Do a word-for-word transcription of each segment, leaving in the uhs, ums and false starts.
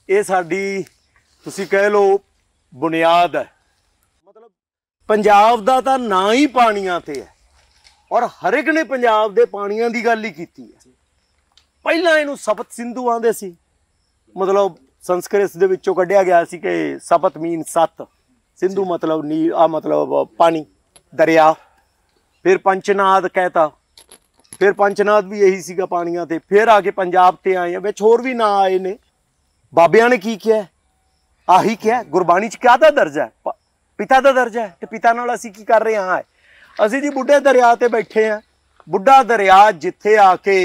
ये साडी तुसी कह लो बुनियाद है। मतलब पंजाब दा तां ना ही पानियां ते है और हर एक ने पंजाब दे पानियां दी गल ही कीती है। पहला इहनूं सपत सिंधु आंदे सी, मतलब संस्कृत दे विचों कढ़िया गया सी कि सपत मीन सत, सिंधु मतलब नी आ मतलब पानी दरिया। फिर पंचनाद कहता, फिर पंचनाद भी यही सीगा पानियां ते। फिर आके पंजाब ते आए हैं, विच होर भी ना आए ने। बाबियां ने की किया, आही क्या गुरबाणी च क्या दा दर्जा है, पिता दा दर्जा है। ते पिता नाल असीं की कर रहे हां, असीं जी बुढ़े दरिया ते बैठे हैं। बुढ़ा दरिया जिथे आके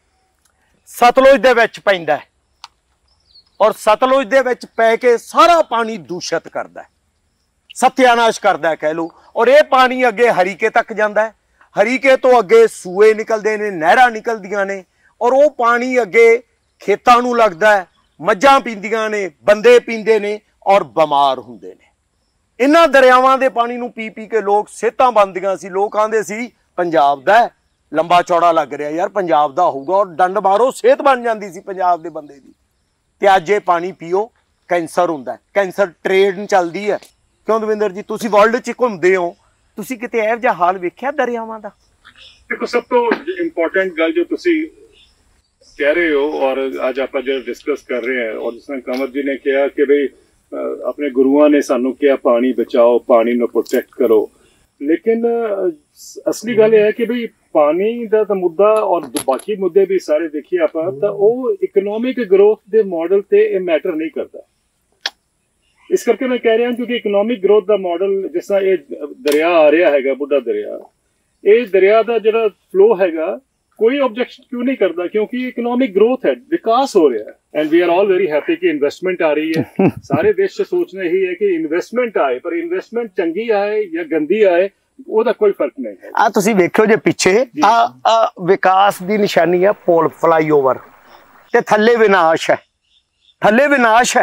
सतलुज दे विच पैंदा है और सतलुज दे विच पै के सारा पानी दूषित करदा है, सत्यानाश करदा है कह लो। और ये पानी अगे हरीके तक जांदा है, हरीके तो अगे सूए निकलते हैं, नहरां निकलदियां ने और वो पानी अगे खेतां नूं लगदा है, मझां पींदियां ने, बंदे पींदे ने और बीमार हुंदे ने। इन्हां दरियावां दे पानी नूं पी पी के लोग सेहतां बनदियां सी। लोग आंदे सी पंजाब दा लंबा चौड़ा लग रहा यार, पंजाब दा होऊगा, और डंड मारो सेहत बन जांदी सी पंजाब दे बंदे दी। ते अज ये पानी पीओ कैंसर हुंदा है। कैंसर ट्रेड चलदी है। क्यों दविंदर जी, तुसीं वर्ल्ड च घुमदे हो, तुसीं किते इहो जिहा हाल वेखिआ दरियावां दा? देखो सब तो इम्पोर्टेंट गल जो तुसीं कह रहे हो और आज आप जो डिस्कस कर रहे हैं, और जिस तरह कंवर जी ने कहा कि भाई अपने गुरुआं ने सानू कहा पानी बचाओ, पानी नूं प्रोटेक्ट करो, लेकिन असली गल यह है कि भाई पानी दा तां मुद्दा और बाकी मुद्दे भी सारे देखिए आप तां ओह इकनॉमिक ग्रोथ दे मॉडल ते ये मैटर नहीं करता। इस करके मैं कह रहा क्योंकि इकनॉमिक ग्रोथ का मॉडल जिस तरह ये दरिया आ रहा है, बुढ़ा दरिया, ये दरिया का जो फ्लो हैगा कोई ऑब्जेक्शन क्यों नहीं करता, क्योंकि इकनॉमिक ग्रोथ है, विकास हो रहा है। And we are all very happy कि इन्वेस्टमेंट आ रही है। सारे देश से सोचना ही है कि इन्वेस्टमेंट आए, पर इन्वेस्टमेंट चंगी आए या गंदी आए ਉਹਦਾ कोई फर्क नहीं है। आ तुसी वेखो जे पिछे आ आ विकास दी निशानी है पुल फ्लाईओवर ते थल्ले विनाश है, थल्ले विनाश है।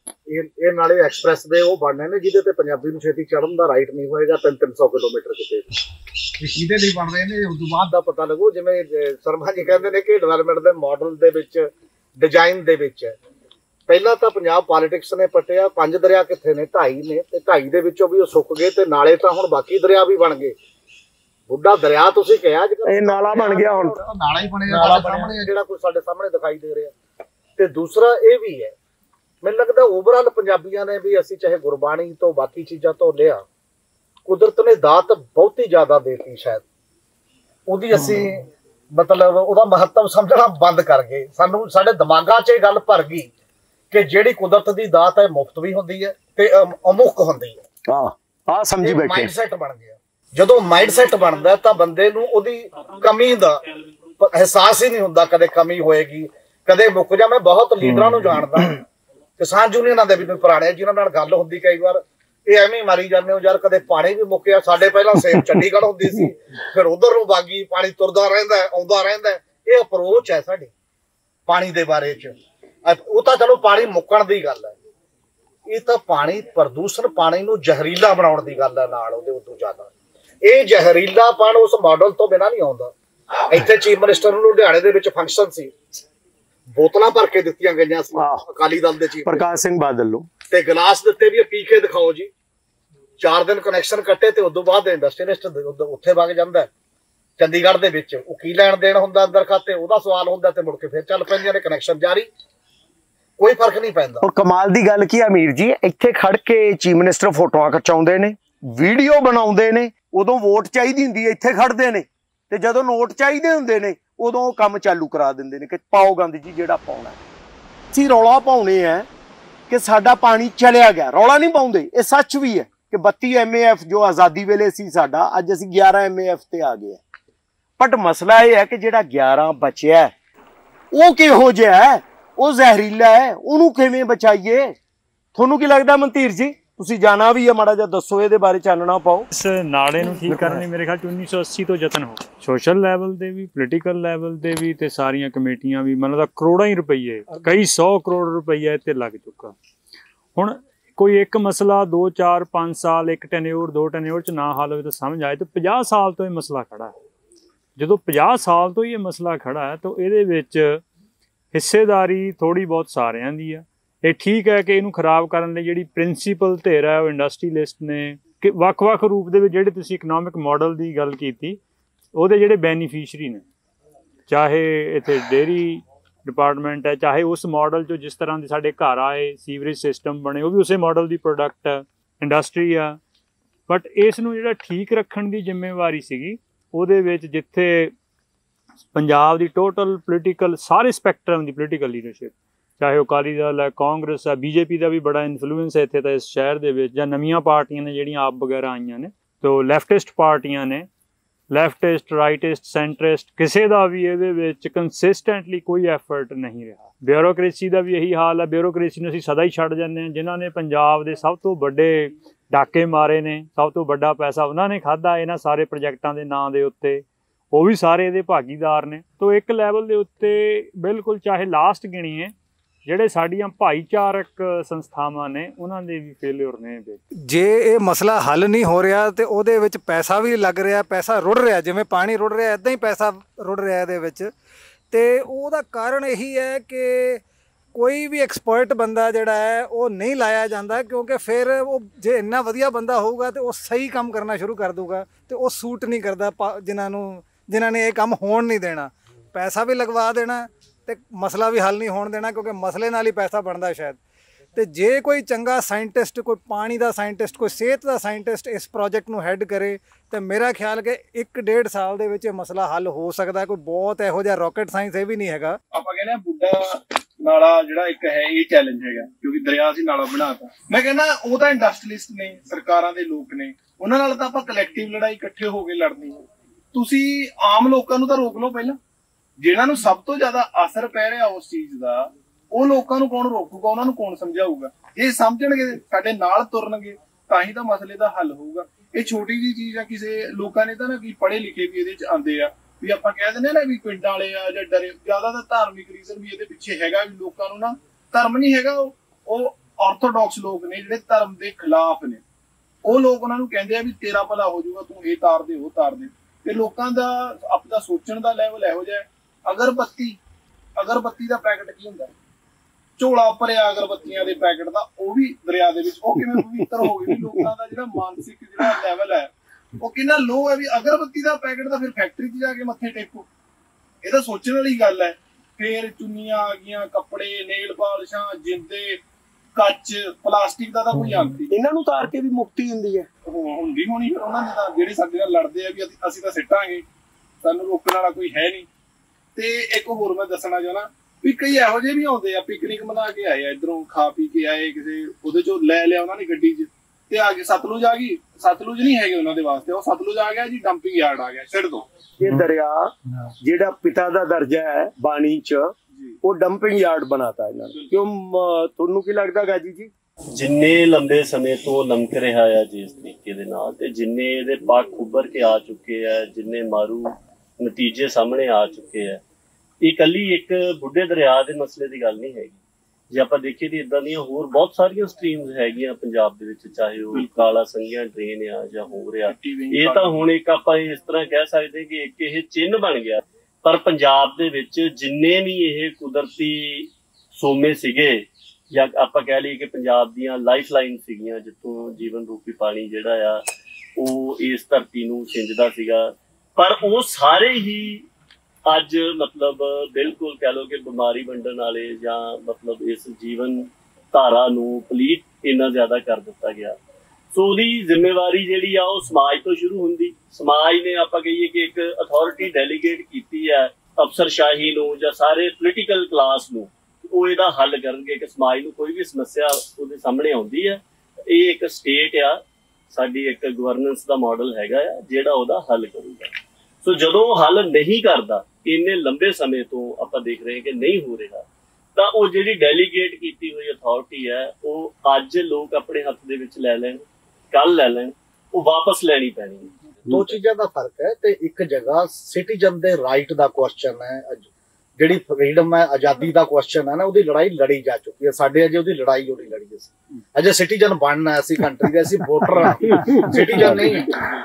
ਇਹ ਨਾਲੇ ਐਕਸਪ੍ਰੈਸ ਦੇ ਉਹ ਬਣਨੇ ਨੇ ਜਿਹਦੇ ਤੇ ਪੰਜਾਬੀ ਨੂੰ ਛੇਤੀ ਚੜਨ ਦਾ ਰਾਈਟ ਨਹੀਂ ਹੋਏਗਾ, ਤਿੰਨ ਤਿੰਨ ਸੌ ਕਿਲੋਮੀਟਰ ਕਿਤੇ ਕਿਹਦੇ ਲਈ ਬਣ ਰਹੇ ਨੇ ਉਸ ਤੋਂ ਬਾਅਦ ਦਾ ਪਤਾ ਲੱਗੂ। ਜਿਵੇਂ ਸ਼ਰਮਾ ਜੀ ਕਹਿੰਦੇ ਨੇ ਕਿ ਡਿਵੈਲਪਮੈਂਟ ਦੇ ਮਾਡਲ ਦੇ ਵਿੱਚ, ਡਿਜ਼ਾਈਨ ਦੇ ਵਿੱਚ ਪਹਿਲਾਂ ਤਾਂ ਪੰਜਾਬ ਪੋਲਿਟਿਕਸ ਨੇ ਪਟਿਆ, ਪੰਜ ਦਰਿਆ ਕਿੱਥੇ ਨੇ, ਢਾਈ ਨੇ, ਤੇ ਢਾਈ ਦੇ ਵਿੱਚੋਂ ਵੀ ਉਹ ਸੁੱਕ ਗਏ ਤੇ ਨਾਲੇ ਤਾਂ ਹੁਣ ਬਾਕੀ ਦਰਿਆ ਵੀ ਬਣ ਗਏ। ਬੁੱਢਾ ਦਰਿਆ ਤੁਸੀਂ ਕਿਹਾ ਇਹ ਨਾਲਾ ਬਣ ਗਿਆ, ਹੁਣ ਨਾਲਾ ਹੀ ਬਣਿਆ ਸਾਡੇ ਸਾਹਮਣੇ, ਜਿਹੜਾ ਕੋਈ ਸਾਡੇ ਸਾਹਮਣੇ ਦਿਖਾਈ ਦੇ ਰਿਹਾ। ਤੇ ਦੂਸਰਾ ਇਹ ਵੀ ਹੈ, ਮੈਨੂੰ ਲੱਗਦਾ ਓਵਰਆਲ ਪੰਜਾਬੀਆਂ ਨੇ ਵੀ, ਅਸੀਂ ਚਾਹੇ ਗੁਰਬਾਣੀ ਤੋਂ ਬਾਕੀ ਚੀਜ਼ਾਂ ਤੋਂ ਲਿਆ, ਕੁਦਰਤ ਨੇ ਦਾਤ ਬਹੁਤੀ ਜ਼ਿਆਦਾ ਦੇਤੀ, ਸ਼ਾਇਦ ਉਹਦੀ ਅਸੀਂ ਮਤਲਬ ਉਹਦਾ ਮਹੱਤਵ ਸਮਝਣਾ ਬੰਦ ਕਰ ਗਏ। ਸਾਨੂੰ ਸਾਡੇ ਦਿਮਾਗਾਂ 'ਚ ਇਹ ਗੱਲ ਭਰ ਗਈ ਕਿ ਜਿਹੜੀ ਕੁਦਰਤ ਦੀ ਦਾਤ ਹੈ ਮੁਫਤ ਵੀ ਹੁੰਦੀ ਹੈ ਤੇ ਅਮੁੱਕ ਹੁੰਦੀ ਹੈ। ਹਾਂ ਹਾਂ ਸਮਝੀ ਬੈਠੇ। ਮਾਈਂਡ ਸੈਟ ਬਣ ਗਿਆ। ਜਦੋਂ ਮਾਈਂਡ ਸੈਟ ਬਣਦਾ ਤਾਂ ਬੰਦੇ ਨੂੰ ਉਹਦੀ ਕਮੀ ਦਾ ਅਹਿਸਾਸ ਹੀ ਨਹੀਂ ਹੁੰਦਾ, ਕਦੇ ਕਮੀ ਹੋਏਗੀ, ਕਦੇ ਮੁੱਕ ਜਾ। ਮੈਂ ਬਹੁਤ ਲੀਡਰਾਂ ਨੂੰ ਜਾਣਦਾ, ਕਿਸਾਨ ਯੂਨੀਅਨਾਂ ਦੇ ਵੀ ਪੁਰਾਣੇ, ਜਿਨ੍ਹਾਂ ਨਾਲ ਗੱਲ ਹੁੰਦੀ ਕਈ ਵਾਰ, ਇਹ ਐਵੇਂ ਮਾਰੀ ਜਾਂਦੇ ਹੋ ਯਾਰ, ਕਦੇ ਪਾਣੀ ਵੀ ਮੁੱਕਿਆ। ਸਾਡੇ ਪਹਿਲਾਂ ਸੇਮ ਚੰਡੀਗੜ੍ਹ ਹੁੰਦੀ ਸੀ, ਫਿਰ ਉਧਰ ਨੂੰ ਬਾਗੀ, ਪਾਣੀ ਤੁਰਦਾ ਰਹਿੰਦਾ, ਆਉਂਦਾ ਰਹਿੰਦਾ। ਇਹ ਅਪਰੋਚ ਹੈ ਸਾਡੀ ਪਾਣੀ ਦੇ ਬਾਰੇ 'ਚ। ਉਹ ਤਾਂ ਚਲੋ ਪਾਣੀ ਮੁੱਕਣ ਦੀ ਗੱਲ ਹੈ, ਇਹ ਤਾਂ ਪਾਣੀ ਪ੍ਰਦੂਸ਼ਣ, ਪਾਣੀ ਨੂੰ ਜ਼ਹਿਰੀਲਾ ਬਣਾਉਣ ਦੀ ਗੱਲ ਹੈ ਨਾਲ ਉਹਦੇ ਉਦੋਂ ਜ਼ਿਆਦਾ। ਇਹ ਜ਼ਹਿਰੀਲਾਪਣ ਉਸ ਮਾਡਲ ਤੋਂ ਬਿਨਾਂ ਨਹੀਂ ਆਉਂਦਾ। ਇੱਥੇ ਚੀਫ ਮਿਨਿਸਟਰ ਨੂੰ ਲੁਧਿਆਣੇ ਦੇ ਵਿੱਚ ਫੰਕਸ਼ਨ ਸੀ, ਬੋਤਲਾਂ ਭਰ ਕੇ ਦਿੱਤੀਆਂ ਗਈਆਂ ਸੀ ਅਕਾਲੀ ਦਲ ਦੇ ਚੀਫ ਪ੍ਰਕਾਸ਼ ਸਿੰਘ ਬਾਦਲ ਨੂੰ, ਤੇ ਗਲਾਸ ਦਿੱਤੇ ਵੀ ਪੀ ਕੇ ਦਿਖਾਓ ਜੀ। ਚਾਰ ਦਿਨ ਕਨੈਕਸ਼ਨ ਕੱਟੇ ਤੇ ਉਦੋਂ ਬਾਅਦ ਇੰਡਸਟਰੀਅਲਿਸਟ ਉੱਥੇ ਵਗ ਜਾਂਦਾ ਚੰਡੀਗੜ੍ਹ ਦੇ ਵਿੱਚ। ਉਹ ਕੀ ਲੈਣ ਦੇਣ ਹੁੰਦਾ ਅੰਦਰ ਖਾਤੇ, ਉਹਦਾ ਸਵਾਲ ਹੁੰਦਾ, ਤੇ ਮੁੜ ਕੇ ਫਿਰ ਚੱਲ ਪੈਂਦੀਆਂ ਨੇ ਕਨੈਕਸ਼ਨ ਜਾਰੀ, ਕੋਈ ਫਰਕ ਨਹੀਂ ਪੈਂਦਾ। ਔਰ ਕਮਾਲ ਦੀ ਗੱਲ ਕੀ ਅਮੀਰ ਜੀ, ਇੱਥੇ ਖੜ ਕੇ ਚੀਫ ਮਿਨਿਸਟਰ ਫੋਟੋਆਂ ਖਿਚਾਉਂਦੇ ਨੇ, ਵੀਡੀਓ ਬਣਾਉਂਦੇ ਨੇ। ਉਦੋਂ ਵੋਟ ਚਾਹੀਦੀ ਹੁੰਦੀ ਹੈ, ਇੱਥੇ ਖੜਦੇ ਨੇ, ਤੇ ਜਦੋਂ ਨੋਟ ਚਾਹੀਦੇ ਹੁੰਦੇ ਨੇ ਉਦੋਂ ਕੰਮ ਚਾਲੂ ਕਰਾ ਦਿੰਦੇ ਨੇ ਕਿ ਪਾਓ ਗੰਦ ਜੀ ਜਿਹੜਾ ਪਾਉਣਾ। ਅਸੀਂ ਰੌਲਾ ਪਾਉਣੇ ਆ ਕਿ ਸਾਡਾ ਪਾਣੀ ਚਲਿਆ ਗਿਆ, ਰੌਲਾ ਨਹੀਂ ਪਾਉਂਦੇ। ਇਹ ਸੱਚ ਵੀ ਹੈ ਕਿ ਬੱਤੀ ਐਮ ਏ ਐਫ ਜੋ ਆਜ਼ਾਦੀ ਵੇਲੇ ਸੀ ਸਾਡਾ, ਅੱਜ ਅਸੀਂ ਗਿਆਰਾਂ ਐਮ ਏ ਐਫ ਤੇ ਆ ਗਏ। ਬਟ ਮਸਲਾ ਇਹ ਹੈ ਕਿ ਜਿਹੜਾ ਗਿਆਰਾਂ ਬਚਿਆ ਉਹ ਕਿਹੋ ਜਿਹਾ ਹੈ, ਉਹ ਜ਼ਹਿਰੀਲਾ ਹੈ, ਉਹਨੂੰ ਕਿਵੇਂ ਬਚਾਈਏ? ਤੁਹਾਨੂੰ ਕੀ ਲੱਗਦਾ ਮਨਤੀਰ ਜੀ? ਤੁਸੀਂ ਜਾਣਾ ਵੀ ਹੈ, ਮਾੜਾ ਜਿਹਾ ਦੱਸੋ ਇਹਦੇ ਬਾਰੇ, ਚਾਨਣਾ ਪਾਓ। ਇਸ ਨਾਲੇ ਨੂੰ ਠੀਕ ਕਰਨ ਲਈ ਮੇਰੇ ਖਿਆਲ ਚ ਉੱਨੀ ਸੌ ਅੱਸੀ ਤੋਂ ਯਤਨ ਹੋ, ਸੋਸ਼ਲ ਲੈਵਲ ਦੇ ਵੀ, ਪੋਲੀਟੀਕਲ ਲੈਵਲ ਦੇ ਵੀ, ਤੇ ਸਾਰੀਆਂ ਕਮੇਟੀਆਂ ਵੀ, ਮਤਲਬ ਕਰੋੜਾਂ ਹੀ ਰੁਪਈਏ, ਕਈ ਸੌ ਕਰੋੜ ਰੁਪਈਆ ਇੱਥੇ ਲੱਗ ਚੁੱਕਾ। ਹੁਣ ਕੋਈ ਇੱਕ ਮਸਲਾ ਦੋ ਚਾਰ ਪੰਜ ਸਾਲ, ਇੱਕ ਟੈਨਿਓਰ ਦੋ ਟੈਨਿਓਰ ਚ ਨਾ ਹੱਲ ਹੋਵੇ ਤਾਂ ਸਮਝ ਆਏ, ਤੇ ਪੰਜਾਹ ਸਾਲ ਤੋਂ ਇਹ ਮਸਲਾ ਖੜਾ ਹੈ। ਜਦੋਂ ਪੰਜਾਹ ਸਾਲ ਤੋਂ ਹੀ ਇਹ ਮਸਲਾ ਖੜਾ ਹੈ ਤਾਂ ਇਹਦੇ ਵਿੱਚ ਹਿੱਸੇਦਾਰੀ ਥੋੜ੍ਹੀ ਬਹੁਤ ਸਾਰਿਆਂ ਦੀ ਆ, ਇਹ ਠੀਕ ਹੈ ਕਿ ਇਹਨੂੰ ਖਰਾਬ ਕਰਨ ਲਈ ਜਿਹੜੀ ਪ੍ਰਿੰਸੀਪਲ ਧਿਰ ਹੈ ਉਹ ਇੰਡਸਟਰੀਲਿਸਟ ਨੇ ਕਿ ਵੱਖ-ਵੱਖ ਰੂਪ ਦੇ ਵਿੱਚ ਜਿਹੜੇ ਤੁਸੀਂ ਇਕਨੋਮਿਕ ਮਾਡਲ ਦੀ ਗੱਲ ਕੀਤੀ ਉਹਦੇ ਜਿਹੜੇ ਬੈਨੀਫੀਸ਼ਰੀ ਨੇ, ਚਾਹੇ ਇੱਥੇ ਡੇਅਰੀ ਡਿਪਾਰਟਮੈਂਟ ਹੈ, ਚਾਹੇ ਉਸ ਮਾਡਲ 'ਚੋਂ ਜਿਸ ਤਰ੍ਹਾਂ ਦੇ ਸਾਡੇ ਘਰ ਆਏ ਸੀਵਰੇਜ ਸਿਸਟਮ ਬਣੇ ਉਹ ਵੀ ਉਸੇ ਮਾਡਲ ਦੀ ਪ੍ਰੋਡਕਟ ਹੈ, ਇੰਡਸਟਰੀ ਆ। ਬਟ ਇਸ ਨੂੰ ਜਿਹੜਾ ਠੀਕ ਰੱਖਣ ਦੀ ਜ਼ਿੰਮੇਵਾਰੀ ਸੀਗੀ ਉਹਦੇ ਵਿੱਚ ਜਿੱਥੇ ਪੰਜਾਬ ਦੀ ਟੋਟਲ ਪੋਲੀਟੀਕਲ ਸਾਰੇ ਸਪੈਕਟਰਮ ਦੀ ਪੋਲੀਟੀਕਲ ਲੀਡਰਸ਼ਿਪ, ਚਾਹੇ ਉਹ ਅਕਾਲੀ ਦਲ ਹੈ, ਕਾਂਗਰਸ ਹੈ, ਬੀਜੇਪੀ ਦਾ ਵੀ ਬੜਾ ਇਨਫਲੂਐਂਸ ਹੈ ਇੱਥੇ ਤਾਂ ਇਸ ਸ਼ਹਿਰ ਦੇ ਵਿੱਚ, ਜਾਂ ਨਵੀਆਂ ਪਾਰਟੀਆਂ ਨੇ ਜਿਹੜੀਆਂ ਆਪ ਵਗੈਰਾ ਆਈਆਂ ਨੇ, ਤੋ ਲੈਫਟਿਸਟ ਪਾਰਟੀਆਂ ਨੇ, ਲੈਫਟਿਸਟ, ਰਾਈਟਿਸਟ, ਸੈਂਟਰਿਸਟ, ਕਿਸੇ ਦਾ ਵੀ ਇਹਦੇ ਵਿੱਚ ਕੰਸਿਸਟੈਂਟਲੀ ਕੋਈ ਐਫਰਟ ਨਹੀਂ ਰਿਹਾ। ਬਿਊਰੋਕ੍ਰੇਸੀ ਦਾ ਵੀ ਇਹੀ ਹਾਲ ਹੈ। ਬਿਊਰੋਕ੍ਰੇਸੀ ਨੂੰ ਅਸੀਂ ਸਦਾ ਹੀ ਛੱਡ ਜਾਂਦੇ ਹਾਂ। ਜਿਨ੍ਹਾਂ ਨੇ ਪੰਜਾਬ ਦੇ ਸਭ ਤੋਂ ਵੱਡੇ ਡਾਕੇ ਮਾਰੇ ਨੇ, ਸਭ ਤੋਂ ਵੱਡਾ ਪੈਸਾ ਉਹਨਾਂ ਨੇ ਖਾਧਾ ਇਹਨਾਂ ਸਾਰੇ ਪ੍ਰੋਜੈਕਟਾਂ ਦੇ ਨਾਂ ਦੇ ਉੱਤੇ, ਉਹ ਵੀ ਸਾਰੇ ਇਹਦੇ ਭਾਗੀਦਾਰ ਨੇ। ਤੋ ਇੱਕ ਲੈਵਲ ਦੇ ਉੱਤੇ ਬਿਲਕੁਲ ਚਾਹੇ ਲਾਸਟ ਗਿਣੀਏ ਜਿਹੜੇ ਸਾਡੀਆਂ ਭਾਈਚਾਰਕ ਸੰਸਥਾਵਾਂ ਨੇ ਉਹਨਾਂ ਦੇ ਵੀ ਫੇਲਿਅਰ ਨੇ। ਜੇ ਇਹ ਮਸਲਾ ਹੱਲ ਨਹੀਂ ਹੋ ਰਿਹਾ ਤੇ ਉਹਦੇ ਵਿੱਚ ਪੈਸਾ ਵੀ ਲੱਗ ਰਿਹਾ, ਪੈਸਾ ਰੁੜ ਰਿਹਾ, ਜਿਵੇਂ ਪਾਣੀ ਰੁੜ ਰਿਹਾ ਇੱਦਾਂ ਹੀ ਪੈਸਾ ਰੁੜ ਰਿਹਾ ਇਹਦੇ ਵਿੱਚ। ਤੇ ਉਹਦਾ ਕਾਰਨ ਇਹੀ ਹੈ ਕਿ ਕੋਈ ਵੀ ਐਕਸਪਰਟ ਬੰਦਾ ਜਿਹੜਾ ਹੈ ਉਹ ਨਹੀਂ ਲਾਇਆ ਜਾਂਦਾ, ਕਿਉਂਕਿ ਫਿਰ ਉਹ ਜੇ ਇੰਨਾ ਵਧੀਆ ਬੰਦਾ ਹੋਊਗਾ ਤੇ ਉਹ ਸਹੀ ਕੰਮ ਕਰਨਾ ਸ਼ੁਰੂ ਕਰ ਦੂਗਾ ਤੇ ਉਹ ਸੂਟ ਨਹੀਂ ਕਰਦਾ ਜਿਨ੍ਹਾਂ ਨੂੰ ਜਿਨ੍ਹਾਂ ਨੇ ਇਹ ਕੰਮ ਹੋਣ ਨਹੀਂ ਦੇਣਾ। ਪੈਸਾ ਵੀ ਲਗਵਾ ਦੇਣਾ ਤੇ ਮਸਲਾ ਵੀ ਹੱਲ ਨਹੀਂ ਹੋਣ ਦੇਣਾ, ਕਿਉਂਕਿ ਮਸਲੇ ਨਾਲ ਹੀ ਪੈਸਾ ਬਣਦਾ ਸ਼ਾਇਦ। ਤੇ ਜੇ ਕੋਈ ਚੰਗਾ ਸਾਇੰਟਿਸਟ, ਕੋਈ ਪਾਣੀ ਦਾ ਸਾਇੰਟਿਸਟ, ਕੋਈ ਸਿਹਤ ਦਾ ਸਾਇੰਟਿਸਟ ਇਸ ਪ੍ਰੋਜੈਕਟ ਨੂੰ ਹੈਡ ਕਰੇ ਤੇ ਮੇਰਾ ਖਿਆਲ ਕਿ ਇੱਕ ਡੇਢ ਸਾਲ ਦੇ ਵਿੱਚ ਇਹ ਮਸਲਾ ਹੱਲ ਹੋ ਸਕਦਾ। ਕੋਈ ਬਹੁਤ ਇਹੋ ਜਿਹਾ ਰਾਕਟ ਸਾਇੰਸ ਇਹ ਵੀ ਨਹੀਂ ਹੈਗਾ। ਆਪਾਂ ਕਹਿੰਦੇ ਆ ਬੁੱਢਾ ਨਾਲਾ ਜਿਹੜਾ ਇੱਕ ਹੈ ਇਹ ਚੈਲੰਜ ਹੈਗਾ, ਕਿਉਂਕਿ ਦਰਿਆ ਸੀ ਨਾਲਾ ਬਣਾਤਾ। ਮੈਂ ਕਹਿੰਦਾ ਉਹ ਤਾਂ ਇੰਡਸਟਰੀਲਿਸਟ ਨੇ, ਸਰਕਾਰਾਂ ਦੇ ਲੋਕ ਨੇ, ਉਹਨਾਂ ਨਾਲ ਤਾਂ ਆਪਾਂ ਕਲੈਕਟਿਵ ਲੜਾਈ ਇਕੱਠੇ ਹੋ ਕੇ ਲੜਨੀ ਹੈ। ਤੁਸੀਂ ਆਮ ਲੋਕਾਂ ਨੂੰ ਤਾਂ ਰੋਕ ਲਓ ਪਹਿਲਾਂ, ਜਿਹਨਾਂ ਨੂੰ ਸਭ ਤੋਂ ਜ਼ਿਆਦਾ ਅਸਰ ਪੈ ਰਿਹਾ ਉਸ ਚੀਜ਼ ਦਾ, ਉਹ ਲੋਕਾਂ ਨੂੰ ਕੌਣ ਰੋਕੂਗਾ, ਉਹਨਾਂ ਨੂੰ ਕੌਣ ਸਮਝਾਊਗਾ? ਇਹ ਸਮਝਣਗੇ, ਸਾਡੇ ਨਾਲ ਤੁਰਨਗੇ ਤਾਂ ਹੀ ਤਾਂ ਮਸਲੇ ਦਾ ਹੱਲ ਹੋਊਗਾ। ਇਹ ਛੋਟੀ ਜਿਹੀ ਚੀਜ਼ ਆ। ਕਿਸੇ ਲੋਕਾਂ ਨੇ ਤਾਂ ਨਾ ਕੀ ਪੜ੍ਹੇ ਲਿਖੇ ਵੀ ਇਹਦੇ ਚ ਆਉਂਦੇ ਆ, ਵੀ ਆਪਾਂ ਕਹਿ ਦਿੰਦੇ ਨਾ ਵੀ ਪਿੰਡਾਂ ਵਾਲੇ ਆ ਜਾਂ ਡਰੇ, ਜ਼ਿਆਦਾ ਤਾਂ ਧਾਰਮਿਕ ਰੀਜ਼ਨ ਵੀ ਇਹਦੇ ਪਿੱਛੇ ਹੈਗਾ ਵੀ ਲੋਕਾਂ ਨੂੰ ਨਾ ਧਰਮ ਨਹੀਂ ਹੈਗਾ, ਉਹ ਆਰਥੋਡਾਕਸ ਲੋਕ ਨੇ ਜਿਹੜੇ ਧਰਮ ਦੇ ਖਿਲਾਫ ਨੇ। ਉਹ ਲੋਕ ਉਹਨਾਂ ਨੂੰ ਕਹਿੰਦੇ ਆ ਵੀ ਤੇਰਾ ਭਲਾ ਹੋ ਜਾਊਗਾ, ਤੂੰ ਇਹ ਤਾਰ ਦੇ ਉਹ ਤਾਰ ਦੇ। ਤੇ ਲੋਕਾਂ ਦਾ ਆਪਦਾ ਸੋਚਣ ਦਾ ਲੈਵਲ ਇਹੋ ਜਿਹਾ। ਅਗਰਬੱਤੀ ਅਗਰਬੱਤੀ ਦਾ ਪੈਕਟ ਕੀ ਹੁੰਦਾ? ਝੋਲਾ ਭਰਿਆ ਅਗਰਬੱਤੀਆਂ ਦੇ ਪੈਕਟ ਦਾ, ਉਹ ਵੀ ਦਰਿਆ ਦੇ ਵਿੱਚ। ਉਹ ਕਿਵੇਂ ਪਵਿੱਤਰ ਹੋ ਗਏ? ਵੀ ਲੋਕਾਂ ਦਾ ਜਿਹੜਾ ਮਾਨਸਿਕ ਜਿਹੜਾ ਲੈਵਲ ਹੈ ਉਹ ਕਿੰਨਾ ਲੋ ਹੈ ਵੀ ਅਗਰਬੱਤੀ ਦਾ ਪੈਕਟ ਤਾਂ ਫਿਰ ਫੈਕਟਰੀ 'ਚ ਜਾ ਕੇ ਮੱਥੇ ਟੇਕੋ। ਇਹ ਤਾਂ ਸੋਚਣ ਵਾਲੀ ਗੱਲ ਹੈ। ਫਿਰ ਚੁੰਨੀਆਂ ਆ ਗਈਆਂ, ਕੱਪੜੇ, ਨੇਲ ਪਾਲਿਸ਼ਾਂ, ਜਿੰਦੇ, ਕੱਚ, ਪਲਾਸਟਿਕ ਦਾ ਤਾਂ ਕੋਈ ਅੰਤ ਨਹੀਂ। ਇਹਨਾਂ ਨੂੰ ਤਾਰ ਕੇ ਵੀ ਮੁਕਤੀ ਹੁੰਦੀ ਹੈ, ਹੁੰਦੀ ਹੋਣੀ। ਫਿਰ ਉਹਨਾਂ ਨੇ ਤਾਂ ਜਿਹੜੇ ਸਾਡੇ ਨਾਲ ਲੜਦੇ ਆ ਵੀ ਅਸੀਂ ਤਾਂ ਸਿੱਟਾਂਗੇ, ਸਾਨੂੰ ਰੋਕਣ ਵਾਲਾ ਕੋਈ ਹੈ ਨਹੀਂ। ਤੇ ਇੱਕ ਹੋਰ ਮੈਂ ਦੱਸਣਾ ਚਾਹੁੰਦਾ ਵੀ ਕਈ ਇਹੋ ਜਿਹੇ ਵੀ ਆਉਂਦੇ ਆ, ਪਿਕਨਿਕ ਮਨਾ ਕੇ ਆਏ ਆ, ਇੱਧਰੋਂ ਖਾ ਪੀ ਕੇ ਆਏ, ਕਿਸੇ ਉਹਦੇ ਚੋਂ ਲੈ ਲਿਆ ਉਹਨਾਂ ਨੇ ਗੱਡੀ 'ਚ ਤੇ ਆ ਕੇ ਸਤਲੁਜ ਆ ਗਈ। ਸਤਲੁਜ ਨਹੀਂ ਹੈਗੇ ਉਹਨਾਂ ਦੇ ਵਾਸਤੇ, ਉਹ ਸਤਲੁਜ ਆ ਗਿਆ ਜੀ, ਡੰਪਿੰਗ ਯਾਰਡ ਆ ਗਿਆ, ਛੱਡ ਦੋ। ਇਹ ਦਰਿਆ ਜਿਹੜਾ ਪਿਤਾ ਦਾ ਦਰਜਾ ਹੈ ਬਾਣੀ 'ਚ, ਉਹ ਡੰਪਿੰਗ ਯਾਰਡ ਬਣਾਤਾ ਇਹਨਾਂ ਨੇ। ਕਿਉਂ? ਤੁਹਾਨੂੰ ਕੀ ਲੱਗਦਾ ਗਾਜੀ ਜੀ? ਜਿੰਨੇ ਲੰਬੇ ਸਮੇਂ ਤੋਂ ਲਮਕ ਰਿਹਾ ਆ ਜਿਸ ਤਰੀਕੇ ਦੇ ਨਾਲ, ਤੇ ਜਿੰਨੇ ਇਹਦੇ ਪੱਖ ਉੱਭਰ ਕੇ ਆ ਚੁੱਕੇ ਆ, ਜਿੰਨੇ ਮਾਰੂ ਨਤੀਜੇ ਸਾਹਮਣੇ ਆ ਚੁੱਕੇ ਆ, ਇਹ ਇਕੱਲੀ ਇੱਕ ਬੁੱਢੇ ਦਰਿਆ ਦੇ ਮਸਲੇ ਦੀ ਗੱਲ ਨਹੀਂ ਹੈਗੀ। ਜੇ ਆਪਾਂ ਦੇਖੀਏ ਤਾਂ ਇਦਾਂ ਦੀਆਂ ਹੋਰ ਬਹੁਤ ਸਾਰੀਆਂ ਸਟਰੀਮਸ ਹੈਗੀਆਂ ਪੰਜਾਬ ਦੇ ਵਿੱਚ, ਚਾਹੇ ਉਹ ਕਾਲਾ ਸੰਘਿਆ ਡਰੇਨ ਆ ਜਾਂ ਹੋ ਰਿਹਾ। ਇਹ ਤਾਂ ਹੁਣ ਇੱਕ ਆਪਾਂ ਇਸ ਤਰ੍ਹਾਂ ਕਹਿ ਸਕਦੇ ਕਿ ਇੱਕ ਇਹ ਚਿੰਨ੍ਹ ਬਣ ਗਿਆ। ਪਰ ਪੰਜਾਬ ਦੇ ਵਿੱਚ ਜਿੰਨੇ ਵੀ ਇਹ ਕੁਦਰਤੀ ਸੋਮੇ ਸੀਗੇ, ਜਾਂ ਆਪਾਂ ਕਹਿ ਲਈਏ ਕਿ ਪੰਜਾਬ ਦੀਆਂ ਲਾਈਫ ਲਾਈਨ ਸੀਗੀਆਂ, ਜਿੱਥੋਂ ਜੀਵਨ ਰੂਪੀ ਪਾਣੀ ਜਿਹੜਾ ਆ ਉਹ ਇਸ ਧਰਤੀ ਨੂੰ ਸਿੰਜਦਾ ਸੀਗਾ, ਪਰ ਉਹ ਸਾਰੇ ਹੀ ਅੱਜ ਮਤਲਬ ਬਿਲਕੁਲ ਕਹਿ ਲਓ ਕਿ ਬਿਮਾਰੀ ਵੰਡਣ ਵਾਲੇ, ਜਾਂ ਮਤਲਬ ਇਸ ਜੀਵਨ ਧਾਰਾ ਨੂੰ ਪਲੀਟ ਇੰਨਾ ਜ਼ਿਆਦਾ ਕਰ ਦਿੱਤਾ ਗਿਆ। ਸੋ ਉਹਦੀ ਜ਼ਿੰਮੇਵਾਰੀ ਜਿਹੜੀ ਆ ਉਹ ਸਮਾਜ ਤੋਂ ਸ਼ੁਰੂ ਹੁੰਦੀ। ਸਮਾਜ ਨੇ ਆਪਾਂ ਕਹੀਏ ਕਿ ਇੱਕ ਅਥਾਰਟੀ ਡੈਲੀਗੇਟ ਕੀਤੀ ਹੈ ਅਫਸਰਸ਼ਾਹੀ ਨੂੰ ਜਾਂ ਸਾਰੇ ਪੋਲੀਟੀਕਲ ਕਲਾਸ ਨੂੰ, ਉਹ ਇਹਦਾ ਹੱਲ ਕਰਨਗੇ। ਕਿ ਸਮਾਜ ਨੂੰ ਕੋਈ ਵੀ ਸਮੱਸਿਆ ਉਹਦੇ ਸਾਹਮਣੇ ਆਉਂਦੀ ਹੈ, ਇਹ ਇੱਕ ਸਟੇਟ ਆ ਸਾਡੀ, ਇੱਕ ਗਵਰਨੈਂਸ ਦਾ ਮਾਡਲ ਹੈਗਾ ਆ ਜਿਹੜਾ ਉਹਦਾ ਹੱਲ ਕਰੂਗਾ। ਸੋ ਜਦੋਂ ਹੱਲ ਨਹੀਂ ਕਰਦਾ, ਇੰਨੇ ਲੰਬੇ ਸਮੇਂ ਤੋਂ ਆਪਾਂ ਦੇਖ ਰਹੇ ਕਿ ਨਹੀਂ ਹੋ ਰਿਹਾ, ਤਾਂ ਉਹ ਜਿਹੜੀ ਡੈਲੀਗੇਟ ਕੀਤੀ ਹੋਈ ਅਥਾਰਟੀ ਹੈ ਉਹ ਅੱਜ ਲੋਕ ਆਪਣੇ ਹੱਥ ਦੇ ਵਿੱਚ ਲੈ ਲੈਣ, ਕੱਲ ਲੈ ਲੈਣ, ਉਹ ਵਾਪਸ ਲੈਣੀ ਪੈਣੀ ਹੈ। ਦੋ ਚੀਜ਼ਾਂ ਦਾ ਫਰਕ ਹੈ। ਤੇ ਇੱਕ ਜਗ੍ਹਾ ਸਿਟੀਜ਼ਨ ਦੇ ਰਾਈਟ ਦਾ ਕੁਐਸਚਨ ਹੈ, ਜਿਹੜੀ ਫਰੀडम ਹੈ, ਆਜ਼ਾਦੀ ਦਾ ਕੁਐਸਚਨ ਹੈ ਨਾ, ਉਹਦੀ ਲੜਾਈ ਲੜੀ ਜਾ ਚੁੱਕੀ ਹੈ। ਸਾਡੇ ਅਜੇ ਉਹਦੀ ਲੜਾਈ ਉਹਦੀ ਲੜੀ ਅਸੀਂ ਅਜੇ ਸਿਟੀਜ਼ਨ ਬਣਨਾ, ਅਸੀਂ ਕੰਟਰੀ ਦੇ, ਅਸੀਂ ਵੋਟਰ ਹਾਂ, ਸਿਟੀਜ਼ਨ ਨਹੀਂ।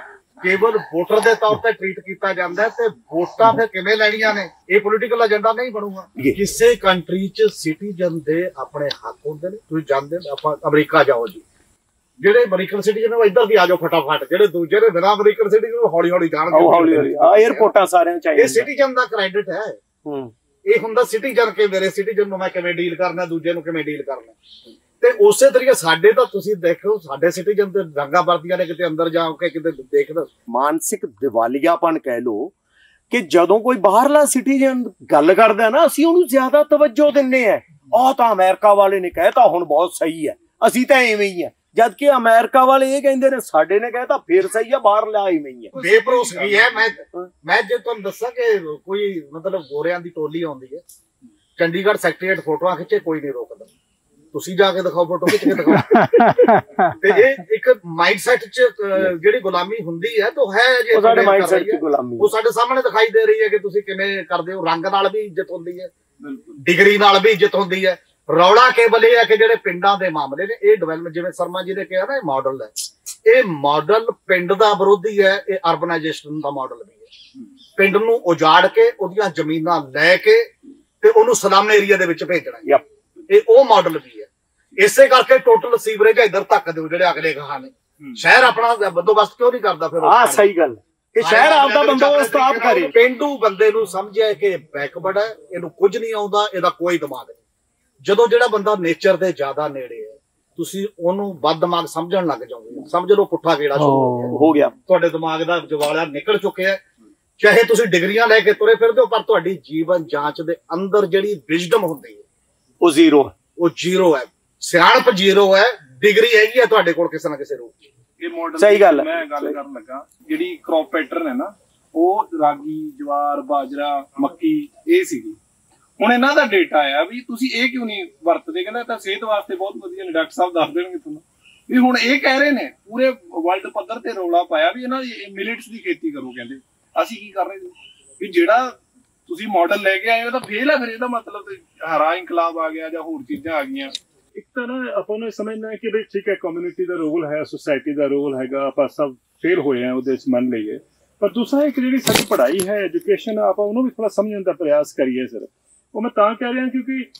ਕੇਵਲ ਵੋਟਰ ਦੇ ਤੌਰ ਤੇ ਟ੍ਰੀਟ ਕੀਤਾ ਜਾਂਦਾ ਹੈ ਤੇ ਵੋਟਾਂ ਫਿਰ ਕਿਵੇਂ ਲੈਣੀਆਂ ਨੇ, ਇਹ ਪੋਲੀਟੀਕਲ ਏਜੰਡਾ ਨਹੀਂ ਬਣੂਗਾ। ਕਿਸੇ ਕੰਟਰੀ 'ਚ ਸਿਟੀਜ਼ਨ ਦੇ ਆਪਣੇ ਹੱਕ ਹੁੰਦੇ ਨੇ। ਤੁਸੀਂ ਜਾਣਦੇ ਹੋ, ਆਪਾਂ ਅਮਰੀਕਾ ਜਾਓ ਜੀ, ਜਿਹੜੇ ਅਮਰੀਕਨ ਸਿਟੀਜ਼ਨ ਉਹ ਇੱਧਰ ਦੀ ਆ ਜਾਓ ਫਟਾਫਟ, ਜਿਹੜੇ ਦੂਜੇ ਨੇ ਬਿਨਾਂ ਅਮਰੀਕਨ ਸਿਟੀਜ਼ਨ ਹੌਲੀ ਹੌਲੀ ਜਾਣਗੇ, ਹੌਲੀ ਹੌਲੀ ਆ 에어ਪੋਰਟਾਂ ਸਾਰਿਆਂ ਚਾਹੀਦੀਆਂ। ਇਹ ਸਿਟੀਜ਼ਨ ਦਾ ਕ੍ਰੈਡਿਟ ਹੈ। ਹੂੰ, ਇਹ ਹੁੰਦਾ ਸਿਟੀਜ਼ਨ ਕੇ ਮੇਰੇ ਸਿਟੀਜ਼ਨ ਨੂੰ ਮੈਂ ਕਿਵੇਂ ਡੀਲ ਕਰਨਾ, ਦੂਜੇ ਨੂੰ ਕਿਵੇਂ ਡੀਲ ਕਰਨਾ। ਤੇ ਉਸੇ ਤਰੀਕੇ ਸਾਡੇ ਤਾਂ ਤੁਸੀਂ ਦੇਖੋ, ਸਾਡੇ ਸਿਟੀਜ਼ਨ ਤੇ ਰੰਗਾ ਵਰਦੀਆਂ ਨੇ, ਕਿਤੇ ਅੰਦਰ ਜਾ ਕੇ ਕਿਤੇ ਦੇਖਦਾ। ਮਾਨਸਿਕ ਦਿਵਾਲੀਆਪਨ ਕਹਿ ਲੋ ਕਿ ਜਦੋਂ ਕੋਈ ਬਾਹਰਲਾ ਸਿਟੀਜ਼ਨ ਗੱਲ ਕਰਦਾ ਨਾ, ਅਸੀਂ ਉਹਨੂੰ ਜ਼ਿਆਦਾ ਤਵੱਜੋ ਦਿੰਨੇ ਆ। ਆਹ ਤਾਂ ਅਮਰੀਕਾ ਵਾਲੇ ਨੇ ਕਹਿਤਾ ਹੁਣ ਬਹੁਤ ਸਹੀ ਹੈ, ਅਸੀਂ ਤਾਂ ਐਵੇਂ ਹੀ ਆ। ਜਦ ਕਿ ਅਮਰੀਕਾ ਵਾਲੇ ਇਹ ਕਹਿੰਦੇ ਨੇ ਸਾਡੇ ਨੇ ਕਹਿਤਾ ਫਿਰ ਸਹੀ ਆ, ਬਾਹਰ ਲਿਆ ਐਵੇਂ ਹੀ ਹੈ। ਬੇਭਰੋਸਗੀ ਹੈ। ਮੈਂ ਮੈਂ ਜੇ ਤੁਹਾਨੂੰ ਦੱਸਾਂ ਕਿ ਕੋਈ ਮਤਲਬ ਗੋਰਿਆਂ ਦੀ ਟੋਲੀ ਆਉਂਦੀ ਹੈ, ਚੰਡੀਗੜ੍ਹ ਸੈਕਟਰੀਏਟ ਫੋਟੋਆਂ ਖਿੱਚੇ, ਕੋਈ ਨਹੀਂ ਰੋਕਦਾ। ਤੁਸੀਂ ਜਾ ਕੇ ਦਿਖਾਓ, ਫੋਟੋ ਖਿੱਚ ਕੇ ਦਿਖਾਓ। ਤੇ ਇਹ ਇੱਕ ਮਾਈਂਡਸੈਟ 'ਚ ਜਿਹੜੀ ਗੁਲਾਮੀ ਹੁੰਦੀ ਹੈ ਤਾਂ ਹੈ ਜੇ ਸਾਡੇ ਮਾਈਂਡਸੈਟ 'ਚ ਗੁਲਾਮੀ, ਉਹ ਸਾਡੇ ਸਾਹਮਣੇ ਦਿਖਾਈ ਦੇ ਰਹੀ ਹੈ ਕਿ ਤੁਸੀਂ ਕਿਵੇਂ ਕਰਦੇ ਹੋ। ਰੰਗ ਨਾਲ ਵੀ ਇੱਜ਼ਤ ਹੁੰਦੀ ਹੈ, ਡਿਗਰੀ ਨਾਲ ਵੀ ਇੱਜ਼ਤ ਹੁੰਦੀ ਹੈ। ਰੌਲਾ ਕੇਵਲ ਇਹ ਹੈ ਕਿ ਜਿਹੜੇ ਪਿੰਡਾਂ ਦੇ ਮਾਮਲੇ ਨੇ, ਇਹ ਡਿਵੈਲਪਮੈਂਟ ਜਿਵੇਂ ਸ਼ਰਮਾ ਜੀ ਨੇ ਕਿਹਾ ਨਾ, ਇਹ ਮਾਡਲ ਹੈ। ਇਹ ਮਾਡਲ ਪਿੰਡ ਦਾ ਵਿਰੋਧੀ ਹੈ, ਇਹ ਅਰਬਨਾਈਜੇਸ਼ਨ ਦਾ ਮਾਡਲ ਵੀ ਹੈ। ਪਿੰਡ ਨੂੰ ਉਜਾੜ ਕੇ ਉਹਦੀਆਂ ਜ਼ਮੀਨਾਂ ਲੈ ਕੇ ਤੇ ਉਹਨੂੰ ਸਲਮ ਏਰੀਆ ਦੇ ਵਿੱਚ ਭੇਜਣਾ, ਇਹ ਉਹ ਮਾਡਲ ਵੀ ਹੈ। ਇਸੇ ਕਰਕੇ ਟੋਟਲ ਸੀਵਰੇਜ ਇੱਧਰ ਧੱਕ ਦਿਓ ਜਿਹੜੇ ਅਗਲੇ ਗਾਹਾਂ ਨੇ। ਸ਼ਹਿਰ ਆਪਣਾ ਬੰਦੋਬਸਤ ਕਿਉਂ ਨਹੀਂ ਕਰਦਾ ਫਿਰ? ਆਹ ਸਹੀ ਗੱਲ ਕਿ ਸ਼ਹਿਰ ਆਪਦਾ ਬੰਦੋਬਸਤ ਆਪ ਕਰੇ। ਪੇਂਡੂ ਬੰਦੇ ਨੂੰ ਸਮਝਿਆ ਕਿ ਬੈਕਵਰਡ ਹੈ, ਇਹਨੂੰ ਕੁਝ ਨਹੀਂ ਆਉਂਦਾ, ਇਹਦਾ ਕੋਈ ਦਿਮਾਗ ਨਹੀਂ। ਜਦੋਂ ਜਿਹੜਾ ਬੰਦਾ ਨੇਚਰ ਦੇ ਜ਼ਿਆਦਾ ਨੇੜੇ ਹੈ, ਤੁਸੀਂ ਉਹਨੂੰ ਵੱਧ ਦਿਮਾਗ ਸਮਝਣ ਲੱਗ ਜਾਓਗੇ। ਸਮਝ ਲਓ ਪੁੱਠਾ ਗੇੜਾ ਸ਼ੁਰੂ ਹੋ ਗਿਆ, ਤੁਹਾਡੇ ਦਿਮਾਗ ਦਾ ਜਵਾਲਾ ਨਿਕਲ ਚੁੱਕਿਆ। ਚਾਹੇ ਤੁਸੀਂ ਡਿਗਰੀਆਂ ਲੈ ਕੇ ਤੁਰੇ ਫਿਰਦੇ ਹੋ, ਪਰ ਤੁਹਾਡੀ ਜੀਵਨ ਜਾਂਚ ਦੇ ਅੰਦਰ ਜਿਹੜੀ ਵਿਜ਼ਡਮ ਹੁੰਦੀ ਹੈ ਉਹ ਜ਼ੀਰੋ ਹੈ, ਉਹ ਜ਼ੀਰੋ ਹੈ। ਸਿਆਣਪ ਜ਼ੀਰੋ ਹੈ, ਡਿਗਰੀ ਹੈਗੀ ਹੈ ਤੁਹਾਡੇ ਕੋਲ ਕਿਸੇ ਨਾ ਕਿਸੇ ਰੂਪ ਚ। ਇਹ ਮਾਡਲ ਸਹੀ ਗੱਲ ਹੈ। ਮੈਂ ਗੱਲ ਕਰਨ ਲੱਗਾ, ਜਿਹੜੀ ਕ੍ਰੌਪ ਪੈਟਰਨ ਹੈ ਨਾ, ਉਹ ਰਾਗੀ, ਜਵਾਰ, ਬਾਜਰਾ, ਮੱਕੀ ਇਹ ਸੀਗੀ। ਹੁਣ ਇਹਨਾਂ ਦਾ ਡੇਟਾ ਆਇਆ ਵੀ ਤੁਸੀਂ ਇਹ ਕਿਉਂ ਨਹੀਂ ਵਰਤਦੇ, ਕਹਿੰਦਾ ਤਾਂ ਸਿਹਤ ਵਾਸਤੇ ਬਹੁਤ ਵਧੀਆ ਨੇ, ਡਾਕਟਰ ਸਾਹਿਬ ਦੱਸ ਦੇਣਗੇ ਤੁਹਾਨੂੰ। ਵੀ ਹੁਣ ਇਹ ਕਹਿ ਰਹੇ ਨੇ, ਪੂਰੇ ਵਰਲਡ ਪੱਧਰ ਤੇ ਰੌਲਾ ਪਾਇਆ ਵੀ ਇਹਨਾਂ ਦੀ ਮਿਲਟਸ ਦੀ ਖੇਤੀ ਕਰੋ। ਕਹਿੰਦੇ ਅਸੀਂ ਕੀ ਕਰ ਰਹੇ ਵੀ ਜਿਹੜਾ ਤੁਸੀਂ ਮਾਡਲ ਲੈ ਕੇ ਆਏ ਹੋ ਤਾਂ ਫੇਲ ਹੈ, ਫਿਰ ਇਹਦਾ ਮਤਲਬ ਹਰਾ ਇਨਕਲਾਬ ਆ ਗਿਆ ਜਾਂ ਹੋਰ ਚੀਜ਼ਾਂ ਆ ਗਈਆਂ। ਇੱਕ ਤਾਂ ਨਾ ਆਪਾਂ ਨੂੰ ਸਮਝਣਾ ਹੈ ਕਿ ਬਈ ਠੀਕ ਹੈ, ਕਮਿਊਨਿਟੀ ਦਾ ਰੋਲ ਹੈ, ਸੁਸਾਇਟੀ ਦਾ ਰੋਲ ਹੈਗਾ, ਆਪਾਂ ਸਭ ਫੇਲ ਹੋਏ ਆ, ਉਹਦੇ 'ਚ ਮੰਨ ਲਈਏ। ਪਰ ਦੂਸਰਾ ਇੱਕ ਜਿਹੜੀ ਸਾਡੀ ਪੜ੍ਹਾਈ ਹੈ, ਐਜੂਕੇਸ਼ਨ, ਆਪਾਂ ਉਹਨੂੰ ਵੀ ਥੋੜਾ ਸਮਝਣ ਦਾ ਪ੍ਰਯਾਸ ਕਰੀਏ ਸਰ। ਉਹ ਮੈਂ ਤਾਂ ਕਹਿ ਰਿਹਾ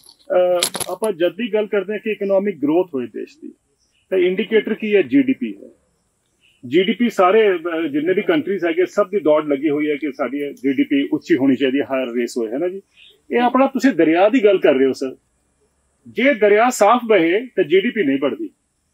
ਕਿਉਂਕਿ ਆਪਾਂ ਜਦ ਦੀ ਗੱਲ ਕਰਦੇ ਹਾਂ ਕਿ ਇਕਨੋਮਿਕ ਗਰੋਥ ਹੋਏ ਦੇਸ਼ ਦੀ, ਤਾਂ ਇੰਡੀਕੇਟਰ ਕੀ ਹੈ? ਜੀਡੀਪੀ ਹੈ। ਜੀਡੀਪੀ ਸਾਰੇ ਜਿੰਨੇ ਵੀ ਕੰਟਰੀਜ਼ ਹੈਗੇ ਸਭ ਦੀ ਦੌੜ ਲੱਗੀ ਹੋਈ ਹੈ ਕਿ ਸਾਡੀ ਜੀਡੀਪੀ ਉੱਚੀ ਹੋਣੀ ਚਾਹੀਦੀ ਹੈ, ਹਾਇਰ ਰੇਸ ਹੋਏ, ਹੈ ਨਾ ਜੀ। ਇਹ ਆਪਣਾ ਤੁਸੀਂ ਦਰਿਆ ਦੀ ਗੱਲ ਕਰ ਰਹੇ ਹੋ ਸਰ। ਜੇ ਦਰਿਆ ਸਾਫ਼ ਬਹੇ ਤਾਂ ਜੀਡੀਪੀ ਨਹੀਂ बढ़ਦੀ,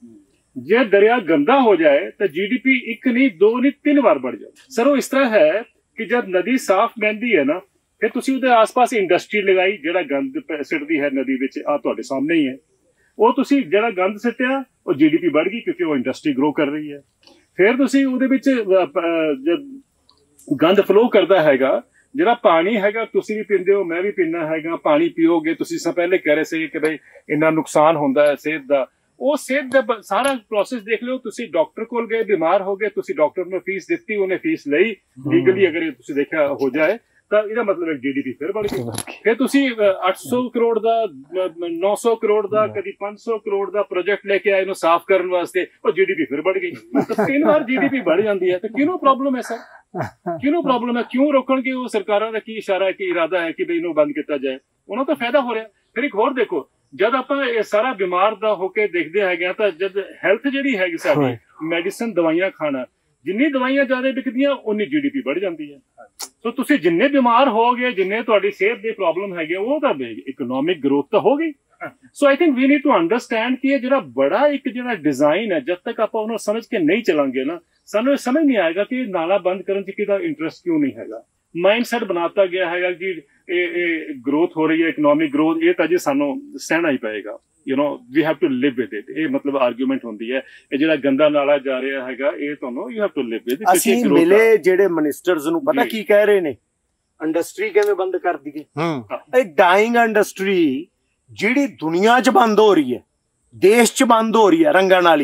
ਜੇ ਦਰਿਆ ਗੰਦਾ ਹੋ ਜਾਏ ਤਾਂ ਜੀਡੀਪੀ ਇੱਕ ਨਹੀਂ, ਦੋ ਨਹੀਂ, ਤਿੰਨ ਵਾਰ बढ़ ਜਾਏ। ਸਰ ਉਹ ਇਸ ਤਰ੍ਹਾਂ ਹੈ ਕਿ ਜਦ ਨਦੀ ਸਾਫ਼ ਬਹਿੰਦੀ ਹੈ ਨਾ, ਫਿਰ ਤੁਸੀਂ ਉਹਦੇ ਆਸ-ਪਾਸ ਇੰਡਸਟਰੀ ਲਗਾਈ, ਜਿਹੜਾ ਗੰਦ ਸਿੱਟਦੀ ਹੈ ਨਦੀ ਵਿੱਚ, ਆ ਤੁਹਾਡੇ ਸਾਹਮਣੇ ਹੀ ਹੈ। ਉਹ ਤੁਸੀਂ ਜਿਹੜਾ ਗੰਦ ਸਿੱਟਿਆ, ਉਹ ਜੀਡੀਪੀ बढ़ ਗਈ ਕਿਉਂਕਿ ਉਹ ਇੰਡਸਟਰੀ ਗਰੋ ਕਰ ਰਹੀ ਹੈ। ਫਿਰ ਤੁਸੀਂ ਉਹਦੇ ਵਿੱਚ ਜਦ ਗੰਦ ਫਲੋ ਕਰਦਾ ਹੈਗਾ, ਜਿਹੜਾ ਪਾਣੀ ਹੈਗਾ ਤੁਸੀਂ ਵੀ ਪੀਂਦੇ ਹੋ, ਮੈਂ ਵੀ ਪੀਂਦਾ ਹੈਗਾ, ਪਾਣੀ ਪੀਓਗੇ ਤੁਸੀਂ ਸਭ ਪਹਿਲੇ ਕਹਿ ਰਹੇ ਸੀ ਕਿ ਬਈ ਇੰਨਾ ਨੁਕਸਾਨ ਹੁੰਦਾ ਹੈ ਸਿਹਤ ਦਾ। ਉਹ ਸਿਹਤ ਦਾ ਸਾਰਾ ਪ੍ਰੋਸੈਸ ਦੇਖ ਲਿਓ। ਤੁਸੀਂ ਡਾਕਟਰ ਕੋਲ ਗਏ, ਬਿਮਾਰ ਹੋ ਗਏ, ਤੁਸੀਂ ਡਾਕਟਰ ਨੂੰ ਫੀਸ ਦਿੱਤੀ, ਉਹਨੇ ਫੀਸ ਲਈ ਲੀਗਲੀ, ਅਗਰ ਤੁਸੀਂ ਦੇਖਿਆ ਹੋ ਜਾਏ ਤਾਂ ਇਹਦਾ ਮਤਲਬ ਹੈ ਜੀਡੀਪੀ ਫਿਰ बढ़ ਗਈ। ਫਿਰ ਤੁਸੀਂ ਅੱਠ ਸੌ ਕਰੋੜ ਦਾ, ਨੌ ਸੌ ਕਰੋੜ ਦਾ, ਕਦੀ ਪੰਜ ਸੌ ਕਰੋੜ ਦਾ ਪ੍ਰੋਜੈਕਟ ਲੈ ਕੇ ਆਏ ਇਹਨੂੰ ਸਾਫ਼ ਕਰਨ ਵਾਸਤੇ, ਉਹ ਜੀਡੀਪੀ ਫਿਰ बढ़ ਗਈ। ਤਿੰਨ ਵਾਰ ਜੀਡੀਪੀ बढ़ ਜਾਂਦੀ ਹੈ ਤਾਂ ਕਿਹਨੂੰ ਪ੍ਰੋਬਲਮ ਹੈ ਸਰ? ਕਿਹਨੂੰ ਪ੍ਰੋਬਲਮ ਹੈ? ਕਿਉਂ ਰੋਕਣਗੇ? ਉਹ ਸਰਕਾਰਾਂ ਦਾ ਕੀ ਇਸ਼ਾਰਾ ਹੈ, ਕੀ ਇਰਾਦਾ ਹੈ ਕਿ ਬਈ ਇਹਨੂੰ ਬੰਦ ਕੀਤਾ ਜਾਏ? ਉਹਨਾਂ ਤੋਂ ਫਾਇਦਾ ਹੋ ਰਿਹਾ। ਫਿਰ ਇੱਕ ਹੋਰ ਦੇਖੋ, ਜਦ ਆਪਾਂ ਇਹ ਸਾਰਾ ਬਿਮਾਰ ਦਾ ਹੋ ਕੇ ਦੇਖਦੇ ਹੈਗੇ ਤਾਂ ਜਦ ਹੈਲਥ ਜਿਹੜੀ ਹੈਗੀ ਸਾਡੀ, ਮੈਡੀਸਨ, ਦਵਾਈਆਂ ਖਾਣਾ, ਜਿੰਨੀ ਦਵਾਈਆਂ ਜ਼ਿਆਦਾ ਵਿਕਦੀਆਂ ਉਨੀ ਜੀਡੀਪੀ बढ़ ਜਾਂਦੀ ਹੈ। ਸੋ ਤੁਸੀਂ ਜਿੰਨੇ ਬਿਮਾਰ ਹੋਗੇ, ਜਿੰਨੇ ਤੁਹਾਡੀ ਸਿਹਤ ਦੀ ਪ੍ਰੋਬਲਮ ਹੈਗੇ, ਉਹ ਤਾਂ ਇਕਨੋਮਿਕ ਗਰੋਥ ਤਾਂ ਹੋ ਗਈ। So I think we need to understand ਕਿ ਇਹ ਜਿਹੜਾ ਬੜਾ ਇੱਕ ਜਿਹੜਾ ਡਿਜ਼ਾਈਨ ਹੈ, ਜਦ ਤੱਕ ਆਪਾਂ ਉਹਨੂੰ ਸਮਝ ਕੇ ਨਹੀਂ ਚਲਾਂਗੇ ਨਾ, ਸਾਨੂੰ ਇਹ ਸਮਝ ਨਹੀਂ ਆਏਗਾ ਕਿ ਨਾਲਾ ਬੰਦ ਕਰਨ 'ਚ ਕਿਹਦਾ ਇੰਟਰਸਟ ਕਿਉਂ ਨਹੀਂ ਹੈਗਾ। ਮਾਈਂਡਸੈਟ ਬਣਾਤਾ ਗਿਆ ਹੈਗਾ ਕਿ ਇਹ ਇਹ ਗਰੋਥ ਹੋ ਰਹੀ ਹੈ, ਇਕਨੋਮਿਕ ਗਰੋਥ, ਇਹ ਤਾਂ ਜੀ ਸਾਨੂੰ ਸਹਿਣਾ ਹੀ ਪਏਗਾ। You know we have to live with it. ਇਹ ਮਤਲਬ ਆਰਗੂਮੈਂਟ ਹੁੰਦੀ ਹੈ, ਇਹ ਜਿਹੜਾ ਗੰਦਾ ਨਾਲਾ ਜਾ ਰਿਹਾ ਹੈਗਾ, ਇਹ ਤੁਹਾਨੂੰ you have to live with. ਅਸੀਂ ਮਿਲੇ ਜਿਹੜੇ ਮਿਨਿਸਟਰਸ ਨੂੰ, ਪਤਾ ਕੀ ਕਹਿ ਰਹੇ ਨੇ? ਇੰਡਸਟਰੀ ਕਿਵੇਂ ਬੰਦ ਕਰ ਦਈਏ? ਇਹ ਡਾਈਂਗ ਇੰਡਸਟਰੀ ਜਿਹੜੀ ਦੁਨੀਆ 'ਚ ਬੰਦ ਹੋ ਰਹੀ ਹੈ, ਦੇਸ਼ 'ਚ ਬੰਦ ਹੋ ਰਹੀ ਹੈ ਰੰਗਣ ਵਾਲੀ,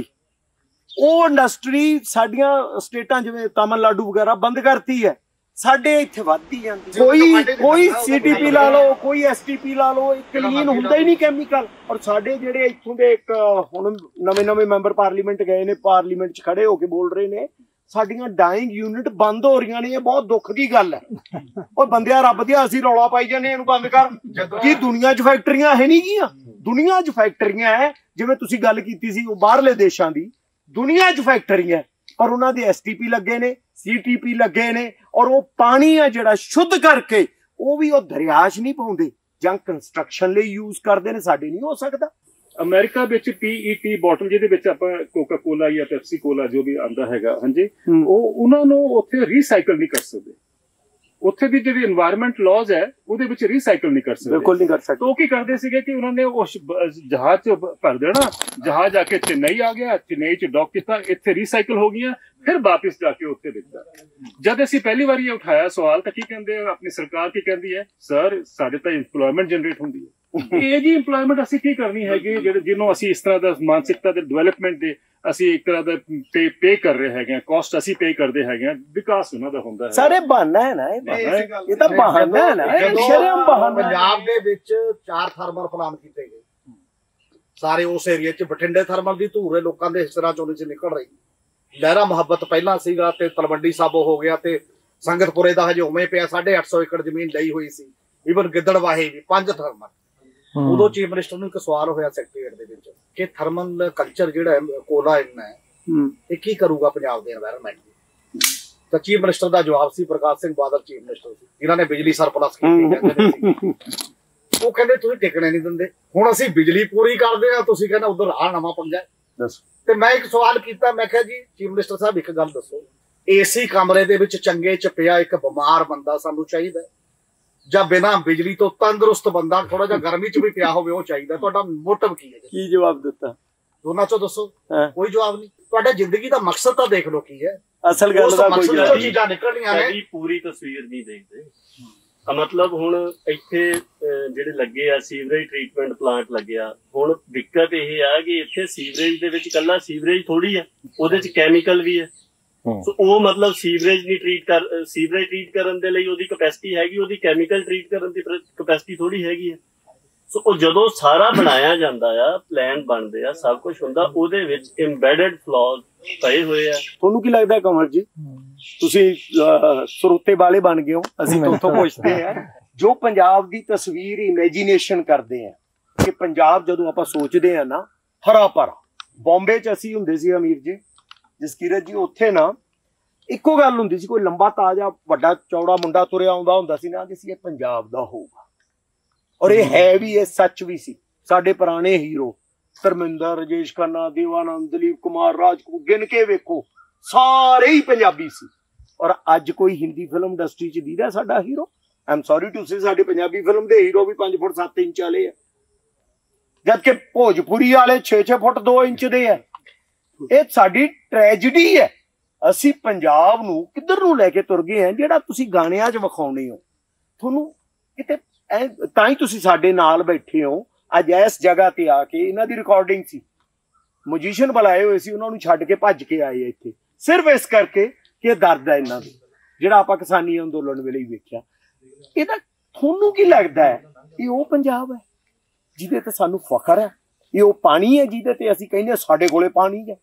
ਉਹ ਇੰਡਸਟਰੀ ਸਾਡੀਆਂ ਸਟੇਟਾਂ ਜਿਵੇਂ ਤਾਮਿਲਨਾਡੂ ਵਗੈਰਾ ਬੰਦ ਕਰਤੀ ਹੈ, ਸਾਡੇ ਇੱਥੇ ਵੱਧਦੀ ਜਾਂਦੀ। ਕੋਈ ਕੋਈ ਸੀਟੀਪੀ ਲਾ ਲਓ, ਕੋਈ ਐਸਟੀਪੀ ਲਾ ਲਓ, ਕਲੀਨ ਹੁੰਦਾ ਹੀ ਨਹੀਂ ਕੈਮੀਕਲ। ਔਰ ਸਾਡੇ ਜਿਹੜੇ ਇੱਥੋਂ ਦੇ ਇੱਕ ਹੁਣ ਨਵੇਂ ਨਵੇਂ ਮੈਂਬਰ ਪਾਰਲੀਮੈਂਟ ਗਏ ਨੇ, ਪਾਰਲੀਮੈਂਟ 'ਚ ਖੜੇ ਹੋ ਕੇ ਬੋਲ ਰਹੇ ਨੇ ਸਾਡੀਆਂ ਡਾਈਂਗ ਯੂਨਿਟ ਬੰਦ ਹੋ ਰਹੀਆਂ ਨੇ। ਇਹ ਬਹੁਤ ਦੁੱਖ ਦੀ ਗੱਲ ਹੈ। ਉਹ ਬੰਦਿਆ ਰੱਬ ਦਿਆ ਅਸੀਂ ਰੌਲਾ ਪਾਈ ਜਾਂਦੇ ਇਹਨੂੰ ਬੰਦ ਕਰ। ਕੀ ਦੁਨੀਆ 'ਚ ਫੈਕਟਰੀਆਂ ਹੈ ਨਹੀਂ ਗੀਆਂ? ਦੁਨੀਆ 'ਚ ਫੈਕਟਰੀਆਂ ਹੈ। ਜਿਵੇਂ ਤੁਸੀਂ ਗੱਲ ਕੀਤੀ ਸੀ ਉਹ ਬਾਹਰਲੇ ਦੇਸ਼ਾਂ ਦੀ, ਦੁਨੀਆ 'ਚ ਫੈਕਟਰੀਆਂ, ਪਰ ਉਹਨਾਂ ਦੇ ਐਸ ਟੀ ਪੀ ਲੱਗੇ ਨੇ, ਸੀ ਟੀ ਪੀ ਲੱਗੇ ਨੇ, ਔਰ ਉਹ ਪਾਣੀ ਆ ਜਿਹੜਾ ਸ਼ੁੱਧ ਕਰਕੇ ਉਹ ਵੀ ਉਹ ਦਰਿਆ 'ਚ ਨਹੀਂ ਪਾਉਂਦੇ ਜਾਂ ਕੰਸਟਰਕਸ਼ਨ ਲਈ ਯੂਜ਼ ਕਰਦੇ ਨੇ। ਸਾਡੇ ਨਹੀਂ ਹੋ ਸਕਦਾ। ਅਮਰੀਕਾ ਵਿੱਚ ਪੀ ਈ ਟੀ ਬੋਟਲ ਜਿਹਦੇ ਵਿੱਚ ਆਪਾਂ ਕੋਕਾ ਕੋਲਾ ਜਾਂ ਪੈਪਸੀ ਕੋਲਾ ਜੋ ਵੀ ਆਂਦਾ ਹੈਗਾ, ਹਾਂਜੀ, ਉਹ ਉਹਨਾਂ ਨੂੰ ਉੱਥੇ ਰੀਸਾਈਕਲ ਨਹੀਂ ਕਰ ਸਕਦੇ। ਉੱਥੇ ਦੀ ਜਿਹੜੀ এনवायरमेंट ਲॉज ਹੈ ਉਹਦੇ ਵਿੱਚ ਰੀਸਾਈਕਲ ਨਹੀਂ ਕਰ ਸਕਦੇ, ਬਿਲਕੁਲ ਨਹੀਂ ਕਰ ਸਕਦੇ। ਉਹ ਕੀ ਕਰਦੇ ਸੀਗੇ ਕਿ ਉਹਨਾਂ ਨੇ ਉਸ ਜਹਾਜ਼ 'ਚ ਭਰ ਦੇਣਾ, ਜਹਾਜ਼ ਆ ਕੇ ਚੇਨਈ ਆ ਗਿਆ, ਚੇਨਈ 'ਚ ਡੌਕ ਕੀਤਾ, ਇੱਥੇ ਰੀਸਾਈਕਲ ਹੋ ਗਈਆਂ, ਫਿਰ ਵਾਪਸ ਜਾ ਕੇ ਉੱਥੇ ਵਿਕਦਾ। ਜਦ ਅਸੀਂ ਪਹਿਲੀ ਵਾਰੀ ਇਹ ਉਠਾਇਆ ਸਵਾਲ ਤਾਂ ਕੀ ਕਹਿੰਦੇ ਆਪਣੀ ਸਰਕਾਰ ਕੀ ਕਹਿੰਦੀ ਹੈ, ਸਰ ਸਾਡੇ ਤਾਂ ਇੰਪਲੋਇਮੈਂਟ ਜਨਰੇਟ ਹੁੰਦੀ ਹੈ। ਇਹ ਜੀ ਇੰਪਲੋਇਮੈਂਟ ਅਸੀਂ ਕੀ ਕਰਨੀ ਹੈਗੀ ਜਿਹੜੇ ਜਿਹਨੂੰ ਅਸੀਂ ਇਸ ਤਰ੍ਹਾਂ ਦਾ ਮਾਨਸਿਕਤਾ ਦੇ ਡਿਵੈਲਪਮੈਂਟ ਦੇ ਅਸੀਂ ਇੱਕ ਤਰ੍ਹਾਂ ਦਾ ਪੇ ਪੇ ਕਰ ਰਹੇ ਹੈਗੇ, ਕਾਸਟ ਅਸੀਂ ਪੇ ਕਰਦੇ ਹੈਗੇ, ਵਿਕਾਸ ਉਹਨਾਂ ਦਾ ਹੁੰਦਾ ਹੈ। ਸਾਰੇ ਬਹਾਨਾ ਹੈ ਨਾ, ਇਹ ਤਾਂ ਬਹਾਨਾ ਹੈ ਨਾ, ਸ਼ਰਮ ਬਹਾਨਾ। ਪੰਜਾਬ ਦੇ ਵਿੱਚ ਚਾਰ ਥਰਮਲ ਪਲਾਂਟ ਕੀਤੇ ਗਏ ਸਾਰੇ ਉਸ ਏਰੀਆ 'ਚ। ਬਠਿੰਡੇ ਥਰਮਲ ਦੀ ਧੂਰੇ ਲੋਕਾਂ ਦੇ ਹਿੱਸਰਾਂ ਚੋਂ ਨਹੀਂ ਨਿਕਲ ਰਹੀ। ਲਹਿਰਾ ਮੁਹੱਬਤ ਪਹਿਲਾਂ ਸੀਗਾ ਤੇ ਤਲਵੰਡੀ ਸਾਬੋ ਹੋ ਗਿਆ ਤੇ ਸੰਗਤਪੁਰੇ ਦਾ ਹਜੇ ਉਵੇਂ ਪਿਆ। ਸਾਢੇ ਅੱਠ ਸੌ ਏਕੜ ਜ਼ਮੀਨ ਲਈ ਹੋਈ ਸੀ। ਈਵਨ ਗਿੱਦੜਵਾਹੀ ਵੀ ਪੰਜ ਥਰਮਲ। ਉਦੋਂ ਚੀਫ ਮਿਨਿਸਟਰ ਨੂੰ ਇੱਕ ਸਵਾਲ ਹੋਇਆ ਸੈਕਟਰੀਏਟ ਦੇ ਵਿੱਚ ਕਿ ਥਰਮਲ ਕਲਚਰ ਜਿਹੜਾ ਕੋਲਾ ਇੰਨਾ ਹੈ ਇਹ ਕੀ ਕਰੂਗਾ ਪੰਜਾਬ ਦੇ এনवायरमेंट ਨੂੰ। ਤਾਂ ਚੀਫ ਮਿਨਿਸਟਰ ਦਾ ਜਵਾਬ ਸੀ, ਪ੍ਰਕਾਸ਼ ਸਿੰਘ ਬਾਦਲ ਚੀਫ ਮਿਨਿਸਟਰ ਸੀ, ਇਹਨਾਂ ਨੇ ਬਿਜਲੀ ਸਰਪਲਸ ਕੀਤੀ ਕਹਿੰਦੇ ਸੀ। ਉਹ ਕਹਿੰਦੇ ਤੁਸੀਂ ਟਿਕਣੇ ਨਹੀਂ ਦਿੰਦੇ, ਹੁਣ ਅਸੀਂ ਬਿਜਲੀ ਪੂਰੀ ਕਰਦੇ ਆ, ਤੁਸੀਂ ਕਹਿੰਦੇ ਉਧਰ ਆ ਨਵਾਂ ਪੰਗਾ। ਤੇ ਮੈਂ ਇੱਕ ਸਵਾਲ ਕੀਤਾ, ਮੈਂ ਕਿਹਾ ਜੀ ਚੀਫ ਮਿਨਿਸਟਰ ਸਾਹਿਬ ਇੱਕ ਗੱਲ ਦੱਸੋ, ਏਸੀ ਕਮਰੇ ਦੇ ਵਿੱਚ ਚੰਗੇ ਚ ਪਿਆ ਇੱਕ ਬਿਮਾਰ ਬੰਦਾ ਸਾਨੂੰ ਚਾਹੀਦਾ ਜਾਂ ਬਿਨਾਂ ਬਿਜਲੀ ਤੋਂ ਤੰਦਰੁਸਤ ਬੰਦਾ ਥੋੜਾ ਜਿਹਾ ਗਰਮੀ ਚ ਵੀ ਪਿਆ ਹੋਵੇ ਉਹ ਚਾਹੀਦਾ? ਤੁਹਾਡਾ ਮੋਟਿਵ ਕੀ ਹੈ? ਕੀ ਜਵਾਬ ਦਿੱਤਾ? ਦੋਨਾਂ ਚੋਂ ਦੱਸੋ। ਕੋਈ ਜਵਾਬ ਨਹੀਂ। ਤੁਹਾਡਾ ਜ਼ਿੰਦਗੀ ਦਾ ਮਕਸਦ ਤਾਂ ਦੇਖ ਲਓ ਕੀ ਹੈ। ਅਸਲ ਗੱਲ ਦਾ ਕੋਈ ਜਵਾਬ ਚੀਜ਼ਾਂ ਨਿਕਲਣੀਆਂ ਨੇ। ਸਾਡੀ ਪੂਰੀ ਤਸਵੀਰ ਨਹੀਂ ਦੇਖਦੇ। ਮਤਲਬ ਹੁਣ ਇੱਥੇ ਜਿਹੜੇ ਲੱਗੇ ਆ ਸੀਵਰੇਜ ਟ੍ਰੀਟਮੈਂਟ ਪਲਾਂਟ ਲੱਗਿਆ, ਹੁਣ ਦਿੱਕਤ ਇਹ ਆ ਕਿ ਇੱਥੇ ਸੀਵਰੇਜ ਦੇ ਵਿੱਚ ਇਕੱਲਾ ਸੀਵਰੇਜ ਥੋੜੀ ਹੈ, ਉਹਦੇ ਚ ਕੈਮੀਕਲ ਵੀ ਹੈ। ਸੋ ਉਹ ਮਤਲਬ ਸੀਵਰੇਜ ਨਹੀਂ ਟ੍ਰੀਟ ਕਰ, ਸੀਵਰੇਜ ਟ੍ਰੀਟ ਕਰਨ ਦੇ ਲਈ ਉਹਦੀ ਕਪੈਸਿਟੀ ਹੈਗੀ, ਉਹਦੀ ਕੈਮੀਕਲ ਟ੍ਰੀਟ ਕਰਨ ਦੀ ਕਪੈਸਿਟੀ ਥੋੜੀ ਹੈਗੀ ਹੈ। ਸੋ ਉਹ ਜਦੋਂ ਸਾਰਾ ਬਣਾਇਆ ਜਾਂਦਾ ਆ, ਪਲਾਨ ਬਣਦੇ ਆ, ਸਭ ਕੁਝ ਹੁੰਦਾ, ਉਹਦੇ ਵਿੱਚ ਇੰਬੈਡਡ ਫਲॉज ਪਏ ਹੋਏ ਆ। ਤੁਹਾਨੂੰ ਕੀ ਲੱਗਦਾ ਕਮਰ ਜੀ, ਤੁਸੀਂ ਸਰੋਤੇ ਵਾਲੇ ਬਣ ਗਏ ਹੋ, ਅਸੀਂ ਤਾਂ ਉੱਥੋਂ ਪੁੱਛਦੇ ਆ ਜੋ ਪੰਜਾਬ ਦੀ ਤਸਵੀਰ ਇਮੇਜਿਨੇਸ਼ਨ ਕਰਦੇ ਆ ਕਿ ਪੰਜਾਬ ਜਦੋਂ ਆਪਾਂ ਸੋਚਦੇ ਆ ਨਾ ਹਰਾ ਭਰਾ। ਬੰਬੇ 'ਚ ਅਸੀਂ ਹੁੰਦੇ ਸੀ ਅਮੀਰ ਜੀ, ਜਸਕੀਰਤ ਜੀ, ਉੱਥੇ ਨਾ ਇੱਕੋ ਗੱਲ ਹੁੰਦੀ ਸੀ, ਕੋਈ ਲੰਬਾ ਤਾਜ਼ਾ ਵੱਡਾ ਚੌੜਾ ਮੁੰਡਾ ਤੁਰਿਆ ਆਉਂਦਾ ਹੁੰਦਾ ਸੀ ਨਾ ਕਿ ਸੀ ਇਹ ਪੰਜਾਬ ਦਾ ਹੋਊਗਾ। ਔਰ ਇਹ ਹੈ ਵੀ, ਇਹ ਸੱਚ ਵੀ ਸੀ। ਸਾਡੇ ਪੁਰਾਣੇ ਹੀਰੋ ਧਰਮਿੰਦਰ, ਰਾਜੇਸ਼ ਖੰਨਾ, ਦੇਵਾਨੰਦ, ਦਲੀਪ ਕੁਮਾਰ, ਰਾਜਕੂਟ, ਗਿਣ ਕੇ ਵੇਖੋ ਸਾਰੇ ਹੀ ਪੰਜਾਬੀ ਸੀ। ਔਰ ਅੱਜ ਕੋਈ ਹਿੰਦੀ ਫਿਲਮ ਇੰਡਸਟਰੀ 'ਚ ਦੀਦਾ ਸਾਡਾ hero? I am sorry to say, ਸਾਡੇ ਪੰਜਾਬੀ ਫਿਲਮ ਦੇ ਹੀਰੋ ਵੀ ਪੰਜ ਫੁੱਟ ਸੱਤ ਇੰਚ ਵਾਲੇ ਆ, ਜਦਕਿ ਭੋਜਪੁਰੀ ਵਾਲੇ ਛੇ ਛੇ ਫੁੱਟ ਦੋ ਇੰਚ ਦੇ ਆ। ਇਹ ਸਾਡੀ ਟ੍ਰੈਜਡੀ ਹੈ। ਅਸੀਂ ਪੰਜਾਬ ਨੂੰ ਕਿੱਧਰ ਨੂੰ ਲੈ ਕੇ ਤੁਰ ਗਏ ਹਾਂ ਜਿਹੜਾ ਤੁਸੀਂ ਗਾਣਿਆਂ 'ਚ ਵਿਖਾਉਣੇ ਹੋ। ਤੁਹਾਨੂੰ ਕਿਤੇ ਤਾਂ ਹੀ ਤੁਸੀਂ ਸਾਡੇ ਨਾਲ ਬੈਠੇ ਹੋ ਅੱਜ ਇਸ ਜਗ੍ਹਾ ਤੇ ਆ ਕੇ। ਇਹਨਾਂ ਦੀ ਰਿਕਾਰਡਿੰਗ ਸੀ, ਮਿਊਜ਼ੀਸ਼ੀਅਨ ਬੁਲਾਏ ਹੋਏ ਸੀ, ਉਹਨਾਂ ਨੂੰ ਛੱਡ ਕੇ ਭੱਜ ਕੇ ਆਏ ਇੱਥੇ ਸਿਰਫ ਇਸ ਕਰਕੇ ਕਿ ਇਹ ਦਰਦ ਹੈ ਇਹਨਾਂ ਦਾ ਜਿਹੜਾ ਆਪਾਂ ਕਿਸਾਨੀ ਅੰਦੋਲਨ ਵੇਲੇ ਹੀ ਵੇਖਿਆ। ਇਹਦਾ ਤੁਹਾਨੂੰ ਕੀ ਲੱਗਦਾ ਹੈ ਇਹ ਉਹ ਪੰਜਾਬ ਹੈ ਜਿਹਦੇ ਤੇ ਸਾਨੂੰ ਫਖਰ ਹੈ? ਇਹ ਉਹ ਪਾਣੀ ਹੈ ਜਿਹਦੇ ਤੇ ਅਸੀਂ ਕਹਿੰਦੇ ਸਾਡੇ ਕੋਲੇ ਪਾਣੀ ਹੈ?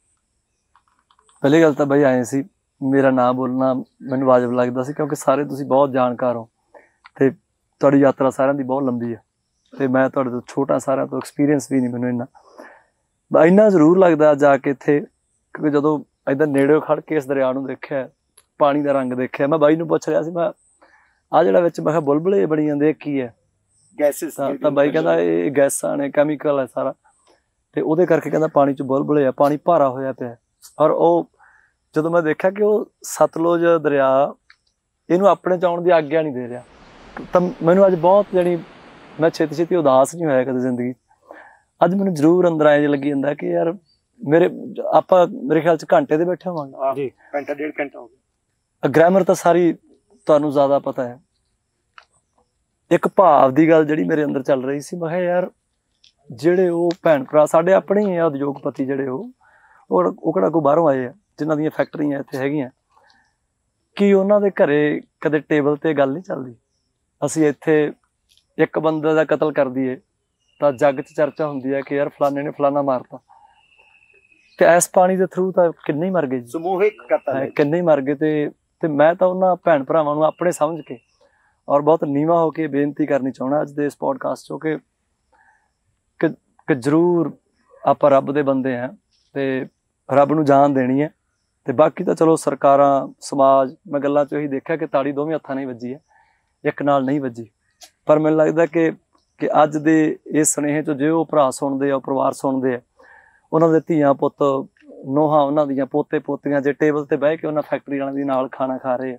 ਪਹਿਲੀ ਗੱਲ ਤਾਂ ਬਈ ਆਏ ਸੀ, ਮੇਰਾ ਨਾਂ ਬੋਲਣਾ ਮੈਨੂੰ ਵਾਜਬ ਲੱਗਦਾ ਸੀ ਕਿਉਂਕਿ ਸਾਰੇ ਤੁਸੀਂ ਬਹੁਤ ਜਾਣਕਾਰ ਹੋ ਤੇ ਤੁਹਾਡੀ ਯਾਤਰਾ ਸਾਰਿਆਂ ਦੀ ਬਹੁਤ ਲੰਬੀ ਹੈ ਤੇ ਮੈਂ ਤੁਹਾਡੇ ਤੋਂ ਛੋਟਾ, ਸਾਰਿਆਂ ਤੋਂ ਐਕਸਪੀਰੀਅੰਸ ਵੀ ਨਹੀਂ ਮੈਨੂੰ ਇੰਨਾ। ਇੰਨਾ ਜ਼ਰੂਰ ਲੱਗਦਾ ਜਾ ਕੇ ਇੱਥੇ, ਕਿਉਂਕਿ ਜਦੋਂ ਇੱਦਾਂ ਨੇੜੇ ਖੜ ਕੇ ਇਸ ਦਰਿਆ ਨੂੰ ਦੇਖਿਆ, ਪਾਣੀ ਦਾ ਰੰਗ ਦੇਖਿਆ, ਮੈਂ ਬਾਈ ਨੂੰ ਪੁੱਛ ਰਿਹਾ ਸੀ, ਮੈਂ ਆਹ ਜਿਹੜਾ ਵਿੱਚ ਮੈਂ ਕਿਹਾ ਬੁਲਬੁਲੇ ਬਣੀ ਜਾਂਦੇ ਇਹ ਕੀ ਹੈ? ਗੈਸਿਸ। ਤਾਂ ਬਾਈ ਕਹਿੰਦਾ ਇਹ ਗੈਸਾਂ ਨੇ, ਕੈਮੀਕਲ ਹੈ ਸਾਰਾ, ਤੇ ਉਹਦੇ ਕਰਕੇ ਕਹਿੰਦਾ ਪਾਣੀ 'ਚ ਬੁਲਬੁਲੇ ਆ, ਪਾਣੀ ਭਾਰਾ ਹੋਇਆ ਪਿਆ। ਔਰ ਉਹ ਜਦੋਂ ਮੈਂ ਦੇਖਿਆ ਕਿ ਉਹ ਸਤਲੁਜ ਦਰਿਆ ਇਹਨੂੰ ਆਪਣੇ 'ਚ ਆਉਣ ਦੀ ਆਗਿਆ ਨਹੀਂ ਦੇ ਰਿਹਾ, ਤਾਂ ਮੈਨੂੰ ਅੱਜ ਬਹੁਤ ਜਾਣੀ ਮੈਂ ਛੇਤੀ ਛੇਤੀ ਉਦਾਸ ਨਹੀਂ ਹੋਇਆ ਕਦੇ ਜ਼ਿੰਦਗੀ। ਅੱਜ ਮੈਨੂੰ ਜ਼ਰੂਰ ਅੰਦਰ ਆਏ ਲੱਗੀ ਜਾਂਦਾ ਕਿ ਯਾਰ ਮੇਰੇ ਆਪਾਂ ਮੇਰੇ ਖਿਆਲ 'ਚ ਘੰਟੇ ਦੇ ਬੈਠੇ ਹੋਵਾਂਗੇ ਜੀ, ਘੰਟਾ ਡੇਢ ਘੰਟਾ ਹੋ ਗਿਆ। ਗ੍ਰਾਮਰ ਤਾਂ ਸਾਰੀ ਤੁਹਾਨੂੰ ਜ਼ਿਆਦਾ ਪਤਾ ਹੈ। ਇੱਕ ਭਾਵ ਦੀ ਗੱਲ ਜਿਹੜੀ ਮੇਰੇ ਅੰਦਰ ਚੱਲ ਰਹੀ ਸੀ, ਮੈਂ ਕਿਹਾ ਯਾਰ ਜਿਹੜੇ ਉਹ ਭੈਣ ਭਰਾ ਸਾਡੇ ਆਪਣੇ ਹੀ ਆ ਉਦਯੋਗਪਤੀ ਜਿਹੜੇ ਉਹ ਉਹ ਕਿਹੜਾ ਕੋਈ ਬਾਹਰੋਂ ਆਏ ਆ ਜਿਨ੍ਹਾਂ ਦੀਆਂ ਫੈਕਟਰੀਆਂ ਇੱਥੇ ਹੈਗੀਆਂ, ਕੀ ਉਹਨਾਂ ਦੇ ਘਰੇ ਕਦੇ ਟੇਬਲ ਤੇ ਗੱਲ ਨਹੀਂ ਚੱਲਦੀ? ਅਸੀਂ ਇੱਥੇ ਇੱਕ ਬੰਦੇ ਦਾ ਕਤਲ ਕਰ ਦਈਏ ਤਾਂ ਜੱਗ 'ਚ ਚਰਚਾ ਹੁੰਦੀ ਹੈ ਕਿ ਯਾਰ ਫਲਾਣੇ ਨੇ ਫਲਾਣਾ ਮਾਰਤਾ। ਤੇ ਇਸ ਪਾਣੀ ਦੇ ਥਰੂ ਤਾਂ ਕਿੰਨੇ ਹੀ ਮਰ ਗਏ ਜੀ, ਸਮੂਹਿਕ ਕਤਲ ਹੈ। ਕਿੰਨੇ ਹੀ ਮਰ ਗਏ। ਤੇ ਤੇ ਮੈਂ ਤਾਂ ਉਹਨਾਂ ਭੈਣ ਭਰਾਵਾਂ ਨੂੰ ਆਪਣੇ ਸਮਝ ਕੇ ਔਰ ਬਹੁਤ ਨੀਵਾਂ ਹੋ ਕੇ ਬੇਨਤੀ ਕਰਨੀ ਚਾਹੁੰਦਾ ਅੱਜ ਦੇ ਇਸ ਪੋਡਕਾਸਟ 'ਚੋਂ ਕਿ ਕਿ ਜ਼ਰੂਰ ਆਪਾਂ ਰੱਬ ਦੇ ਬੰਦੇ ਹਾਂ ਤੇ ਰੱਬ ਨੂੰ ਜਾਨ ਦੇਣੀ ਹੈ। ਤੇ ਬਾਕੀ ਤਾਂ ਚਲੋ ਸਰਕਾਰਾਂ, ਸਮਾਜ, ਮੈਂ ਗੱਲਾਂ 'ਚ ਇਹੀ ਦੇਖਿਆ ਕਿ ਤਾੜੀ ਦੋਵੇਂ ਹੱਥਾਂ ਨਾਲ ਹੀ ਵੱਜੀ ਹੈ, ਇੱਕ ਨਾਲ ਨਹੀਂ ਵੱਜੀ। ਪਰ ਮੈਨੂੰ ਲੱਗਦਾ ਕਿ ਕਿ ਅੱਜ ਦੇ ਇਸ ਸੁਨੇਹੇ 'ਚੋਂ ਜੇ ਉਹ ਭਰਾ ਸੁਣਦੇ ਆ, ਉਹ ਪਰਿਵਾਰ ਸੁਣਦੇ ਆ, ਉਹਨਾਂ ਦੇ ਧੀਆਂ ਪੁੱਤ, ਨੋਹਾਂ ਉਹਨਾਂ ਦੀਆਂ, ਪੋਤੇ ਪੋਤੀਆਂ ਜੇ ਟੇਬਲ ਤੇ ਬਹਿ ਕੇ ਉਹਨਾਂ ਫੈਕਟਰੀ ਵਾਲਿਆਂ ਦੇ ਨਾਲ ਖਾਣਾ ਖਾ ਰਹੇ ਆ,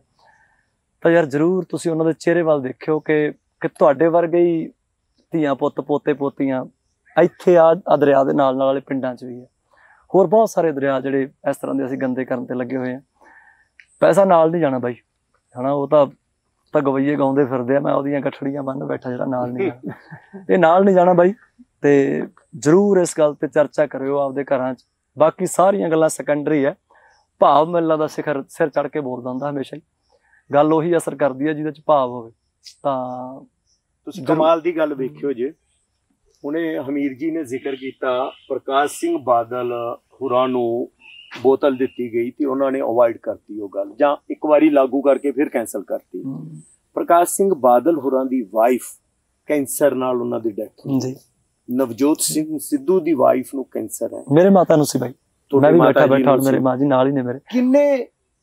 ਤਾਂ ਯਾਰ ਜ਼ਰੂਰ ਤੁਸੀਂ ਉਹਨਾਂ ਦੇ ਚਿਹਰੇ ਵੱਲ ਦੇਖਿਓ ਕਿ ਕਿ ਤੁਹਾਡੇ ਵਰਗੇ ਹੀ ਧੀਆਂ ਪੁੱਤ, ਪੋਤੇ ਪੋਤੀਆਂ ਇੱਥੇ ਆ ਆ ਦਰਿਆ ਦੇ ਨਾਲ ਨਾਲ ਵਾਲੇ ਪਿੰਡਾਂ 'ਚ ਵੀ ਹੈ। ਹੋਰ ਬਹੁਤ ਸਾਰੇ ਦਰਿਆ ਜਿਹੜੇ ਇਸ ਤਰ੍ਹਾਂ ਦੇ ਅਸੀਂ ਗੰਦੇ ਕਰਨ ਤੇ ਲੱਗੇ ਹੋਏ ਆ। ਪੈਸਾ ਨਾਲ ਨਹੀਂ ਜਾਣਾ ਬਾਈ, ਹਨਾ, ਉਹ ਤਾਂ ਤਾਂ ਗਵਈਏ ਗਾਉਂਦੇ ਫਿਰਦੇ ਆ, ਮੈਂ ਉਹਦੀਆਂ ਗੱਠੜੀਆਂ ਬੰਨ ਬੈਠਾ ਜਿਹੜਾ ਨਾਲ ਨਹੀਂ ਜਾਣਾ। ਇਹ ਨਾਲ ਨਹੀਂ ਜਾਣਾ ਬਾਈ। ਤੇ ਜ਼ਰੂਰ ਇਸ ਗੱਲ ਤੇ ਚਰਚਾ ਕਰਿਓ ਆਪਦੇ ਘਰਾਂ 'ਚ। ਬਾਕੀ ਸਾਰੀਆਂ ਗੱਲਾਂ ਸੈਕੰਡਰੀ ਹੈ। ਭਾਵ ਮੈਨੂੰ ਲੱਗਦਾ ਸਿਖਰ ਸਿਰ ਚੜ ਕੇ ਬੋਲਦਾ ਹੁੰਦਾ ਹਮੇਸ਼ਾ ਹੀ। ਗੱਲ ਉਹੀ ਅਸਰ ਕਰਦੀ ਹੈ ਜਿਹਦੇ 'ਚ ਭਾਵ ਹੋਵੇ। ਤਾਂ ਤੁਸੀਂ ਕਮਾਲ ਦੀ ਗੱਲ ਵੇਖਿਓ ਜੇ, ਉਹਨੇ ਹਮੀਰ ਜੀ ਨੇ ਜ਼ਿਕਰ ਕੀਤਾ ਪ੍ਰਕਾਸ਼ ਸਿੰਘ ਬਾਦਲ ਹੋਰਾਂ ਨੂੰ ਬੋਤਲ ਦਿੱਤੀ ਗਈ ਤੇ ਉਹਨਾਂ ਨੇ ਅਵੋਇਡ ਕਰਤੀ ਉਹ ਗੱਲ, ਜਾਂ ਇੱਕ ਵਾਰੀ ਲਾਗੂ ਕਰਕੇ ਫਿਰ ਕੈਂਸਲ ਕਰਤੀ। ਪ੍ਰਕਾਸ਼ ਸਿੰਘ ਬਾਦਲ ਹੋਰਾਂ ਦੀ ਵਾਈਫ ਕੈਂਸਰ ਨਾਲ ਉਹਨਾਂ ਦੀ ਡੈਥ ਜੀ। ਨਵਜੋਤ ਸਿੰਘ ਸਿੱਧੂ ਦੀ ਵਾਈਫ ਨੂੰ ਕੈਂਸਰ ਹੈ। ਮੇਰੇ ਮਾਤਾ ਨੂੰ ਸੀ ਬਾਈ, ਮੈਂ ਵੀ ਬੈਠਾ ਬੈਠਾ ਮੇਰੇ ਮਾਂ ਜੀ ਨਾਲ ਹੀ ਨੇ ਮੇਰੇ। ਕਿੰਨੇ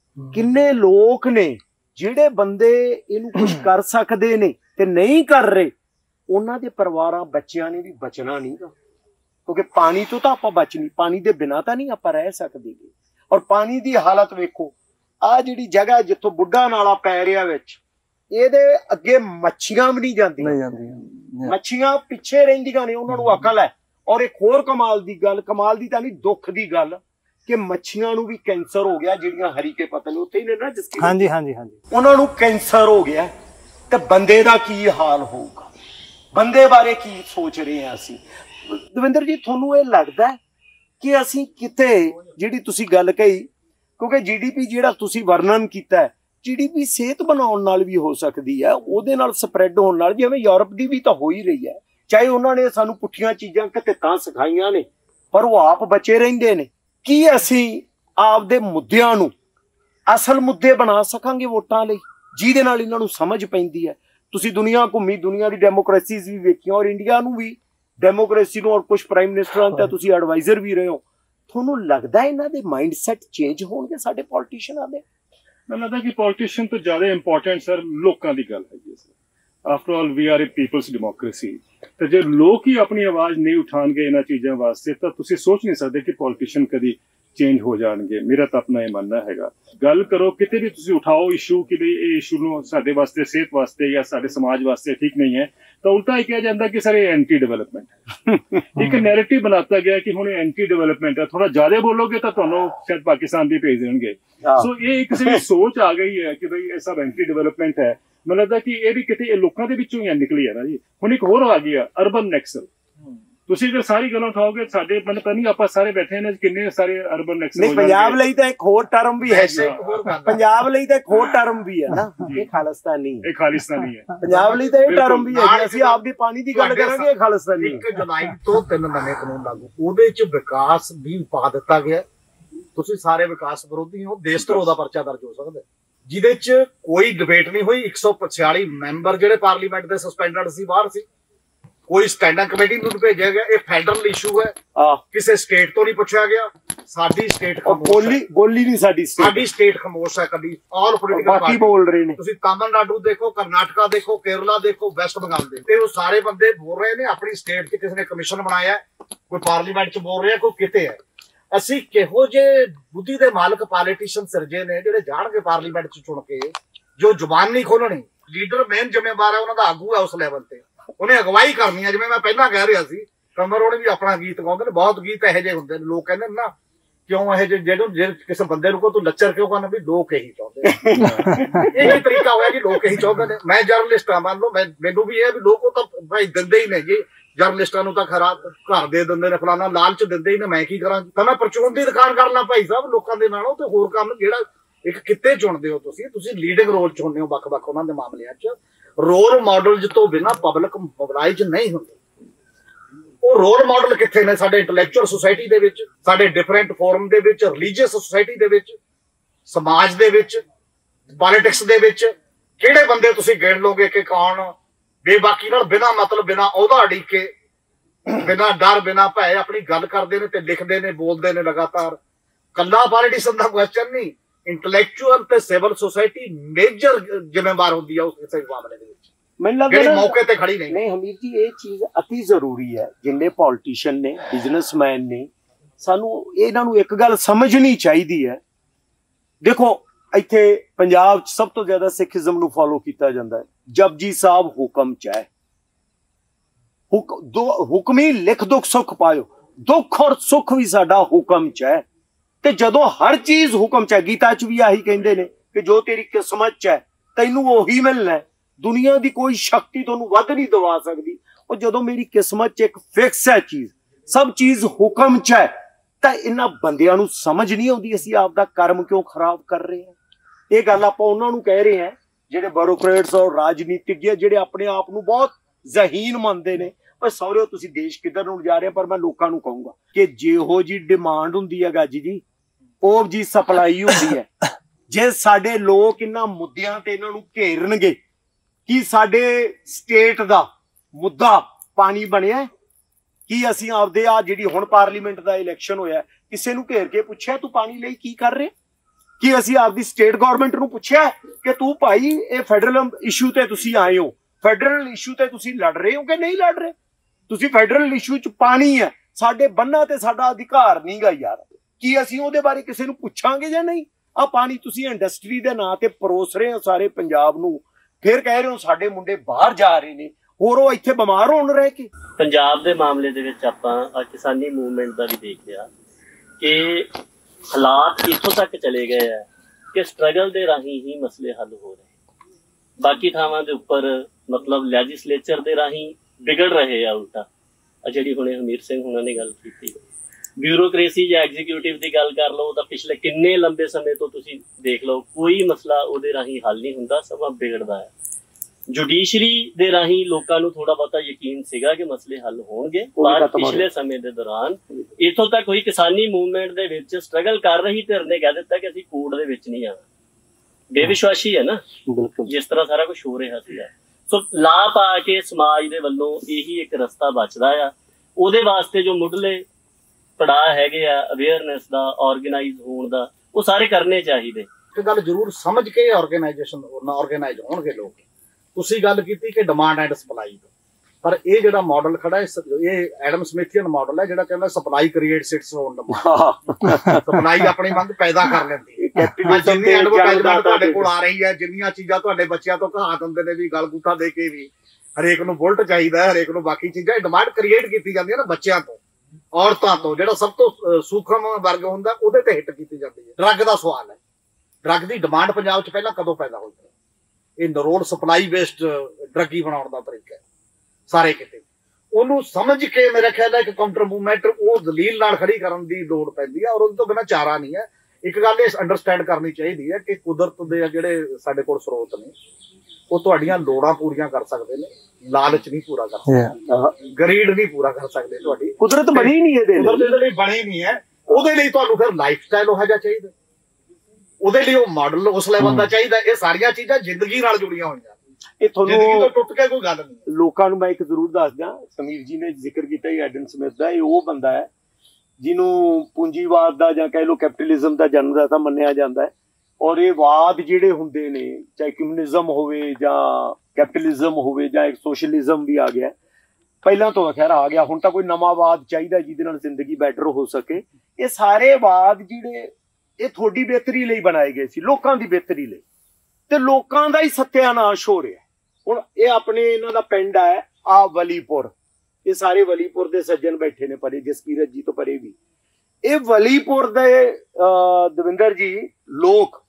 ਕਿੰਨੇ ਲੋਕ ਨੇ ਜਿਹੜੇ ਬੰਦੇ ਇਹਨੂੰ ਕੁਝ ਕਰ ਸਕਦੇ ਨੇ ਤੇ ਨਹੀਂ ਕਰ ਰਹੇ, ਉਹਨਾਂ ਦੇ ਪਰਿਵਾਰਾਂ, ਬੱਚਿਆਂ ਨੇ ਵੀ ਬਚਣਾ ਨਹੀਂ ਗਾ। ਕਿਉਂਕਿ ਪਾਣੀ ਤੋਂ ਤਾਂ ਆਪਾਂ ਬਚ ਨਹੀਂ, ਪਾਣੀ ਦੇ ਬਿਨਾਂ ਤਾਂ ਨਹੀਂ ਆਪਾਂ ਰਹਿ ਸਕਦੇ। ਔਰ ਪਾਣੀ ਦੀ ਹਾਲਤ ਵੇਖੋ, ਆਹ ਜਿਹੜੀ ਜਗ੍ਹਾ ਜਿੱਥੋਂ ਬੁੱਢਾ ਨਾਲਾ ਪੈ ਰਿਹਾ ਵਿੱਚ, ਇਹਦੇ ਅੱਗੇ ਮੱਛੀਆਂ ਵੀ ਨਹੀਂ ਜਾਂਦੀਆਂ, ਮੱਛੀਆਂ ਪਿੱਛੇ ਰਹਿੰਦੀਆਂ ਨੇ, ਉਹਨਾਂ ਨੂੰ ਅਕਲ ਹੈ। ਔਰ ਇੱਕ ਹੋਰ ਕਮਾਲ ਦੀ ਗੱਲ, ਕਮਾਲ ਦੀ ਤਾਂ ਨਹੀਂ, ਦੁੱਖ ਦੀ ਗੱਲ, ਕਿ ਮੱਛੀਆਂ ਨੂੰ ਵੀ ਕੈਂਸਰ ਹੋ ਗਿਆ, ਜਿਹੜੀਆਂ ਹਰੀਕੇ ਪਤਨ ਉੱਥੇ ਹੀ ਨੇ ਨਾ ਜਿਸ ਕੀ, ਹਾਂਜੀ ਹਾਂਜੀ ਹਾਂਜੀ, ਉਹਨਾਂ ਨੂੰ ਕੈਂਸਰ ਹੋ ਗਿਆ। ਤੇ ਬੰਦੇ ਦਾ ਕੀ ਹਾਲ ਹੋਊਗਾ? ਬੰਦੇ ਬਾਰੇ ਕੀ ਸੋਚ ਰਹੇ ਹਾਂ ਅਸੀਂ? ਦਵਿੰਦਰ ਜੀ, ਤੁਹਾਨੂੰ ਇਹ ਲੱਗਦਾ ਕਿ ਅਸੀਂ ਕਿਤੇ, ਜਿਹੜੀ ਤੁਸੀਂ ਗੱਲ ਕਹੀ, ਕਿਉਂਕਿ ਜੀਡੀਪੀ ਜਿਹੜਾ ਤੁਸੀਂ ਵਰਣਨ ਕੀਤਾ, ਜੀਡੀਪੀ ਸਿਹਤ ਬਣਾਉਣ ਨਾਲ ਵੀ ਹੋ ਸਕਦੀ ਹੈ, ਉਹਦੇ ਨਾਲ ਸਪਰੈਡ ਹੋਣ ਨਾਲ, ਜਿਵੇਂ ਯੂਰਪ ਦੀ ਵੀ ਤਾਂ ਹੋ ਹੀ ਰਹੀ ਹੈ। ਚਾਹੇ ਉਹਨਾਂ ਨੇ ਸਾਨੂੰ ਪੁੱਠੀਆਂ ਚੀਜ਼ਾਂ ਘਤਿੱਤਾਂ ਸਿਖਾਈਆਂ ਨੇ, ਪਰ ਉਹ ਆਪ ਬਚੇ ਰਹਿੰਦੇ ਨੇ। ਕੀ ਅਸੀਂ ਆਪਦੇ ਮੁੱਦਿਆਂ ਨੂੰ ਅਸਲ ਮੁੱਦੇ ਬਣਾ ਸਕਾਂਗੇ ਵੋਟਾਂ ਲਈ, ਜਿਹਦੇ ਨਾਲ ਇਹਨਾਂ ਨੂੰ ਸਮਝ ਪੈਂਦੀ ਹੈ? ਤੁਸੀਂ ਦੁਨੀਆ ਘੁੰਮੀ, ਦੁਨੀਆ ਦੀ ਡੈਮੋਕ੍ਰੇਸੀਜ਼ ਵੀ ਵੇਖੀਆਂ, ਔਰ ਇੰਡੀਆ ਨੂੰ ਵੀ ਡੈਮੋਕ੍ਰੇਸੀ ਨੂੰ, ਔਰ ਕੁਝ ਪ੍ਰਾਈਮ ਮਿਨਿਸਟਰਾਂ ਦਾ ਤੁਸੀਂ ਐਡਵਾਈਜ਼ਰ ਵੀ ਰਹੇ ਹੋ। ਤੁਹਾਨੂੰ ਲੱਗਦਾ ਇਹਨਾਂ ਦੇ ਮਾਈਂਡ ਸੈਟ ਚੇਂਜ ਹੋਣਗੇ ਸਾਡੇ ਪੋਲੀਟੀਸ਼ੀਅਨਾਂ ਦੇ? ਮੈਨੂੰ ਲੱਗਦਾ ਕਿ ਪੋਲੀਟੀਸ਼ੀਅਨ ਤੋਂ ਜ਼ਿਆਦਾ ਇੰਪੋਰਟੈਂਟ ਸਰ ਲੋਕਾਂ ਦੀ ਗੱਲ ਹੈਗੀ sir. After all we are a people's democracy. ਤੇ ਜੇ ਲੋਕ ਹੀ ਆਪਣੀ ਆਵਾਜ਼ ਨਹੀਂ ਉਠਾਉਣਗੇ ਇਹਨਾਂ ਚੀਜ਼ਾਂ ਵਾਸਤੇ, ਤਾਂ ਤੁਸੀਂ ਸੋਚ ਨਹੀਂ ਸਕਦੇ ਕਿ ਪੋਲੀਟੀਸ਼ੀਅਨ ਕਦੀ ਚੇਂਜ ਹੋ ਜਾਣਗੇ। ਮੇਰਾ ਤਾਂ ਆਪਣਾ ਇਹ ਮੰਨਣਾ ਹੈਗਾ। ਗੱਲ ਕਰੋ ਕਿਤੇ ਵੀ ਤੁਸੀਂ ਉਠਾਓ ਇਸ਼ੂ ਕਿ ਬਈ ਇਹ ਇਸ਼ੂ ਨੂੰ ਸਾਡੇ ਵਾਸਤੇ, ਸਿਹਤ ਵਾਸਤੇ ਜਾਂ ਸਾਡੇ ਸਮਾਜ ਵਾਸਤੇ ਠੀਕ ਨਹੀਂ ਹੈ, ਤਾਂ ਉਲਟਾ ਇਹ ਕਿਹਾ ਜਾਂਦਾ ਕਿ ਸਰ ਇਹ ਐਂਟੀ ਡਿਵੈਲਪਮੈਂਟ ਹੈ। ਇੱਕ ਨੈਰੇਟਿਵ ਬਣਾਤਾ ਗਿਆ ਕਿ ਹੁਣ ਇਹ ਐਂਟੀ ਡਿਵੈਲਪਮੈਂਟ ਹੈ, ਥੋੜਾ ਜ਼ਿਆਦਾ ਬੋਲੋਗੇ ਤਾਂ ਤੁਹਾਨੂੰ ਸ਼ਾਇਦ ਪਾਕਿਸਤਾਨ ਵੀ ਭੇਜ ਦੇਣਗੇ। ਸੋ ਇਹ ਕਿਸੇ ਦੀ ਸੋਚ ਆ ਗਈ ਹੈ ਕਿ ਬਈ ਇਹ ਸਭ ਐਂਟੀ ਡਿਵੈਲਪਮੈਂਟ ਹੈ। ਮੈਨੂੰ ਲੱਗਦਾ ਕਿ ਇਹ ਵੀ ਕਿਤੇ ਇਹ ਲੋਕਾਂ ਦੇ ਵਿੱਚੋਂ ਹੀ ਨਿਕਲੀ ਹੈ ਨਾ ਜੀ। ਹੁਣ ਇੱਕ ਹੋਰ ਆ ਗਈ ਆ ਅਰਬਨ ਨੈਕਸਲ। ਤੁਸੀਂ ਅਗਰ ਸਾਰੀ ਗੱਲਾਂ ਉਠਾਓਗੇ, ਸਾਡੇ ਮੈਨੂੰ ਤਾਂ ਨਹੀਂ, ਆਪਾਂ ਸਾਰੇ ਬੈਠੇ ਨੇ, ਕਿੰਨੇ ਸਾਰੇ ਅਰਬਨ ਨੈਕਸਲ। ਨਹੀਂ, ਪੰਜਾਬ ਲਈ ਤਾਂ ਇੱਕ ਹੋਰ ਟਰਮ ਵੀ ਹੈ, ਪੰਜਾਬ ਲਈ ਤਾਂ ਇੱਕ ਹੋਰ ਟਰਮ ਵੀ ਹੈ ਨਾ, ਇਹ ਖਾਲਿਸਤਾਨੀ ਹੈ। ਇਹ ਖਾਲਿਸਤਾਨੀ ਹੈ ਪੰਜਾਬ ਲਈ ਤਾਂ ਇਹ ਟਰਮ ਵੀ ਹੈ। ਅਸੀਂ ਆਪਦੀ ਪਾਣੀ ਦੀ ਗੱਲ ਕਰਾਂਗੇ, ਇਹ ਖਾਲਿਸਤਾਨੀ। ਇੱਕ ਜੁਲਾਈ ਤੋਂ ਤਿੰਨ ਨਵੇਂ ਕਾਨੂੰਨ ਲਾਗੂ, ਉਹਦੇ ਚ ਵਿਕਾਸ ਵੀ ਪਾ ਦਿੱਤਾ ਗਿਆ। ਤੁਸੀਂ ਸਾਰੇ ਵਿਕਾਸ ਵਿਰੋਧੀ ਹੋ, ਦੇਸ਼ ਧਰੋਹ ਦਾ ਪਰਚਾ ਦਰਜ ਹੋ ਸਕਦਾ, ਜਿਹਦੇ ਚ ਕੋਈ ਡਿਬੇਟ ਨਹੀਂ ਹੋਈ। ਇੱਕ ਸੌ ਛਿਆਲੀ ਮੈਂਬਰ ਜਿਹੜੇ ਪਾਰਲੀਮੈਂਟ ਦੇ ਸਸਪੈਂਡਡ ਸੀ, ਬਾਹਰ ਸੀ, ਕੋਈ ਸਟੈਂਡਿੰਗ ਕਮੇਟੀ ਨੂੰ ਭੇਜਿਆ ਗਿਆ। ਇਹ ਫੈਡਰਲ ਇਸ਼ੂ ਹੈ, ਕਿਸੇ ਸਟੇਟ ਤੋਂ ਨਹੀਂ ਪੁੱਛਿਆ ਗਿਆ। ਸਾਡੀ ਸਟੇਟ ਬੋਲੀ ਬੋਲੀ ਨਹੀਂ, ਸਾਡੀ ਸਾਡੀ ਸਟੇਟ ਖਾਮੋਸ਼ ਹੈ ਕਦੀ। ਆਲ ਪੋਲੀਟੀਕਲ ਬਾਕੀ ਬੋਲ ਰਹੇ ਨੇ। ਤੁਸੀਂ ਤਾਮਿਲਨਾਡੂ ਦੇਖੋ, ਕਰਨਾਟਕਾ ਦੇਖੋ, ਕੇਰਲਾ ਦੇਖੋ, ਵੈਸਟ ਬੰਗਾਲ ਦੇ, ਤੇ ਉਹ ਸਾਰੇ ਬੰਦੇ ਬੋਲ ਰਹੇ ਨੇ ਆਪਣੀ ਸਟੇਟ 'ਚ ਕਿਸੇ ਨੇ ਕਮਿਸ਼ਨ ਬਣਾਇਆ, ਕੋਈ ਪਾਰਲੀਮੈਂਟ 'ਚ ਬੋਲ ਰਿਹਾ, ਕੋਈ ਕਿਤੇ ਹੈ। ਅਸੀਂ ਕਿਹੋ ਜਿਹੇ ਬੁੱਧੀ ਦੇ ਮਾਲਕ ਪੋਲੀਟੀਸ਼ੀਅਨ ਸਿਰਜੇ ਨੇ ਜਿਹੜੇ ਜਾਣਗੇ ਪਾਰਲੀਮੈਂਟ 'ਚ ਚੁਣ ਕੇ, ਜੋ ਜ਼ੁਬਾਨ ਨਹੀਂ ਖੋਲਣੀ। ਲੀਡਰ ਮੇਨ ਜ਼ਿੰਮੇਵਾਰ ਹੈ, ਉਹਨਾਂ ਦਾ ਆਗੂ ਹੈ ਉਸ ਲੈਵਲ ਤੇ, ਉਹਨੇ ਅਗਵਾਈ ਕਰਨੀ ਹੈ। ਜਿਵੇਂ ਮੈਂ ਪਹਿਲਾਂ ਕਹਿ ਰਿਹਾ ਸੀ, ਕਮਰ ਉਹਨੇ ਵੀ ਆਪਣਾ ਗੀਤ ਗਾਉਂਦੇ ਨੇ, ਬਹੁਤ ਗੀਤ ਇਹੋ ਜਿਹੇ ਹੁੰਦੇ ਨੇ। ਲੋਕ ਕਹਿੰਦੇ ਨੇ ਨਾ, ਕਿਉਂ ਇਹੋ ਜਿਹੇ ਜਿਹੜੇ ਕਿਸੇ ਬੰਦੇ ਨੂੰ ਕੋ ਤੂੰ ਲੱਚਰ ਕਿਉਂ ਕਰਨਾ, ਵੀ ਲੋਕ ਇਹੀ ਚਾਹੁੰਦੇ। ਇਹ ਤਰੀਕਾ ਹੋਇਆ ਜੀ, ਲੋਕ ਇਹੀ ਚਾਹੁੰਦੇ ਨੇ। ਮੈਂ ਜਰਨਲਿਸਟ ਹਾਂ, ਮੰਨ ਲਓ, ਮੈਂ ਮੈਨੂੰ ਵੀ ਇਹ ਵੀ ਲੋਕ ਉਹ ਤਾਂ ਭਾਈ ਦਿੰਦੇ ਹੀ ਨੇ ਜੀ, ਜਰਨਲਿਸਟਾਂ ਨੂੰ ਤਾਂ ਖਰਾ ਘਰ ਦੇ ਦਿੰਦੇ ਨੇ, ਫਲਾਣਾ ਲਾਲਚ ਦਿੰਦੇ ਹੀ ਨੇ, ਮੈਂ ਕੀ ਕਰਾਂ। ਤਾਂ ਮੈਂ ਪਰਚੂਨ ਦੀ ਦੁਕਾਨ ਕਰ ਲਾਂ ਭਾਈ ਸਾਹਿਬ ਲੋਕਾਂ ਦੇ ਨਾਲੋਂ, ਤੇ ਹੋਰ ਕੰਮ ਜਿਹੜਾ ਇੱਕ ਕਿੱਤੇ ਚੁਣਦੇ ਹੋ ਤੁਸੀਂ, ਤੁਸੀਂ ਲੀਡਿੰਗ ਰੋਲ ਚੁਣਦੇ ਹੋ ਵੱਖ-ਵੱਖ ਉਹਨਾਂ ਦੇ ਮਾਮਲਿਆਂ 'ਚ। ਰੋਲ ਮਾਡਲ ਤੋਂ ਬਿਨਾਂ ਪਬਲਿਕ ਮੋਬਿਲਾਈਜ਼ ਨਹੀਂ ਹੁੰਦੀ। ਉਹ ਰੋਲ ਮਾਡਲ ਕਿੱਥੇ ਨੇ ਸਾਡੇ ਇੰਟੈਲੈਕਚੁਅਲ ਸੁਸਾਇਟੀ ਦੇ ਵਿੱਚ, ਸਾਡੇ ਡਿਫਰੈਂਟ ਫੋਰਮ ਦੇ ਵਿੱਚ, ਰਿਲੀਜੀਅਸ ਸੁਸਾਇਟੀ ਦੇ ਵਿੱਚ, ਸਮਾਜ ਦੇ ਵਿੱਚ, ਪੋਲਿਟਿਕਸ ਦੇ ਵਿੱਚ? ਕਿਹੜੇ ਬੰਦੇ ਤੁਸੀਂ ਗਿਣ ਲੋਗੇ ਕਿ ਕੌਣ ਬੇਬਾਕੀ ਨਾਲ ਬਿਨਾਂ ਮਤਲਬ ਬਿਨਾਂ ਉਹਦਾ ਅੜੀਕ ਕੇ ਬਿਨਾਂ ਡਰ ਬਿਨਾਂ ਭੈ ਆਪਣੀ ਗੱਲ ਕਰਦੇ ਨੇ ਤੇ ਲਿਖਦੇ ਨੇ, ਬੋਲਦੇ ਨੇ ਲਗਾਤਾਰ? ਕੱਲਾ ਪੋਲੀਟੀਸ਼ਨ ਦਾ ਕੁਐਸਚਨ ਨਹੀਂ, ਇੰਟੈਲੈਕਚੁਅਲ ਤੇ ਸਿਵਲ ਸੁਸਾਇਟੀ ਮੇਜਰ ਜ਼ਿੰਮੇਵਾਰ ਹੁੰਦੀ ਆ ਉਸ ਕਿਸੇ ਮਾਮਲੇ ਦੇ ਵਿੱਚ, ਮੈਨੂੰ ਲੱਗਦਾ ਜਿਹੜੇ ਮੌਕੇ ਤੇ ਖੜੀ ਨਹੀਂ। ਨਹੀਂ ਹਮੀਰ ਜੀ, ਇਹ ਚੀਜ਼ ਅਤੀ ਜ਼ਰੂਰੀ ਹੈ। ਜਿੰਨੇ ਪੋਲੀਟੀਸ਼ੀਅਨ ਨੇ, ਬਿਜ਼ਨਸਮੈਨ ਨੇ, ਸਾਨੂੰ ਇਹਨਾਂ ਨੂੰ ਇੱਕ ਗੱਲ ਸਮਝਣੀ ਚਾਹੀਦੀ ਹੈ। ਦੇਖੋ ਇੱਥੇ ਪੰਜਾਬ 'ਚ ਸਭ ਤੋਂ ਜ਼ਿਆਦਾ ਸਿੱਖੀਜ਼ਮ ਨੂੰ ਫੋਲੋ ਕੀਤਾ ਜਾਂਦਾ ਹੈ। ਜਪਜੀ ਸਾਹਿਬ ਹੁਕਮ 'ਚ ਹੈ, ਹੁਕ ਦੋ ਹੁਕਮੀ ਲਿਖ ਦੁੱਖ ਸੁੱਖ ਪਾਇਓ, ਦੁੱਖ ਔਰ ਸੁੱਖ ਵੀ ਸਾਡਾ ਹੁਕਮ 'ਚ ਹੈ। ਤੇ ਜਦੋਂ ਹਰ ਚੀਜ਼ ਹੁਕਮ 'ਚ ਹੈ, ਗੀਤਾ 'ਚ ਵੀ ਆਹੀ ਕਹਿੰਦੇ ਨੇ ਕਿ ਜੋ ਤੇਰੀ ਕਿਸਮਤ 'ਚ ਹੈ ਤੈਨੂੰ ਉਹੀ ਮਿਲਣਾ ਹੈ। ਦੁਨੀਆ ਦੀ ਕੋਈ ਸ਼ਕਤੀ ਤੁਹਾਨੂੰ ਵੱਧ ਨਹੀਂ ਦਵਾ ਸਕਦੀ। ਉਹ ਜਦੋਂ ਮੇਰੀ ਕਿਸਮਤ 'ਚ ਇੱਕ ਫਿਕਸ ਹੈ ਚੀਜ਼, ਸਭ ਚੀਜ਼ ਹੁਕਮ 'ਚ ਹੈ, ਤਾਂ ਇਹਨਾਂ ਬੰਦਿਆਂ ਨੂੰ ਸਮਝ ਨਹੀਂ ਆਉਂਦੀ ਅਸੀਂ ਆਪਦਾ ਕਰਮ ਕਿਉਂ ਖਰਾਬ ਕਰ ਰਹੇ ਹਾਂ। ਇਹ ਗੱਲ ਆਪਾਂ ਉਹਨਾਂ ਨੂੰ ਕਹਿ ਰਹੇ ਹਾਂ ਜਿਹੜੇ ਬਿਊਰੋਕਰੇਟਸ ਔਰ ਰਾਜਨੀਤਿਕ ਜਿਹੜੇ ਆਪਣੇ ਆਪ ਨੂੰ ਬਹੁਤ ਜ਼ਹੀਨ ਮੰਨਦੇ ਨੇ। ਪਰ ਸਹੁਰਿਓ ਤੁਸੀਂ ਦੇਸ਼ ਕਿੱਧਰ ਨੂੰ ਜਾ ਰਹੇ? ਪਰ ਮੈਂ ਲੋਕਾਂ ਨੂੰ ਕਹੂੰਗਾ ਕਿ ਜਿਹੋ ਜੀ ਡਿਮਾਂਡ ਹੁੰਦੀ ਹੈ ਗੱਜ ਜੀ, ਉਹ ਜੀ ਸਪਲਾਈ ਹੁੰਦੀ ਹੈ। ਜੇ ਸਾਡੇ ਲੋਕ ਇਹਨਾਂ ਮੁੱਦਿਆਂ ਤੇ ਇਹਨਾਂ ਨੂੰ ਘੇਰਨਗੇ ਕਿ ਸਾਡੇ ਸਟੇਟ ਦਾ ਮੁੱਦਾ ਪਾਣੀ ਬਣਿਆ, ਕੀ ਅਸੀਂ ਆਪਦੇ ਆ ਜਿਹੜੀ ਹੁਣ ਪਾਰਲੀਮੈਂਟ ਦਾ ਇਲੈਕਸ਼ਨ ਹੋਇਆ ਕਿਸੇ ਨੂੰ ਘੇਰ ਕੇ ਪੁੱਛਿਆ ਤੂੰ ਪਾਣੀ ਲਈ ਕੀ ਕਰ ਰਿਹਾ? ਕੀ ਅਸੀਂ ਆਪਦੀ ਸਟੇਟ ਗਵਰਨਮੈਂਟ ਨੂੰ ਪੁੱਛਿਆ ਕਿ ਤੂੰ ਭਾਈ ਇਹ ਫੈਡਰਲ ਇਸ਼ੂ ਤੇ ਤੁਸੀਂ ਆਏ ਹੋ, ਫੈਡਰਲ ਇਸ਼ੂ ਤੇ ਤੁਸੀਂ ਲੜ ਰਹੇ ਹੋ ਕਿ ਨਹੀਂ ਲੜ ਰਹੇ? ਤੁਸੀਂ ਫੈਡਰਲ ਇਸ਼ੂ 'ਚ ਪਾਣੀ ਹੈ, ਸਾਡੇ ਬੰਨਾਂ ਤੇ ਸਾਡਾ ਅਧਿਕਾਰ ਨਹੀਂਗਾ ਯਾਰ, ਕੀ ਅਸੀਂ ਉਹਦੇ ਬਾਰੇ ਕਿਸੇ ਨੂੰ ਪੁੱਛਾਂਗੇ ਜਾਂ ਨਹੀਂ? ਆ ਪਾਣੀ ਤੁਸੀਂ ਇੰਡਸਟਰੀ ਦੇ ਨਾਂ ਤੇ ਪਰੋਸ ਰਹੇ ਹੋ ਸਾਰੇ ਪੰਜਾਬ ਨੂੰ, ਫਿਰ ਕਹਿ ਰਹੇ ਹੋ ਸਾਡੇ ਮੁੰਡੇ ਬਾਹਰ ਜਾ ਰਹੇ ਨੇ, ਹੋਰ ਉਹ ਇੱਥੇ ਬਿਮਾਰ ਹੋਣ ਰਹਿ ਕੇ। ਪੰਜਾਬ ਦੇ ਮਾਮਲੇ ਦੇ ਵਿੱਚ ਆਪਾਂ ਕਿਸਾਨੀ ਮੂਵਮੈਂਟ ਦਾ ਵੀ ਦੇਖ ਲਿਆ ਕਿ ਹਾਲਾਤ ਇੱਥੋਂ ਤੱਕ ਚਲੇ ਗਏ ਆ ਕਿ ਸਟਰਗਲ ਦੇ ਰਾਹੀਂ ਹੀ ਮਸਲੇ ਹੱਲ ਹੋ ਰਹੇ। ਬਾਕੀ ਥਾਵਾਂ ਦੇ ਉੱਪਰ ਮਤਲਬ ਲੈਜਿਸਲੇਚਰ ਦੇ ਰਾਹੀਂ ਵਿਗੜ ਰਹੇ ਆ ਉਲਟਾ। ਆ ਜਿਹੜੀ ਹੁਣੇ ਹਮੀਰ ਸਿੰਘ ਹੁਣਾਂ ਨੇ ਗੱਲ ਕੀਤੀ, ਬਿਊਰੋਕ੍ਰੇਸੀ ਜਾਂ ਐਗਜ਼ੀਕਿਊਟਿਵ ਦੀ ਗੱਲ ਕਰ ਲਓ ਤਾਂ ਪਿਛਲੇ ਕਿੰਨੇ ਲੰਬੇ ਸਮੇਂ ਤੋਂ ਤੁਸੀਂ ਦੇਖ ਲਓ ਕੋਈ ਮਸਲਾ ਉਹਦੇ ਰਾਹੀਂ ਹੱਲ ਨਹੀਂ ਹੁੰਦਾ, ਸਮਾਂ ਵਿਗੜਦਾ ਹੈ। ਜੁਡੀਸ਼ਰੀ ਦੇ ਰਾਹੀਂ ਲੋਕਾਂ ਨੂੰ ਥੋੜਾ ਬਹੁਤਾ ਯਕੀਨ ਸੀਗਾ ਕਿ ਮਸਲੇ ਹੱਲ ਹੋਣਗੇ, ਪਰ ਪਿਛਲੇ ਸਮੇਂ ਦੇ ਦੌਰਾਨ ਇੱਥੋਂ ਤੱਕ ਹੋਈ ਕਿਸਾਨੀ ਮੂਵਮੈਂਟ ਦੇ ਵਿੱਚ ਸਟਰਗਲ ਕਰ ਰਹੀ ਧਿਰ ਨੇ ਕਹਿ ਦਿੱਤਾ ਕਿ ਅਸੀਂ ਕੋਰਟ ਦੇ ਵਿੱਚ ਨਹੀਂ ਆਣਾ। ਬੇਵਿਸ਼ਵਾਸੀ ਹੈ ਨਾ ਜਿਸ ਤਰ੍ਹਾਂ ਸਾਰਾ ਕੁਝ ਹੋ ਰਿਹਾ ਸੀਗਾ। ਸੋ ਲਾ ਪਾ ਕੇ ਸਮਾਜ ਦੇ ਵੱਲੋਂ ਇਹੀ ਇੱਕ ਰਸਤਾ ਬਚਦਾ ਆ। ਉਹਦੇ ਵਾਸਤੇ ਜੋ ਮੁੱਢਲੇ ਪੜਾਅ ਹੈਗੇ ਆ ਅਵੇਅਰਨੈਸ ਦਾ, ਆਰਗੇਨਾਈਜ਼ ਹੋਣ ਦਾ, ਉਹ ਸਾਰੇ ਕਰਨੇ ਚਾਹੀਦੇ। ਇੱਕ ਗੱਲ ਜ਼ਰੂਰ ਸਮਝ ਕੇ ਆਰਗੇਨਾਈਜੇਸ਼ਨ ਆਰਗੇਨਾਈਜ਼ ਹੋਣਗੇ ਲੋਕ। ਤੁਸੀਂ ਗੱਲ ਕੀਤੀ ਕਿ ਡਿਮਾਂਡ ਐਂਡ ਸਪਲਾਈ, ਪਰ ਇਹ ਜਿਹੜਾ ਮਾਡਲ ਖੜਾ ਹੈ ਇਹ ਐਡਮ ਸਮਿਥੀਅਨ ਮਾਡਲ ਹੈ ਜਿਹੜਾ ਕਹਿੰਦਾ supply creates its own demand. Supply ਆਪਣੀ ਮੰਗ ਪੈਦਾ ਕਰ ਲੈਂਦੀ ਹੈ। ਜਿੰਨੀ ਐਡਵਰਟਾਈਜ਼ਮੈਂਟ ਤੁਹਾਡੇ ਕੋਲ ਆ ਰਹੀ ਹੈ, ਜਿੰਨੀਆਂ ਚੀਜ਼ਾਂ ਤੁਹਾਡੇ ਬੱਚਿਆਂ ਤੋਂ ਕਹਾ ਦਿੰਦੇ ਨੇ ਵੀ ਗਲ ਗੁੱਠਾ ਦੇ ਕੇ ਵੀ ਹਰੇਕ ਨੂੰ ਬੁਲਟ ਚਾਹੀਦਾ ਹੈ, ਹਰੇਕ ਨੂੰ ਬਾਕੀ ਚੀਜ਼ਾਂ, ਇਹ ਡਿਮਾਂਡ ਕ੍ਰੀਏਟ ਕੀਤੀ ਜਾਂਦੀ ਹੈ ਨਾ ਬੱਚਿਆਂ ਤੋਂ, ਔਰਤਾਂ ਤੋਂ, ਜਿਹੜਾ ਸਭ ਤੋਂ ਸੂਖਮ ਵਰਗ ਹੁੰਦਾ ਉਹਦੇ ਤੇ ਹਿੱਟ ਕੀਤੀ ਜਾਂਦੀ ਹੈ। ਡਰੱਗ ਦਾ ਸਵਾਲ ਹੈ, ਡਰੱਗ ਦੀ ਡਿਮਾਂਡ ਪੰਜਾਬ 'ਚ ਪਹਿਲਾਂ ਕਦੋਂ ਪੈਦਾ ਹੋਈ? ਇਹ ਨਰੋਲ ਸਪਲਾਈ ਬੇਸਡ ਡਰੱਗੀ ਬਣਾਉਣ ਦਾ ਤਰੀਕਾ ਹੈ ਸਾਰੇ ਕਿਤੇ। ਉਹਨੂੰ ਸਮਝ ਕੇ ਮੇਰਾ ਖਿਆਲ ਹੈ ਕਿ ਕਾਊਂਟਰ ਮੂਵਮੈਂਟ ਉਹ ਦਲੀਲ ਨਾਲ ਖੜੀ ਕਰਨ ਦੀ ਲੋੜ ਪੈਂਦੀ ਹੈ, ਔਰ ਉਹਦੇ ਤੋਂ ਬਿਨਾਂ ਚਾਰਾ ਨਹੀਂ ਹੈ। ਇੱਕ ਗੱਲ ਇਹ ਅੰਡਰਸਟੈਂਡ ਕਰਨੀ ਚਾਹੀਦੀ ਹੈ ਕਿ ਕੁਦਰਤ ਦੇ ਜਿਹੜੇ ਸਾਡੇ ਕੋਲ ਸਰੋਤ ਨੇ ਉਹ ਤੁਹਾਡੀਆਂ ਲੋੜਾਂ ਪੂਰੀਆਂ ਕਰ ਸਕਦੇ ਨੇ, ਲਾਲਚ ਨਹੀਂ ਪੂਰਾ ਕਰ ਸਕਦੇ, ਗਰੀਡ ਨਹੀਂ ਪੂਰਾ ਕਰ ਸਕਦੇ। ਤੁਹਾਡੀ ਕੁਦਰਤ ਬਣੀ ਨਹੀਂ ਇਹਦੇ ਲਈ, ਕੁਦਰਤ ਇਹਦੇ ਲਈ ਬਣੀ ਨਹੀਂ ਹੈ। ਉਹਦੇ ਲਈ ਤੁਹਾਨੂੰ ਫਿਰ ਲਾਈਫ ਸਟਾਈਲ ਉਹ ਜਿਹਾ ਚਾਹੀਦਾ, ਉਹਦੇ ਲਈ ਉਹ ਮਾਡਲ ਉਸ ਲੈਵਲ ਦਾ ਚਾਹੀਦਾ। ਇਹ ਸਾਰੀਆਂ ਚੀਜ਼ਾਂ ਜ਼ਿੰਦਗੀ ਨਾਲ ਜੁੜੀਆਂ ਹੋਈਆਂ, ਇਹ ਤੁਹਾਨੂੰ ਟੁੱਟ ਕੇ ਕੋਈ ਗੱਲ ਨਹੀਂ। ਲੋਕਾਂ ਨੂੰ ਮੈਂ ਇੱਕ ਜ਼ਰੂਰ ਦੱਸ ਦਿਆਂ, ਸਮੀਰ ਜੀ ਨੇ ਜ਼ਿਕਰ ਕੀਤਾ ਹੀ ਐਡਮ ਸਮਿਥ ਦਾ, ਇਹ ਉਹ ਬੰਦਾ ਹੈ ਜਿਹਨੂੰ ਪੂੰਜੀਵਾਦ ਦਾ ਜਾਂ ਕਹਿ ਲਓ ਕੈਪੀਟਲਿਜ਼ਮ ਦਾ ਜਨਮਦਾਤਾ ਮੰਨਿਆ ਜਾਂਦਾ ਹੈ। ਔਰ ਇਹ ਵਾਦ ਜਿਹੜੇ ਹੁੰਦੇ ਨੇ, ਚਾਹੇ ਕਮਿਊਨਿਜ਼ਮ ਹੋਵੇ ਜਾਂ ਕੈਪੀਟਲਿਜ਼ਮ ਹੋਵੇ ਜਾਂ ਇੱਕ ਸੋਸ਼ਲਿਜ਼ਮ ਵੀ ਆ ਗਿਆ, ਪਹਿਲਾਂ ਤੋਂ ਖੈਰ ਆ ਗਿਆ, ਹੁਣ ਤਾਂ ਕੋਈ ਨਵਾਂ ਵਾਦ ਚਾਹੀਦਾ ਜਿਹਦੇ ਨਾਲ ਜ਼ਿੰਦਗੀ ਬੈਟਰ ਹੋ ਸਕੇ। ਇਹ ਸਾਰੇ ਵਾਦ ਜਿਹੜੇ ਇਹ ਤੁਹਾਡੀ ਬਿਹਤਰੀ ਲਈ ਬਣਾਏ ਗਏ ਸੀ, ਲੋਕਾਂ ਦੀ ਬਿਹਤਰੀ ਲਈ, ਤੇ ਲੋਕਾਂ ਦਾ ਹੀ ਸੱਤਿਆਨਾਸ਼ ਹੋ ਰਿਹਾ। ਹੁਣ ਇਹ ਆਪਣੇ ਇਹਨਾਂ ਦਾ ਪਿੰਡ ਹੈ ਆ ਵਲੀਪੁਰ, ਇਹ ਸਾਰੇ ਵਲੀਪੁਰ ਦੇ ਸੱਜਣ ਬੈਠੇ ਨੇ ਪਰੇ, ਜਸਕੀਰਤ ਜੀ ਤੋਂ ਪਰੇ ਵੀ। ਇਹ ਵਲੀਪੁਰ ਦੇ ਦਵਿੰਦਰ ਜੀ ਲੋਕ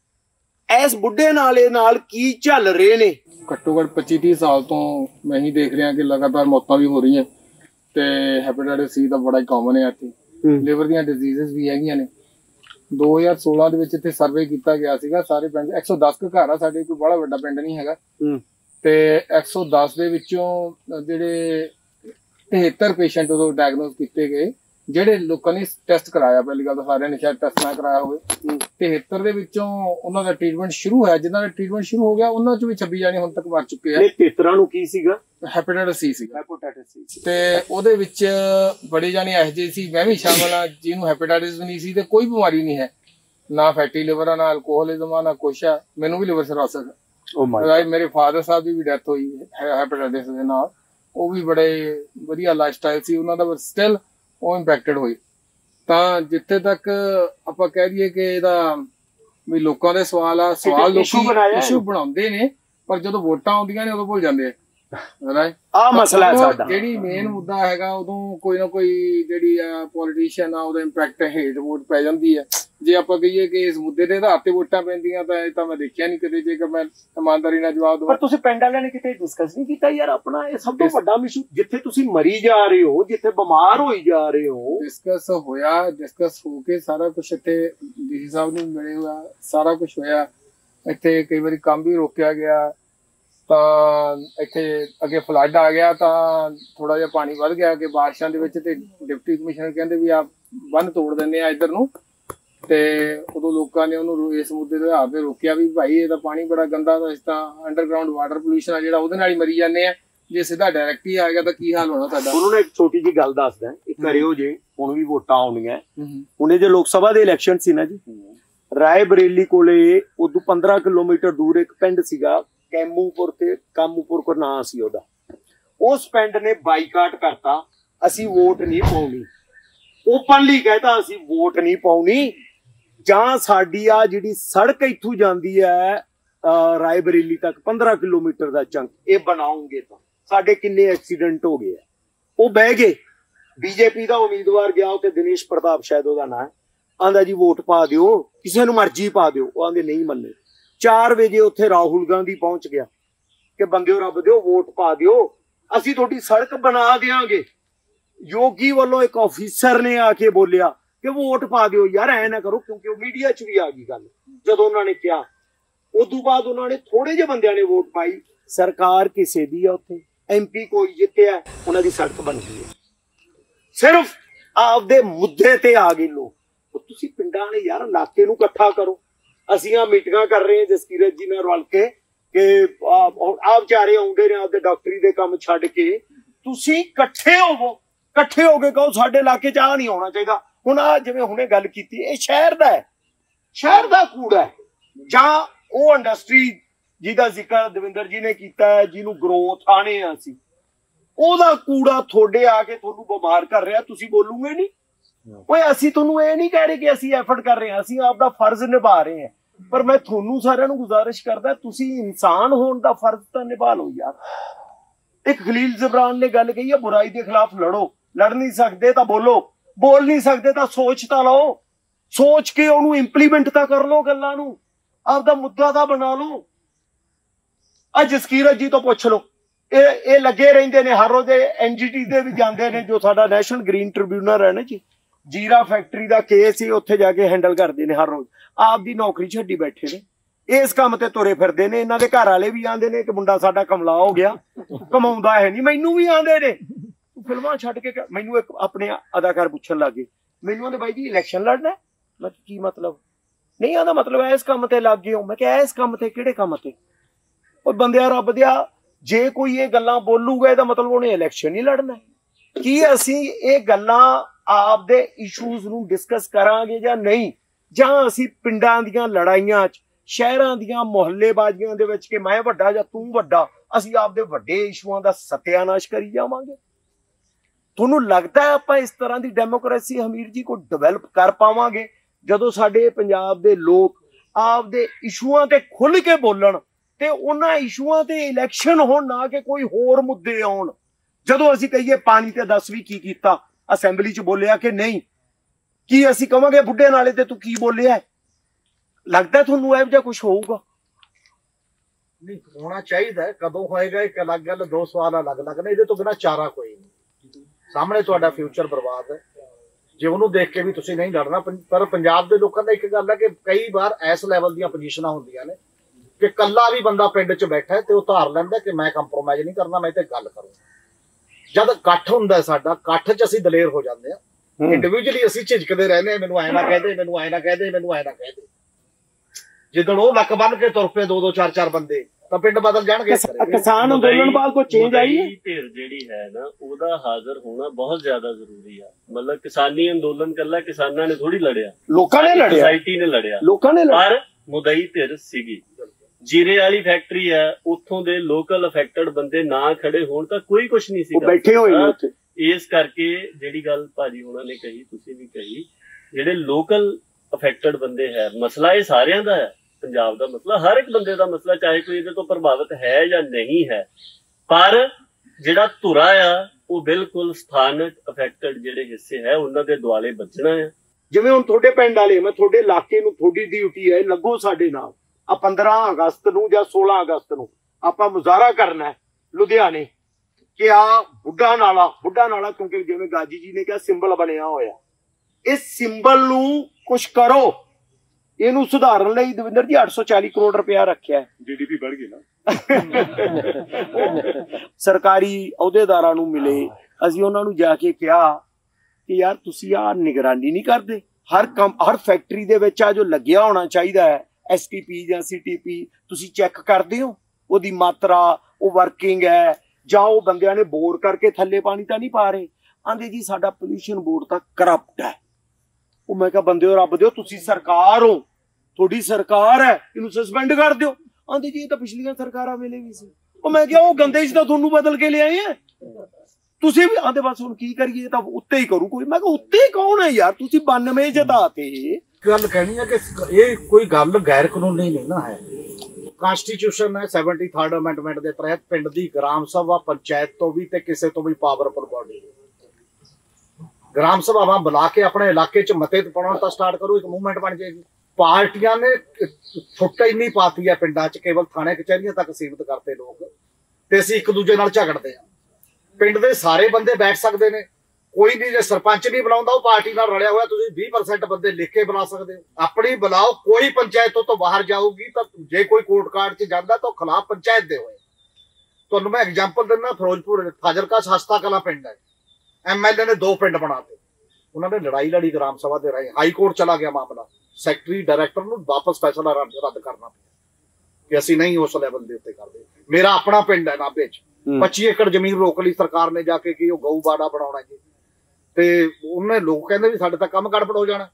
ਇਸ ਬੁੱਢੇ ਨਾਲੇ ਨਾਲ ਕੀ ਝੱਲ ਰਹੇ ਨੇ? ਘੱਟੋ ਘੱਟ ਪੱਚੀ ਤੀਹ ਸਾਲ ਤੋਂ ਮੈਂ ਹੀ ਦੇਖ ਰਿਹਾ ਕਿ ਲਗਾਤਾਰ ਮੌਤਾਂ ਵੀ ਹੋ ਰਹੀਆਂ, ਤੇ ਹੈਪੇਟਾਈਟਸ ਸੀ ਤਾਂ ਬੜਾ ਹੀ ਕਾਮਨ ਹੈ ਇੱਥੇ। ਲਿਵਰ ਦੀਆਂ ਡਿਜ਼ੀਜ਼ਸ ਵੀ ਹੈਗੀਆਂ ਨੇ। ਦੋ ਹਜ਼ਾਰ ਸੋਲਾਂ ਦੇ ਵਿੱਚ ਇੱਥੇ ਸਰਵੇ ਕੀਤਾ ਗਿਆ ਸੀਗਾ ਸਾਰੇ ਪਿੰਡ, ਇੱਕ ਸੌ ਦਸ ਕੁ ਘਰ ਆ ਸਾਡੇ, ਕੋਈ ਬੜਾ ਵੱਡਾ ਪਿੰਡ ਨਹੀਂ ਹੈਗਾ, ਤੇ ਇੱਕ ਸੌ ਦਸ ਦੇ ਵਿੱਚੋਂ ਜਿਹੜੇ तिहत्तर पेशेंट उदों डायग्नोज किए गए ਜਿਹੜੇ ਲੋਕਾਂ ਨੇ ਟੈਸਟ ਕਰਾਇਆ। ਪਹਿਲੀ ਗੱਲ ਤਾਂ ਸਾਰਿਆਂ ਨੇ ਸ਼ਾਇਦ ਟੈਸਟ ਨਾ ਕਰਾਇਆ ਹੋਵੇ। तिहत्तर ਦੇ ਵਿੱਚੋਂ ਉਹਨਾਂ ਦਾ ਟ੍ਰੀਟਮੈਂਟ ਸ਼ੁਰੂ ਹੋਇਆ, ਜਿਨ੍ਹਾਂ ਦਾ ਟ੍ਰੀਟਮੈਂਟ ਸ਼ੁਰੂ ਹੋ ਗਿਆ ਉਹਨਾਂ ਚੋਂ ਵੀ ਛੱਬੀ ਜਾਣੇ ਹੁਣ ਤੱਕ ਮਰ ਚੁੱਕੇ ਆ। ਇਹ ਤਿਹੱਤਰਾਂ ਨੂੰ ਕੀ ਸੀਗਾ? ਹੈਪੇਟਾਈਟਸ ਸੀ ਸੀਗਾ। ਹੈਪੇਟਾਈਟਸ ਸੀ ਤੇ ਉਹਦੇ ਵਿੱਚ ਬੜੇ ਜਾਣੇ ਇਹੋ ਜਿਹੇ ਸੀ, ਮੈਂ ਵੀ ਸ਼ਾਮਲ ਆ, ਜਿਹਨੂੰ ਹੈਪੇਟਾਈਟਸ ਵੀ ਨਹੀਂ ਸੀ ਤੇ ਕੋਈ ਬਿਮਾਰੀ ਨਹੀਂ ਹੈ, ਨਾ ਫੈਟੀ ਲਿਵਰ ਆ, ਨਾ ਅਲਕੋਹਲਿਜ਼ਮ ਆ, ਨਾ ਕੁਛ ਆ। ਮੈਨੂੰ ਵੀ ਲਿਵਰ ਸਿਰੋਸਿਸ ਹੈ। ਓ ਮਾਈ, ਮੇਰੇ ਫਾਦਰ ਸਾਹਿਬ ਦੀ ਵੀ ਡੈਥ ਹੋਈ ਹੈਪੇਟਾਈਟਸ ਦੇ ਨਾਲ। ਉਹ ਵੀ ਬੜੇ ਵਧੀਆ ਲਾਈਫ ਸਟਾਈਲ ਸੀ ਉਹਨਾਂ ਦਾ, ਪਰ ਸਟਿਲ ਉਹ ਇੰਪੈਕਟਡ ਹੋਈ। ਤਾਂ ਜਿੱਥੇ ਤੱਕ ਆਪਾਂ ਕਹਿ ਦਈਏ ਕਿ ਇਹਦਾ ਵੀ ਲੋਕਾਂ ਦੇ ਸਵਾਲ ਆ, ਸਵਾਲ ਲੋਕੀ ਇਸ਼ੂ ਬਣਾਉਂਦੇ ਨੇ, ਪਰ ਜਦੋਂ ਵੋਟਾਂ ਆਉਂਦੀਆਂ ਨੇ ਉਦੋਂ ਭੁੱਲ ਜਾਂਦੇ ਆ। ਆ ਮਸਲਾ ਹੈ ਸਾਡਾ। ਜਿਹੜੀ ਮੇਨ ਮੁੱਦਾ ਹੈਗਾ ਉਦੋਂ ਕੋਈ ਨਾ ਕੋਈ ਜਿਹੜੀ ਆ ਪੋਲੀਟੀਸ਼ੀਅਨ ਆ ਉਹਦਾ ਇੰਪੈਕਟ ਹੇਠ ਵੋਟ ਪੈ ਜਾਂਦੀ ਹੈ। ਜੇ ਆਪਾਂ ਕਹੀਏ ਕਿ ਇਸ ਮੁੱਦੇ ਦੇ ਆਧਾਰ ਤੇ ਵੋਟਾਂ ਪੈਂਦੀਆਂ ਤਾਂ ਇਹ ਤਾਂ ਮੈਂ ਦੇਖਿਆ ਨਹੀਂ ਕਦੇ, ਜੇਕਰ ਮੈਂ ਇਮਾਨਦਾਰੀ ਨਾਲ ਜਵਾਬ ਦਵਾਂ। ਪਰ ਤੁਸੀਂ ਪਿੰਡ ਵਾਲਿਆਂ ਨੇ ਕਿਤੇ ਡਿਸਕਸ ਨਹੀਂ ਕੀਤਾ ਯਾਰ ਆਪਣਾ ਇਹ ਸਭ ਤੋਂ ਵੱਡਾ ਇਸ਼ੂ, ਜਿੱਥੇ ਤੁਸੀਂ ਮਰੀ ਜਾ ਰਹੇ ਹੋ, ਜਿੱਥੇ ਬਿਮਾਰ ਹੋਈ ਜਾ ਰਹੇ ਹੋ? ਡਿਸਕਸ ਹੋਇਆ, ਡਿਸਕਸ ਹੋ ਕੇ ਸਾਰਾ ਕੁਝ ਇੱਥੇ ਡੀਸੀ ਸਾਹਿਬ ਨੂੰ ਮਿਲੇ ਹੋਇਆ, ਸਾਰਾ ਕੁਝ ਹੋਇਆ। ਇੱਥੇ ਕਈ ਵਾਰੀ ਕੰਮ ਵੀ ਰੋਕਿਆ ਗਿਆ, ਤਾਂ ਇੱਥੇ ਅੱਗੇ ਫਲੱਡ ਆ ਗਿਆ ਤਾਂ ਥੋੜਾ ਜਿਹਾ ਪਾਣੀ ਵੱਧ ਗਿਆ ਕਿ ਬਾਰਿਸ਼ਾਂ ਦੇ ਵਿੱਚ, ਤੇ ਡਿਪਟੀ ਕਮਿਸ਼ਨਰ ਕਹਿੰਦੇ ਵੀ ਆ ਬੰਨ ਤੋੜ ਦਿੰਦੇ ਆ ਇੱਧਰ ਨੂੰ। ਤੇ ਉਦੋਂ ਲੋਕਾਂ ਨੇ ਉਹਨੂੰ ਇਸ ਮੁੱਦੇ ਦੇ ਆਧਾਰ ਤੇ ਰੋਕਿਆ ਵੀ ਭਾਈ ਇਹ ਤਾਂ ਪਾਣੀ ਬੜਾ ਗੰਦਾ, ਤਾਂ ਇਸ ਤਾਂ ਅੰਡਰਗਰਾਉਂਡ ਵਾਟਰ ਪੋਲਿਊਸ਼ਨ ਆ ਜਿਹੜਾ, ਉਹਦੇ ਨਾਲ ਹੀ ਮਰੀ ਜਾਂਦੇ ਆ। ਜੇ ਸਿੱਧਾ ਡਾਇਰੈਕਟ ਹੀ ਆ ਗਿਆ ਤਾਂ ਕੀ ਹਾਲ ਹੋਣਾ ਸਾਡਾ? ਉਹਨੂੰ ਇੱਕ ਛੋਟੀ ਜਿਹੀ ਗੱਲ ਦੱਸਦਾ, ਇਹ ਕਰਿਓ ਜੇ ਹੁਣ ਵੀ ਵੋਟਾਂ ਆਉਣੀਆਂ। ਹੁਣੇ ਜੇ ਲੋਕ ਸਭਾ ਦੇ ਇਲੈਕਸ਼ਨ ਸੀ ਨਾ ਜੀ, ਰਾਏ ਬਰੇਲੀ ਕੋਲੇ ਉਦੋਂ ਪੰਦਰਾਂ ਕਿਲੋਮੀਟਰ ਦੂਰ ਇੱਕ ਪਿੰਡ ਸੀਗਾ, ਕੈਮੂਪੁਰ ਤੇ ਕਾਮੂਪੁਰ ਕੋ ਨਾਂ ਸੀ ਉਹਦਾ। ਉਸ ਪਿੰਡ ਨੇ ਬਾਈਕਾਟ ਕਰਤਾ, ਅਸੀਂ ਵੋਟ ਨਹੀਂ ਪਾਉਣੀ। ਓਪਨਲੀ ਕਹਿਤਾ ਅਸੀਂ ਵੋਟ ਨਹੀਂ ਪਾਉਣੀ, ਜਾਂ ਸਾਡੀ ਆ ਜਿਹੜੀ ਸੜਕ ਇੱਥੋਂ ਜਾਂਦੀ ਹੈ ਰਾਏ ਬਰੇਲੀ ਤੱਕ ਪੰਦਰਾਂ ਕਿਲੋਮੀਟਰ ਦਾ ਚੰਕ ਇਹ ਬਣਾਉਂਗੇ ਤਾਂ ਸਾਡੇ ਕਿੰਨੇ ਐਕਸੀਡੈਂਟ ਹੋ ਗਏ ਆ। ਉਹ ਬਹਿ ਗਏ। ਬੀਜੇਪੀ ਦਾ ਉਮੀਦਵਾਰ ਗਿਆ ਉੱਥੇ, ਦਿਨੇਸ਼ ਪ੍ਰਤਾਪ ਸ਼ਾਇਦ ਉਹਦਾ ਨਾਂ ਹੈ, ਆਂਦਾ ਜੀ ਵੋਟ ਪਾ ਦਿਓ, ਕਿਸੇ ਨੂੰ ਮਰਜ਼ੀ ਪਾ ਦਿਓ। ਉਹ ਆਂਦੇ ਨਹੀਂ ਮੰਨੇ। ਚਾਰ ਵਜੇ ਉੱਥੇ ਰਾਹੁਲ ਗਾਂਧੀ ਪਹੁੰਚ ਗਿਆ ਕਿ ਬੰਦਿਓ ਰੱਬ ਦਿਓ ਵੋਟ ਪਾ ਦਿਓ, ਅਸੀਂ ਤੁਹਾਡੀ ਸੜਕ ਬਣਾ ਦਿਆਂਗੇ। ਯੋਗੀ ਵੱਲੋਂ ਇੱਕ ਆਫੀਸਰ ਨੇ ਆ ਕੇ ਬੋਲਿਆ ਕਿ ਵੋਟ ਪਾ ਦਿਓ ਯਾਰ, ਐ ਨਾ ਕਰੋ, ਕਿਉਂਕਿ ਉਹ ਮੀਡੀਆ 'ਚ ਵੀ ਆ ਗਈ ਗੱਲ ਜਦੋਂ ਉਹਨਾਂ ਨੇ ਕਿਹਾ। ਉਦੋਂ ਬਾਅਦ ਉਹਨਾਂ ਨੇ ਥੋੜੇ ਜਿਹੇ ਬੰਦਿਆਂ ਨੇ ਵੋਟ ਪਾਈ। ਸਰਕਾਰ ਕਿਸੇ ਦੀ ਆ ਉੱਥੇ, ਐਮਪੀ ਕੋਈ ਜਿੱਤਿਆ, ਉਹਨਾਂ ਦੀ ਸੜਕ ਬਣ ਗਈ ਹੈ। ਸਿਰਫ ਆਪਦੇ ਮੁੱਦੇ ਤੇ ਆ ਗਏ ਲੋਕ। ਤੁਸੀਂ ਪਿੰਡਾਂ ਨੇ ਯਾਰ ਇਲਾਕੇ ਨੂੰ ਇਕੱਠਾ ਕਰੋ। ਅਸੀਂ ਆ ਮੀਟਿੰਗਾਂ ਕਰ ਰਹੇ ਹਾਂ ਜਸਕੀਰਤ ਜੀ ਨਾਲ ਰਲ ਕੇ ਕਿ ਆ ਵਿਚਾਰੇ ਆਉਂਦੇ ਨੇ ਆਪਦੇ ਡਾਕਟਰੀ ਦੇ ਕੰਮ ਛੱਡ ਕੇ, ਤੁਸੀਂ ਇਕੱਠੇ ਹੋਵੋ, ਇਕੱਠੇ ਹੋ ਕੇ ਕਹੋ ਸਾਡੇ ਇਲਾਕੇ 'ਚ ਆ ਨਹੀਂ ਆਉਣਾ ਚਾਹੀਦਾ। ਹੁਣ ਆ ਜਿਵੇਂ ਹੁਣੇ ਗੱਲ ਕੀਤੀ, ਇਹ ਸ਼ਹਿਰ ਦਾ ਹੈ, ਸ਼ਹਿਰ ਦਾ ਕੂੜਾ ਹੈ, ਜਾਂ ਉਹ ਇੰਡਸਟਰੀ ਜਿਹਦਾ ਜ਼ਿਕਰ ਦਵਿੰਦਰ ਜੀ ਨੇ ਕੀਤਾ, ਜਿਹਨੂੰ ਗਰੋਥ ਆਣੇ ਆ ਅਸੀਂ, ਉਹਦਾ ਕੂੜਾ ਤੁਹਾਡੇ ਆ ਕੇ ਤੁਹਾਨੂੰ ਬਿਮਾਰ ਕਰ ਰਿਹਾ, ਤੁਸੀਂ ਬੋਲੂਗੇ ਨਹੀਂ? ਓਏ ਅਸੀਂ ਤੁਹਾਨੂੰ ਇਹ ਨਹੀਂ ਕਹਿ ਰਹੇ ਕਿ ਅਸੀਂ ਐਫਰਟ ਕਰ ਰਹੇ ਹਾਂ, ਅਸੀਂ ਆਪਦਾ ਫਰਜ਼ ਨਿਭਾ ਰਹੇ ਹਾਂ, ਪਰ ਮੈਂ ਤੁਹਾਨੂੰ ਸਾਰਿਆਂ ਨੂੰ ਗੁਜ਼ਾਰਿਸ਼ ਕਰਦਾ, ਤੁਸੀਂ ਇਨਸਾਨ ਹੋਣ ਦਾ ਫਰਜ਼ ਤਾਂ ਨਿਭਾ ਲਓ ਯਾਰ। ਇੱਕ ਖਲੀਲ ਜ਼ਬਰਾਨ ਨੇ ਗੱਲ ਕਹੀ ਹੈ, ਬੁਰਾਈ ਦੇ ਖਿਲਾਫ ਲੜੋ, ਲੜ ਨਹੀਂ ਸਕਦੇ ਤਾਂ ਬੋਲੋ, ਬੋਲ ਨਹੀਂ ਸਕਦੇ ਤਾਂ ਸੋਚ ਤਾਂ ਲਓ, ਸੋਚ ਕੇ ਉਹਨੂੰ ਇੰਪਲੀਮੈਂਟ ਤਾਂ ਕਰ ਲਓ, ਗੱਲਾਂ ਨੂੰ ਆਪਦਾ ਮੁੱਦਾ ਤਾਂ ਬਣਾ ਲਓ। ਅੱਜ ਜਸਕੀਰਤ ਜੀ ਤੋਂ ਪੁੱਛ ਲਓ, ਇਹ ਇਹ ਲੱਗੇ ਰਹਿੰਦੇ ਨੇ ਹਰ ਰੋਜ਼, ਐਨਜੀਟੀ ਦੇ ਵੀ ਜਾਂਦੇ ਨੇ, ਜੋ ਸਾਡਾ ਨੈਸ਼ਨਲ ਗ੍ਰੀਨ ਟ੍ਰਿਬਿਊਨਲ ਹੈ ਨਾ ਜੀ, ਜੀਰਾ ਫੈਕਟਰੀ ਦਾ ਕੇਸ ਹੀ ਉੱਥੇ ਜਾ ਕੇ ਹੈਂਡਲ ਕਰਦੇ ਨੇ ਹਰ ਰੋਜ਼। ਆਪਦੀ ਨੌਕਰੀ ਛੱਡੀ ਬੈਠੇ ਨੇ, ਇਸ ਕੰਮ ਤੇ ਤੁਰੇ ਫਿਰਦੇ ਨੇ। ਇਹਨਾਂ ਦੇ ਘਰ ਵਾਲੇ ਵੀ ਆਂਦੇ ਨੇ ਕਿ ਮੁੰਡਾ ਸਾਡਾ ਕਮਲਾ ਹੋ ਗਿਆ, ਕਮਾਉਂਦਾ ਹੈ ਨਹੀਂ। ਮੈਨੂੰ ਵੀ ਆਂਦੇ ਨੇ ਫਿਲਮਾਂ ਛੱਡ ਕੇ, ਮੈਨੂੰ ਇੱਕ ਆਪਣੇ ਅਦਾਕਾਰ ਪੁੱਛਣ ਲੱਗੇ, ਮੈਨੂੰ ਆਂਦੇ ਬਾਈ ਜੀ ਇਲੈਕਸ਼ਨ ਲੜਨਾ? ਮੈਂ ਕੀ ਮਤਲਬ? ਨਹੀਂ ਆਂਦਾ ਮਤਲਬ ਇਸ ਕੰਮ ਤੇ ਲੱਗ ਗਏ ਹੋ। ਮੈਂ ਕਿਹਾ ਇਸ ਕੰਮ ਤੇ? ਕਿਹੜੇ ਕੰਮ ਤੇ? ਉਹ ਬੰਦਿਆ ਰੱਬ ਦਿਆ, ਜੇ ਕੋਈ ਇਹ ਗੱਲਾਂ ਬੋਲੂਗਾ ਇਹਦਾ ਮਤਲਬ ਉਹਨੇ ਇਲੈਕਸ਼ਨ ਹੀ ਲੜਨਾ। ਕੀ ਅਸੀਂ ਇਹ ਗੱਲਾਂ ਆਪਦੇ ਇਸ਼ੂਜ਼ ਨੂੰ ਡਿਸਕਸ ਕਰਾਂਗੇ ਜਾਂ ਨਹੀਂ, ਜਾਂ ਅਸੀਂ ਪਿੰਡਾਂ ਦੀਆਂ ਲੜਾਈਆਂ 'ਚ, ਸ਼ਹਿਰਾਂ ਦੀਆਂ ਮੁਹੱਲੇਬਾਜ਼ੀਆਂ ਦੇ ਵਿੱਚ ਕਿ ਮੈਂ ਵੱਡਾ ਜਾਂ ਤੂੰ ਵੱਡਾ, ਅਸੀਂ ਆਪਦੇ ਵੱਡੇ ਇਸ਼ੂਆਂ ਦਾ ਸਤਿਆਨਾਸ਼ ਕਰੀ ਜਾਵਾਂਗੇ? ਤੁਹਾਨੂੰ ਲੱਗਦਾ ਹੈ ਆਪਾਂ ਇਸ ਤਰ੍ਹਾਂ ਦੀ ਡੈਮੋਕ੍ਰੇਸੀ ਹਮੀਰ ਜੀ ਕੋ ਡਿਵੈਲਪ ਕਰ ਪਾਵਾਂਗੇ ਜਦੋਂ ਸਾਡੇ ਪੰਜਾਬ ਦੇ ਲੋਕ ਆਪਦੇ ਇਸ਼ੂਆਂ ਤੇ ਖੁੱਲ੍ਹ ਕੇ ਬੋਲਣ ਤੇ ਉਹਨਾਂ ਇਸ਼ੂਆਂ ਤੇ ਇਲੈਕਸ਼ਨ ਹੋਣ, ਨਾ ਕਿ ਕੋਈ ਹੋਰ ਮੁੱਦੇ ਆਉਣ? ਜਦੋਂ ਅਸੀਂ ਕਹੀਏ ਪਾਣੀ ਤੇ ਦੱਸ ਵੀ ਕੀ ਕੀਤਾ, ਅਸੈਂਬਲੀ 'ਚ ਬੋਲਿਆ ਕਿ ਨਹੀਂ, ਕੀ ਅਸੀਂ ਕਵਾਂਗੇ ਬੁੱਢੇ ਨਾਲੇ ਤੇ ਤੂੰ ਕੀ ਬੋਲਿਆ? ਲੱਗਦਾ ਤੁਹਾਨੂੰ ਇਹੋ ਜਿਹਾ ਕੁਝ ਹੋਊਗਾ? ਨਹੀਂ ਹੋਣਾ ਚਾਹੀਦਾ। ਕਦੋਂ ਹੋਏਗਾ ਇੱਕ ਅਲੱਗ ਗੱਲ, ਦੋ ਸਵਾਲ ਅਲੱਗ ਅਲੱਗ ਨੇ। ਇਹਦੇ ਤੋਂ ਬਿਨਾਂ ਚਾਰਾ ਕੋਈ ਨਹੀਂ। ਸਾਹਮਣੇ ਤੁਹਾਡਾ ਫਿਊਚਰ ਬਰਬਾਦ ਹੈ ਜੇ ਉਹਨੂੰ ਦੇਖ ਕੇ ਵੀ ਤੁਸੀਂ ਨਹੀਂ ਲੜਨਾ। ਪਰ ਪੰਜਾਬ ਦੇ ਲੋਕਾਂ ਦਾ ਇੱਕ ਗੱਲ ਹੈ ਕਿ ਕਈ ਵਾਰ ਇਸ ਲੈਵਲ ਦੀਆਂ ਪੋਜੀਸ਼ਨਾਂ ਹੁੰਦੀਆਂ ਨੇ ਕਿ ਕੱਲਾ ਵੀ ਬੰਦਾ ਪਿੰਡ 'ਚ ਬੈਠਾ ਤੇ ਉਹ ਧਾਰ ਲੈਂਦਾ ਕਿ ਮੈਂ ਕੰਪਰੋਮਾਈਜ਼ ਨਹੀਂ ਕਰਨਾ, ਮੈਂ ਤੇ ਗੱਲ ਕਰੂੰ। ਜਦ ਇਕੱਠ ਹੁੰਦਾ ਸਾਡਾ, ਇਕੱਠ 'ਚ ਅਸੀਂ ਦਲੇਰ ਹੋ ਜਾਂਦੇ ਆ। ਇੰਡੀਵਿਜੂਅਲੀ ਅਸੀਂ ਝਿਜਕਦੇ ਰਹਿੰਦੇ, ਮੈਨੂੰ ਐ ਨਾ ਕਹਦੇ, ਮੈਨੂੰ ਐ ਨਾ ਕਹਦੇ, ਮੈਨੂੰ ਐ ਨਾ ਕਹਦੇ। ਜਿੱਦਣ ਉਹ ਲੱਕ ਬੰਨ ਕੇ ਤੁਰ ਪਏ ਦੋ ਦੋ ਚਾਰ ਚਾਰ ਬੰਦੇ, ਤਾਂ ਪਿੰਡ ਬਦਲ ਜਾਣਗੇ। ਕਿਸਾਨ ਅੰਦੋਲਨ ਬਾਅਦ ਕੋਈ ਚੇਂਜ ਆਈ ਹੈ? ਧਿਰ ਜਿਹੜੀ ਹੈ ਨਾ, ਉਹਦਾ ਹਾਜ਼ਰ ਹੋਣਾ ਬਹੁਤ ਜ਼ਿਆਦਾ ਜ਼ਰੂਰੀ ਆ। ਮਤਲਬ ਕਿਸਾਨੀ ਅੰਦੋਲਨ ਕੱਲਾ ਕਿਸਾਨਾਂ ਨੇ ਥੋੜੀ ਲੜਿਆ, ਲੋਕਾਂ ਨੇ ਲੜਿਆ, ਸੋਸਾਇਟੀ ਨੇ ਲੜਿਆ, ਲੋਕਾਂ ਨੇ ਲੜਿਆ। ਪਰ ਮੁਦਈ ਧਿਰ ਸੀਗੀ। ਜੀਰੇ ਵਾਲੀ ਫੈਕਟਰੀ ਹੈ, ਉੱਥੋਂ ਦੇ ਲੋਕਲ ਅਫੈਕਟਡ ਬੰਦੇ ਨਾ ਖੜੇ ਹੋਣ ਤਾਂ ਕੋਈ ਕੁਝ ਨਹੀਂ ਸੀਗਾ, ਬੈਠੇ ਹੋਏ ਨੇ ਉੱਥੇ। ਇਸ ਕਰਕੇ ਜਿਹੜੀ ਗੱਲ ਭਾਜੀ ਉਹਨਾਂ ਨੇ ਕਹੀ, ਤੁਸੀਂ ਵੀ ਕਹੀ, ਜਿਹੜੇ ਲੋਕਲ ਅਫੈਕਟਡ ਬੰਦੇ ਹੈ, ਮਸਲਾ ਇਹ ਸਾਰਿਆਂ ਦਾ ਹੈ। ਪੰਜਾਬ ਦਾ ਮਸਲਾ, ਹਰ ਇੱਕ ਬੰਦੇ ਦਾ ਮਸਲਾ, ਚਾਹੇ ਕੋਈ ਇਹਦੇ ਤੋਂ ਪ੍ਰਭਾਵਿਤ ਹੈ ਜਾਂ ਨਹੀਂ ਹੈ, ਪਰ ਜਿਹੜਾ ਧੁਰਾ ਆ ਉਹ ਬਿਲਕੁਲ ਸਥਾਨਕ ਅਫੈਕਟਡ ਜਿਹੜੇ ਹਿੱਸੇ ਹੈ ਉਹਨਾਂ ਦੇ ਦੁਆਲੇ ਬਚਣਾ ਹੈ। ਜਿਵੇਂ ਹੁਣ ਤੁਹਾਡੇ ਪਿੰਡ ਵਾਲੇ, ਮੈਂ ਤੁਹਾਡੇ ਇਲਾਕੇ ਨੂੰ, ਤੁਹਾਡੀ ਡਿਊਟੀ ਹੈ, ਲੱਗੋ ਸਾਡੇ ਨਾਲ। ਆ ਪੰਦਰਾਂ ਅਗਸਤ ਨੂੰ ਜਾਂ ਸੋਲਾਂ ਅਗਸਤ ਨੂੰ ਆਪਾਂ ਮੁਜ਼ਾਹਰਾ ਕਰਨਾ ਹੈ ਲੁਧਿਆਣੇ ਕਿ ਆ ਬੁੱਢਾ ਨਾਲਾ, ਬੁੱਢਾ ਨਾਲਾ ਕਿਉਂਕਿ ਜਿਵੇਂ ਗਾਜੀ ਜੀ ਨੇ ਕਿਹਾ ਸਿੰਬਲ ਬਣਿਆ ਹੋਇਆ, ਇਸ ਸਿੰਬਲ ਨੂੰ ਕੁਛ ਕਰੋ। ਇਹਨੂੰ ਸੁਧਾਰਨ ਲਈ ਦਵਿੰਦਰ ਜੀ ਅੱਠ ਸੌ ਚਾਲੀ ਕਰੋੜ ਰੁਪਇਆ ਰੱਖਿਆ। ਜੀਡੀਪੀ ਵੱਧ ਗਈ ਨਾ। ਸਰਕਾਰੀ ਅਹੁਦੇਦਾਰਾਂ ਨੂੰ ਮਿਲੇ, ਅਸੀਂ ਉਹਨਾਂ ਨੂੰ ਜਾ ਕੇ ਕਿਹਾ ਕਿ ਯਾਰ ਤੁਸੀਂ ਆ ਨਿਗਰਾਨੀ ਨਹੀਂ ਕਰਦੇ, ਹਰ ਕੰਮ ਹਰ ਫੈਕਟਰੀ ਦੇ ਵਿੱਚ ਆ ਜੋ ਲੱਗਿਆ ਹੋਣਾ ਚਾਹੀਦਾ ਹੈ ਐਸ ਟੀ ਪੀ ਜਾਂ ਸੀ ਟੀ ਪੀ, ਤੁਸੀਂ ਚੈੱਕ ਕਰਦੇ ਹੋ ਉਹਦੀ ਮਾਤਰਾ, ਉਹ ਵਰਕਿੰਗ ਹੈ ਜਾਂ ਉਹ ਬੰਦਿਆਂ ਨੇ ਬੋਰ ਕਰਕੇ ਥੱਲੇ ਪਾਣੀ ਤਾਂ ਨਹੀਂ ਪਾ ਰਹੇ। ਆਂਦੇ ਜੀ ਸਾਡਾ ਪੋਲਿਊਸ਼ਨ ਬੋਰਡ ਤਾਂ ਕਰਪਟ ਹੈ। ਉਹ ਮੈਂ ਕਿਹਾ ਬੰਦੇ ਹੋ ਰੱਬ ਦਿਓ, ਤੁਸੀਂ ਸਰਕਾਰ ਹੋ, ਤੁਹਾਡੀ ਸਰਕਾਰ ਹੈ, ਇਹਨੂੰ ਸਸਪੈਂਡ ਕਰ ਦਿਓ। ਆਂਦੇ ਜੀ ਇਹ ਤਾਂ ਪਿਛਲੀਆਂ ਸਰਕਾਰਾਂ ਵੇਲੇ ਵੀ ਸੀ। ਉਹ ਮੈਂ ਕਿਹਾ ਉਹ ਗੰਦੇ ਚ ਤਾਂ ਤੁਹਾਨੂੰ ਬਦਲ ਕੇ ਲਿਆਏ ਆ ਤੁਸੀਂ ਵੀ। ਆਂਦੇ ਬਸ ਹੁਣ ਕੀ ਕਰੀਏ, ਤਾਂ ਉੱਤੇ ਹੀ ਕਰੂ ਕੋਈ। ਮੈਂ ਕਿਹਾ ਉੱਤੇ ਕੌਣ ਹੈ ਯਾਰ, ਤੁਸੀਂ ਬਾਨਵੇਂ ਜਤਾਤੇ। ਗੱਲ ਕਹਿਣੀ ਹੈ ਕਿ ਇਹ ਕੋਈ ਗੱਲ ਗੈਰ ਕਾਨੂੰਨੀ ਨਹੀਂ ਨਾ ਹੈ। ਕਨਸਟੀਟਿਊਸ਼ਨ ਹੈ ਸੈਵਨਟੀ-ਥਰਡ ਅਮੈਂਡਮੈਂਟ ਦੇ ਤਹਿਤ ਪਿੰਡ ਦੀ ਗ੍ਰਾਮ ਸਭਾ ਪੰਚਾਇਤ ਤੋਂ ਵੀ ਤੇ ਕਿਸੇ ਤੋਂ ਵੀ ਪਾਵਰਫੁਲ ਬਾਡੀ, ਗ੍ਰਾਮ ਸਭਾਵਾਂ ਬੁਲਾ ਕੇ ਆਪਣੇ ਇਲਾਕੇ 'ਚ ਮਤੇ ਪਾਉਣਾ ਤਾਂ ਸਟਾਰਟ ਕਰੋ, ਇੱਕ ਮੂਵਮੈਂਟ ਬਣ ਜਾਏਗੀ। ਪਾਰਟੀਆਂ ਨੇ ਫੁੱਟ ਇੰਨੀ ਪਾਤੀ ਹੈ ਪਿੰਡਾਂ 'ਚ, ਕੇਵਲ ਥਾਣੇ ਕਚਹਿਰੀਆਂ ਤੱਕ ਸੀਮਿਤ ਕਰਤੇ ਲੋਕ, ਤੇ ਅਸੀਂ ਇੱਕ ਦੂਜੇ ਨਾਲ ਝਗੜਦੇ ਹਾਂ। ਪਿੰਡ ਦੇ ਸਾਰੇ ਬੰਦੇ ਬੈਠ ਸਕਦੇ ਨੇ, ਕੋਈ ਨਹੀਂ। ਜੇ ਸਰਪੰਚ ਨਹੀਂ ਬੁਲਾਉਂਦਾ ਉਹ ਪਾਰਟੀ ਨਾਲ ਰਲਿਆ ਹੋਇਆ, ਤੁਸੀਂ ਵੀਹ ਪਰਸੈਂਟ ਬੰਦੇ ਲਿਖ ਕੇ ਬੁਲਾ ਸਕਦੇ ਹੋ, ਆਪਣੀ ਬੁਲਾਓ। ਕੋਈ ਪੰਚਾਇਤ ਤੋਂ ਬਾਹਰ ਜਾਊਗੀ ਤਾਂ ਜੇ ਕੋਈ ਕੋਰਟ ਕਾਰਡ 'ਚ ਜਾਂਦਾ ਤਾਂ ਖਿਲਾਫ ਪੰਚਾਇਤ ਦੇ ਹੋਏ। ਤੁਹਾਨੂੰ ਮੈਂ ਐਗਜ਼ਾਮਪਲ ਦਿੰਦਾ, ਫਿਰੋਜ਼ਪੁਰ ਫਾਜ਼ਿਲਕਾ ਹਸਤਾ ਕਲਾ ਪਿੰਡ ਹੈ, ਐਮ ਐਲ ਏ ਨੇ ਦੋ ਪਿੰਡ ਬਣਾਤੇ। ਉਹਨਾਂ ਨੇ ਲੜਾਈ ਲੜੀ ਗ੍ਰਾਮ ਸਭਾ ਦੇ ਰਾਹੀਂ, ਹਾਈ ਕੋਰਟ ਚਲਾ ਗਿਆ ਮਾਮਲਾ, ਸੈਕਟਰੀ ਡਾਇਰੈਕਟਰ ਨੂੰ ਵਾਪਸ ਫੈਸਲਾ ਰੱਦ ਕਰਨਾ ਪਿਆ ਕਿ ਅਸੀਂ ਨਹੀਂ ਉਸ ਲੈਵਲ ਦੇ ਉੱਤੇ ਕਰਦੇ। ਮੇਰਾ ਆਪਣਾ ਪਿੰਡ ਹੈ ਨਾਭੇ 'ਚ, ਪੱਚੀ ਏਕੜ ਜ਼ਮੀਨ ਰੋਕ ਲਈ ਸਰਕਾਰ ਨੇ ਜਾ ਕੇ ਕਿ ਉਹ ਗਊ ਬਾੜਾ ਬਣਾਉਣਾ ਜੀ, ਤੇ ਉਹਨੇ ਲੋਕ ਕਹਿੰਦੇ ਵੀ ਸਾਡੇ ਤਾਂ ਕੰਮ ਗੜਬੜ ਹੋ ਜਾਣਾ।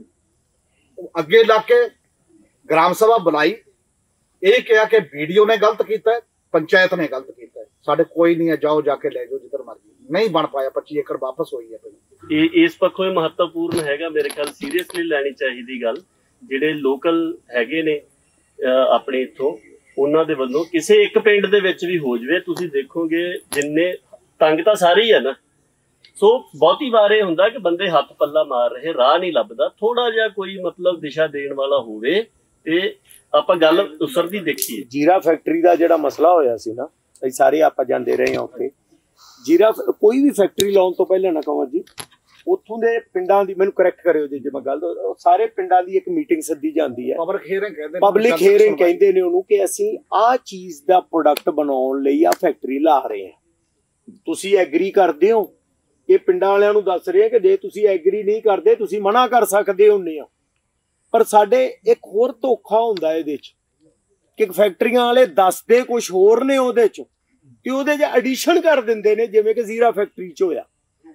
ਅੱਗੇ ਲੱਗ ਕੇ ਗ੍ਰਾਮ ਸਭਾ ਬੁਲਾਈ, ਇਹ ਕਿਹਾ ਕਿ ਵੀਡੀਓ ਨੇ ਗਲਤ ਕੀਤਾ, ਪੰਚਾਇਤ ਨੇ ਗਲਤ ਕੀਤਾ, ਸਾਡੇ ਕੋਈ ਨਹੀਂ ਹੈ, ਜਾਓ ਜਾ ਕੇ ਲੈ ਜਾਓ ਜਿੱਧਰ ਮਰਜ਼ੀ। ਨਹੀਂ ਬਣ ਪਾਇਆ, ਪੱਚੀ ਏਕੜ ਵਾਪਸ ਹੋਈ ਹੈ। ਇਹ ਇਸ ਪੱਖੋਂ ਇਹ ਮਹੱਤਵਪੂਰਨ ਹੈਗਾ, ਮੇਰੇ ਖਿਆਲ ਸੀਰੀਅਸਲੀ ਲੈਣੀ ਚਾਹੀਦੀ ਗੱਲ। ਜਿਹੜੇ ਲੋਕਲ ਹੈਗੇ ਨੇ ਆਪਣੇ ਇੱਥੋਂ, ਉਹਨਾਂ ਦੇ ਵੱਲੋਂ ਕਿਸੇ ਇੱਕ ਪਿੰਡ ਦੇ ਵਿੱਚ ਵੀ ਹੋ ਜਵੇ, ਤੁਸੀਂ ਦੇਖੋਗੇ ਜਿੰਨੇ ਤੰਗ ਤਾਂ ਸਾਰੇ ਹੀ ਆ ਨਾ। ਸੋ ਬਹੁਤੀ ਵਾਰ ਇਹ ਹੁੰਦਾ ਕਿ ਬੰਦੇ ਹੱਥ ਪੱਲਾ ਮਾਰ ਰਹੇ, ਰਾਹ ਨਹੀਂ ਲੱਭਦਾ। ਥੋੜਾ ਜਿਹਾ ਕੋਈ ਮਤਲਬ ਦਿਸ਼ਾ ਦੇਣ ਵਾਲਾ ਹੋਵੇ ਤੇ ਆਪਾਂ ਗੱਲ ਉਸਰਦੀ ਦੇਖੀਏ। ਜੀਰਾ ਫੈਕਟਰੀ ਦਾ ਜਿਹੜਾ ਮਸਲਾ ਹੋਇਆ ਸੀ ਨਾ, ਅਸੀਂ ਸਾਰੇ ਆਪਾਂ ਜਾਂਦੇ ਰਹੇ ਹਾਂ ਉੱਥੇ। ਜੀਰਾ ਕੋਈ ਵੀ ਫੈਕਟਰੀ ਲਾਉਣ ਤੋਂ ਪਹਿਲਾਂ ਨਾ ਕੰਵਰ ਜੀ, ਉੱਥੋਂ ਦੇ ਪਿੰਡਾਂ ਦੀ, ਮੈਨੂੰ ਕਰੈਕਟ ਕਰਿਓ ਜੇ ਮੈਂ ਗੱਲ, ਸਾਰੇ ਪਿੰਡਾਂ ਦੀ ਇੱਕ ਮੀਟਿੰਗ ਸੱਦੀ ਜਾਂਦੀ ਹੈ। ਪਬਲਿਕ ਹੀਅਰਿੰਗ ਕਹਿੰਦੇ ਨੇ, ਪਬਲਿਕ ਹੀਅਰਿੰਗ ਕਹਿੰਦੇ ਨੇ ਉਹਨੂੰ, ਕਿ ਅਸੀਂ ਆਹ ਚੀਜ਼ ਦਾ ਪ੍ਰੋਡਕਟ ਬਣਾਉਣ ਲਈ ਆਹ ਫੈਕਟਰੀ ਲਾ ਰਹੇ ਹਾਂ, ਤੁਸੀਂ ਐਗਰੀ ਕਰਦੇ ਹੋ? ਇਹ ਪਿੰਡਾਂ ਵਾਲਿਆਂ ਨੂੰ ਦੱਸ ਰਹੇ ਕਿ ਜੇ ਤੁਸੀਂ ਐਗਰੀ ਨਹੀਂ ਕਰਦੇ ਤੁਸੀਂ ਮਨਾ ਕਰ ਸਕਦੇ ਹੁੰਦੇ ਆ। ਪਰ ਸਾਡੇ ਇੱਕ ਹੋਰ ਧੋਖਾ ਹੁੰਦਾ ਇਹਦੇ 'ਚ ਕਿ ਫੈਕਟਰੀਆਂ ਵਾਲੇ ਦੱਸਦੇ ਕੁਝ ਹੋਰ ਨੇ ਉਹਦੇ 'ਚ, ਕਿ ਉਹਦੇ 'ਚ ਐਡੀਸ਼ਨ ਕਰ ਦਿੰਦੇ ਨੇ, ਜਿਵੇਂ ਕਿ ਜ਼ੀਰਾ ਫੈਕਟਰੀ 'ਚ ਹੋਇਆ,